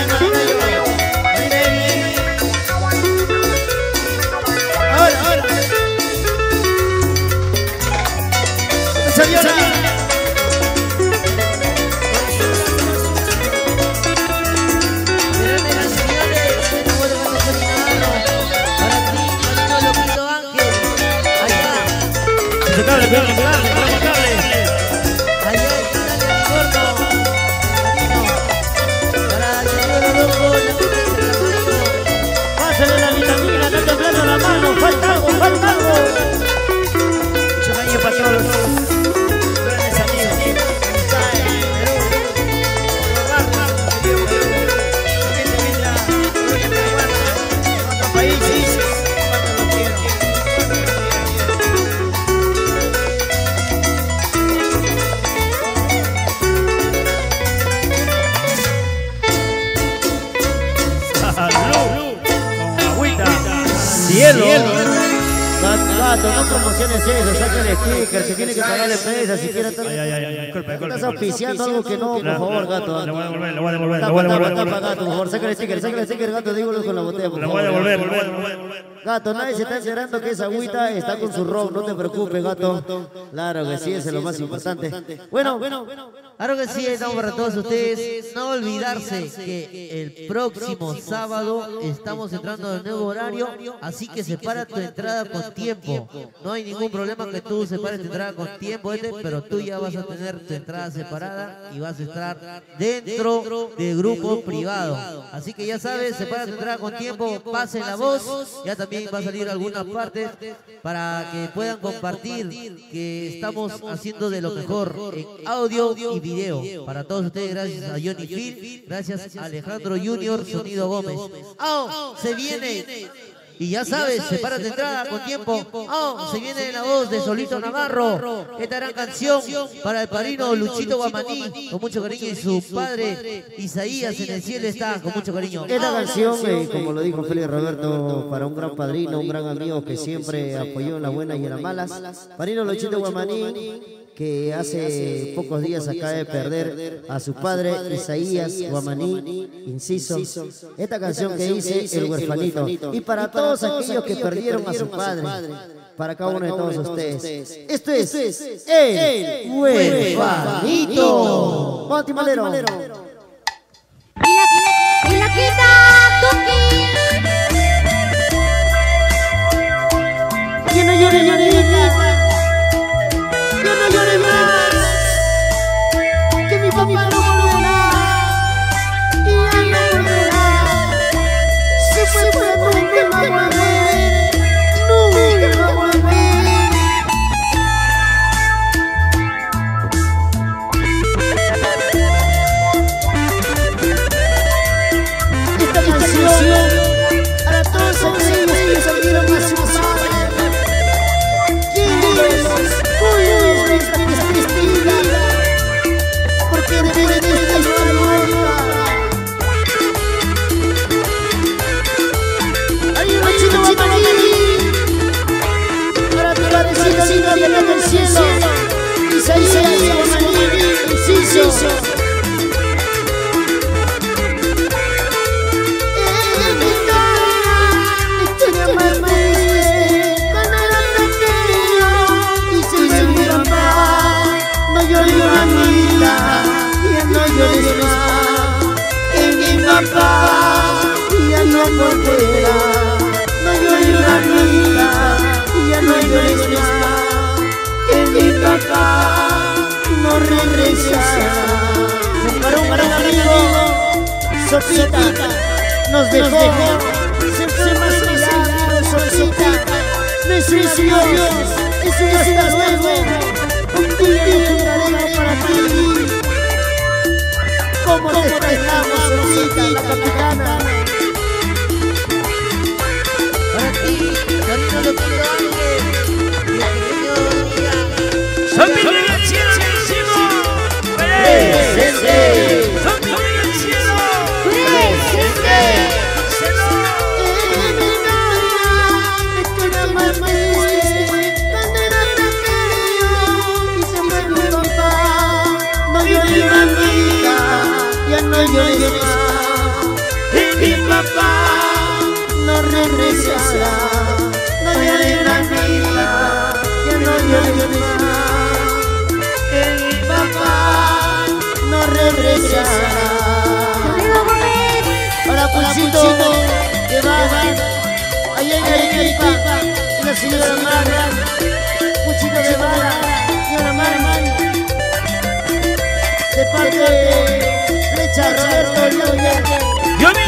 ahora, ahora. Señora. Señoras y señores, estamos de Gato Feli Navarro. Para ti, Marino Loquito Ángel. Allá, Impecable, impecable, impecable. allá en Italia, mi gordo. Marino. Para Daniel Loco, la primera de la mano. Pásale la vitamina, no temblando la mano. Falta algo, falta algo. Mucho cariño para todos los grandes amigos. Países, cuánto lo quiero. Salud, con agüita. Cielo. Gato, no promociones eso, saca el sticker, se tiene que pagar la empresa, si quiere estar... Estás auspiciando algo que no, por favor, gato. Lo voy a devolver, lo voy a devolver. Tapa, gato, por favor, saca el sticker, gato, dígalo con la botella, por Lo favor. voy a devolver. Gato, nadie se está enterando que esa agüita está con su ron, no te preocupes, gato. Claro que sí, eso es lo más importante. Bueno, Claro que sí, estamos para todos ustedes. No olvidarse que el próximo sábado estamos entrando en el nuevo horario, así que separa tu entrada con tiempo. No hay ningún problema que tú separes tu entrada con tiempo, pero tú ya vas a tener tu entrada separada y vas a estar dentro del grupo privado. Así que ya sabes, separa tu entrada con tiempo, pase la voz. Ya también va a salir alguna parte para que puedan compartir que estamos haciendo de lo mejor en audio y video. Para todos ustedes, gracias a Johnny Phil, gracias a Alejandro Junior, Sonido Gómez. ¡Oh! Se viene. Y ya sabes, separa tu entrada con tiempo. ¡Oh! Se viene la voz de Solito Navarro. Esta gran canción para el padrino Luchito Guamaní, con mucho cariño, y su padre Isaías en el cielo está, con mucho cariño. esta canción, como lo dijo Félix Roberto, para un gran padrino, un gran amigo que siempre apoyó en las buenas y en las malas. Padrino Luchito Guamaní, que hace pocos días acaba de perder a su padre Isaías Guamaní, inciso. Esta canción que dice El Huerfanito. Y para todos aquellos que perdieron a su padre, para cada uno de todos ustedes. Esto es El Huerfanito. Vamos, Timalero. Y la quita Tuki. Que no llore, llore, llore. Que no llore más, que mi papá no volverá, y ya no volverá. Si fue por nunca va a volver, nunca va a volver. Esta canción para todos aquellos que salieron a su madre, papá no regresará. Para un gran amigo, Sopita nos dejó, se fue más allá, Sopita. Nuestro Dios es un hasta luego, un día juntaremos para ti. Como te extrañamos, Sopita, la capitana. Para ti, Carino Loquito Ángel, y el pequeño Día. ¡Son mi rey al cielo, bellísimo! ¡Presente! ¡Son mi rey al cielo! ¡Presente! No llores más, mi papá no regresará. No llores más, ya no llores más, mi papá no regresará. Para Pulsito, que va allá en Arequipa, y la señora Mara, Pulsito de Mara, señora Mara, de parte de Roberto Lloyer. Yo me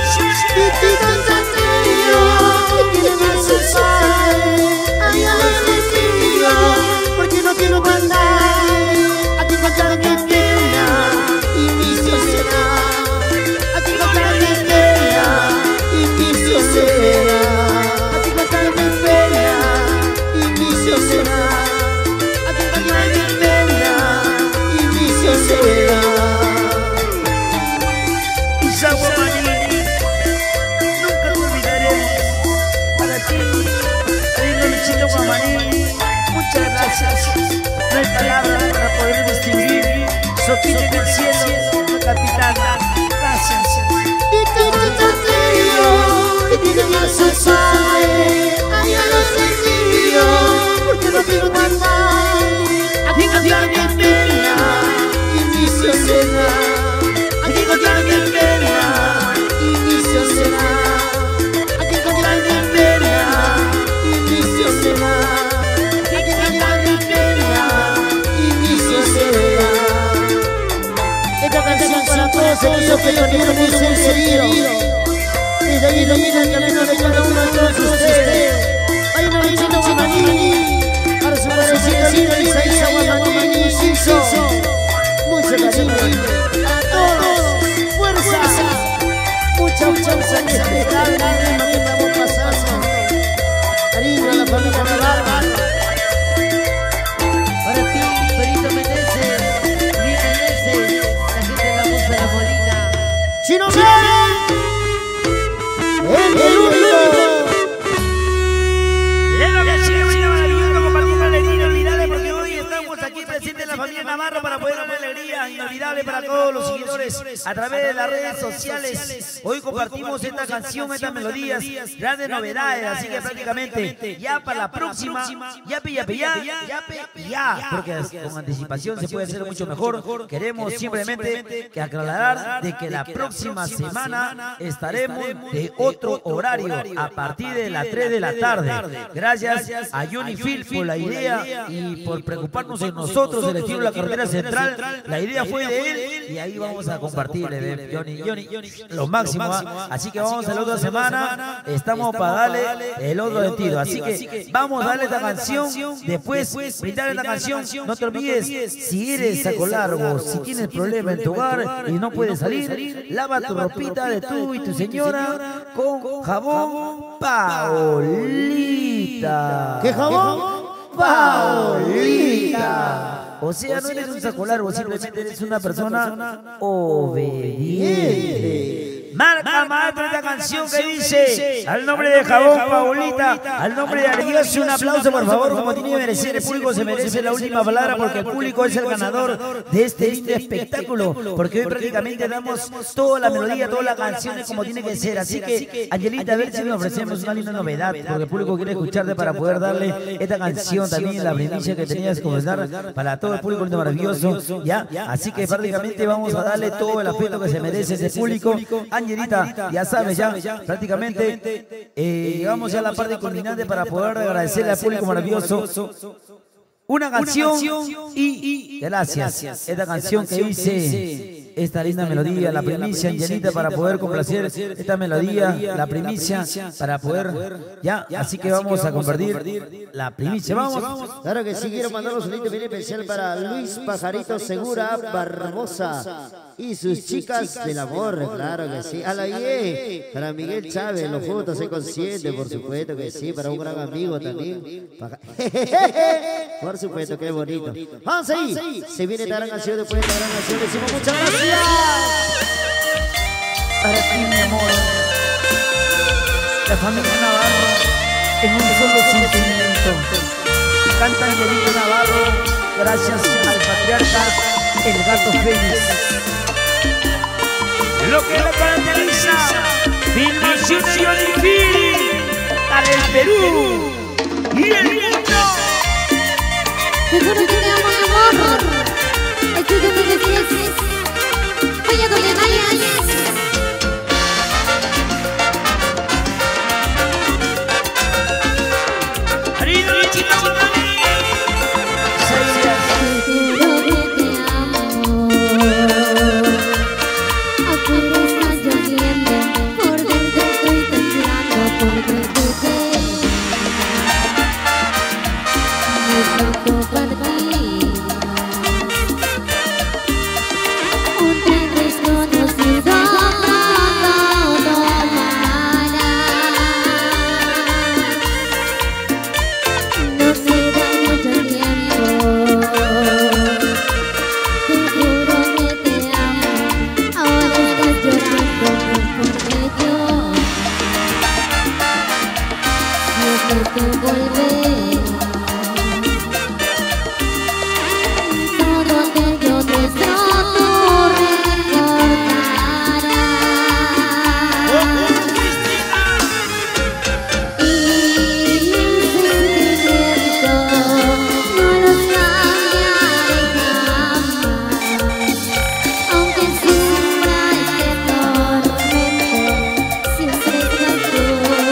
porque no quiero mandar a ti contar mi pena y mi soledad. A ti contar mi pena y mi soledad. A ti contar mi pena y mi soledad. A ti contar mi pena y mi soledad. Nunca te olvidaremos. Para ti, Carino Luchito Guamaní, muchas gracias. No hay palabras para poder distinguir. Sopita en el cielo, la capitana. Gracias. Porque no quiero mandar a ti contar mi pena y mi soledad. A ti contar mi pena y mi soledad. A ti contar mi pena y mi soledad. A ti contar mi pena y mi soledad. Esta canción para todos aquellos que perdieron un ser querido. Desde ahí ilumina el camino de cada uno de todos ustedes. Hay una Luchito Guamaní para su padrecita Isaías Guamaní Inciso. Mucho cariño a todos, fuerza, mucha respetable, no tengamos pasado. Cariño a la familia Navarra. Para ti, Perito Meneses, Luis Meneses, la gente de la Musa de la Molina. Chino el único. Lo que sigue siendo maravilloso, compartiendo alegría inolvidable, porque hoy estamos aquí presentes en la familia Navarro para poder dar alegría inolvidable para todos los seguidores a través de las redes sociales. Hoy compartimos esta canción, estas melodías, grandes novedades, así que prácticamente ya para la próxima, ya, porque con anticipación se puede hacer mucho mejor. Queremos simplemente que aclarar de que la próxima semana estaremos de otro horario a partir de las 3 de la tarde. Gracias a Unifil por la idea y por preocuparnos en nosotros, el estilo de la carretera central. La idea fue de él y ahí vamos a compartirle, Johnny, lo máximo. Así que vamos a la otra semana, estamos para darle el otro sentido. Así que vamos a darle esta canción, después brindar esta canción. No te olvides, si eres saco largo, si tienes problema en tu hogar y no puedes salir, lava tu ropita de tú y tu señora con jabón Paulita. ¿Qué jabón? Paulita. O sea, no eres un saco largo, simplemente eres una persona obediente. Marca maestro esta canción que dice: al nombre de Jabón Paulita, al nombre de Dios, un aplauso por favor, como tiene que merecer. El público se merece la última palabra porque el público es el ganador de este lindo espectáculo, porque hoy prácticamente damos toda la melodía, todas las canciones como tiene que ser. Así que, Angelita, a ver si nos ofrecemos una linda novedad, porque el público quiere escucharte para poder darle esta canción también, la primicia que tenías que comentar para todo el público lindo maravilloso, ¿ya? Así que prácticamente vamos a darle todo el aspecto que se merece ese público. Angelita, ya sabes, ya prácticamente llegamos ya a la parte culminante para poder agradecerle al público maravilloso. una canción y gracias. Esta canción que dice esta linda melodía, la primicia, Angelita, para poder complacer esta melodía, la primicia, para poder, ya, así que vamos a compartir la primicia, vamos. Claro que sí, quiero mandar un saludito bien especial para Luis Pajarito Segura Barbosa y sus chicas del amor, claro que sí. A la IE, para Miguel Chávez, los juntos, sé consciente, por supuesto que sí, para un gran amigo también. Por supuesto, qué bonito. Vamos ahí, se viene esta gran canción, después de esta gran canción, decimos muchas gracias. Para ti, mi amor, la familia Navarro en un solo sentimiento. Canta Angelito Navarro, gracias al patriarca El Gato Fénix. Lo que lo caracteriza, filmación para el Perú y el mundo. Seguro que te amo, mi amor. Estoy de muy feliz. Voy a donde vayas. Marido de Chica Guatani. Seguro que te amo. Afuera está lloviendo, por dentro estoy temblando, porque tú te me tocó partir. Un tren desconocido pronto tomará. No queda mucho tiempo. Seguro que te amo. Ahora estás llorando porque yo necesito volver. Todo aquello nuestro tú recordarás. Y mis sentimientos no los cambiaré jamás. Aunque sufra este tormento, siempre estás tú.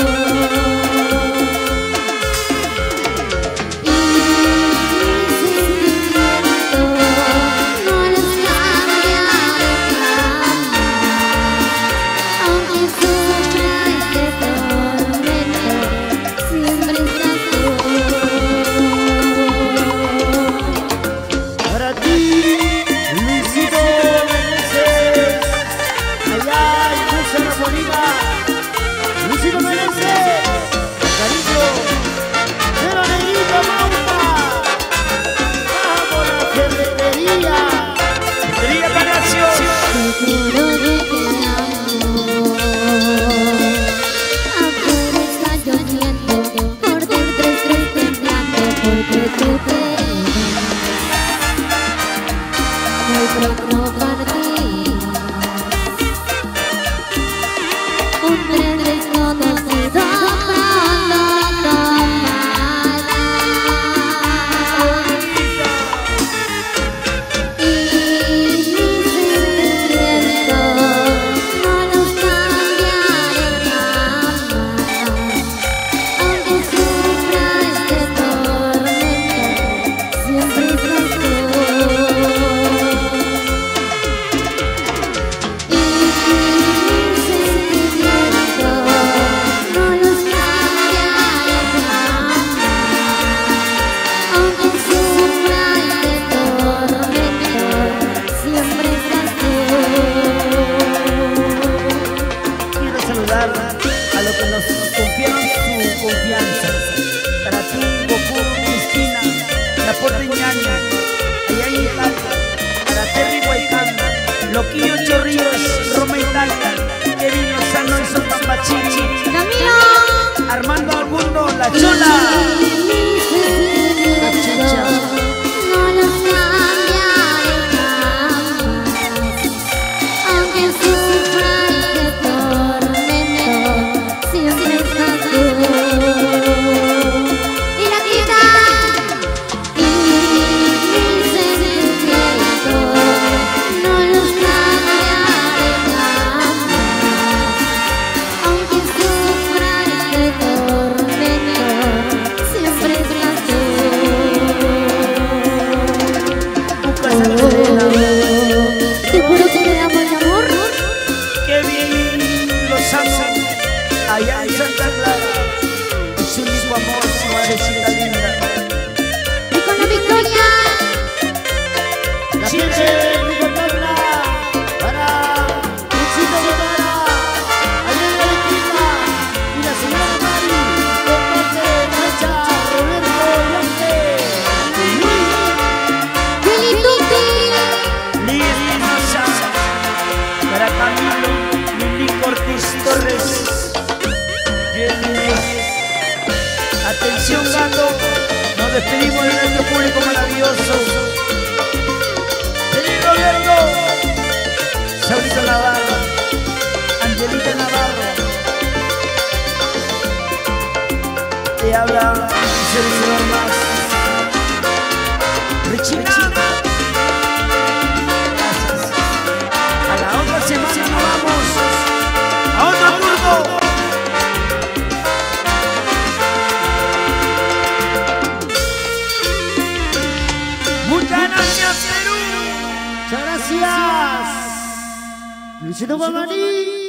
Y mis sentimientos no los cambiaré jamás. Aunque sufra este tormento, siempre estás tú. Para ti, Luisito Meneses, allá en Busa Bolívar, Luisito Meneses, cariño, de la negrita Maupa, vamos a la ferretería. Ferretería Palacio. Seguro que te amo. Afuera está lloviendo, por dentro estoy temblando, porque tú te muy pronto partirás. Un tren desconocido pronto tomará. Y mis sentimientos no los cambiaré jamás. Aunque sufra este tormento, siempre estás tú. Y mis sentimientos no los cambiaré jamás. Aunque sufra este tormento, siempre estás tú. Quiero saludar a los que nos confiaron su confianza. Para ti, Goku, Cristina, la porteñaña, allá en Italia. Para Terry Guaycán, Loquillo Chorrillos, Roma Italia, Kevin Lozano y Sotambachiri, ¡Lo mío! Armando Algundo, La Chola. Mis sentimientos no los cambiaré jamás. Aunque sufra este tormento, siempre estás tú. Y la quita. Y mis sentimientos no los cambiaré jamás. Aunque sufra este tormento, servidor más. Richina. A la otra semana nos vamos a otro turno. Muchas gracias, Perú. Muchas gracias. Luisito Guamaní.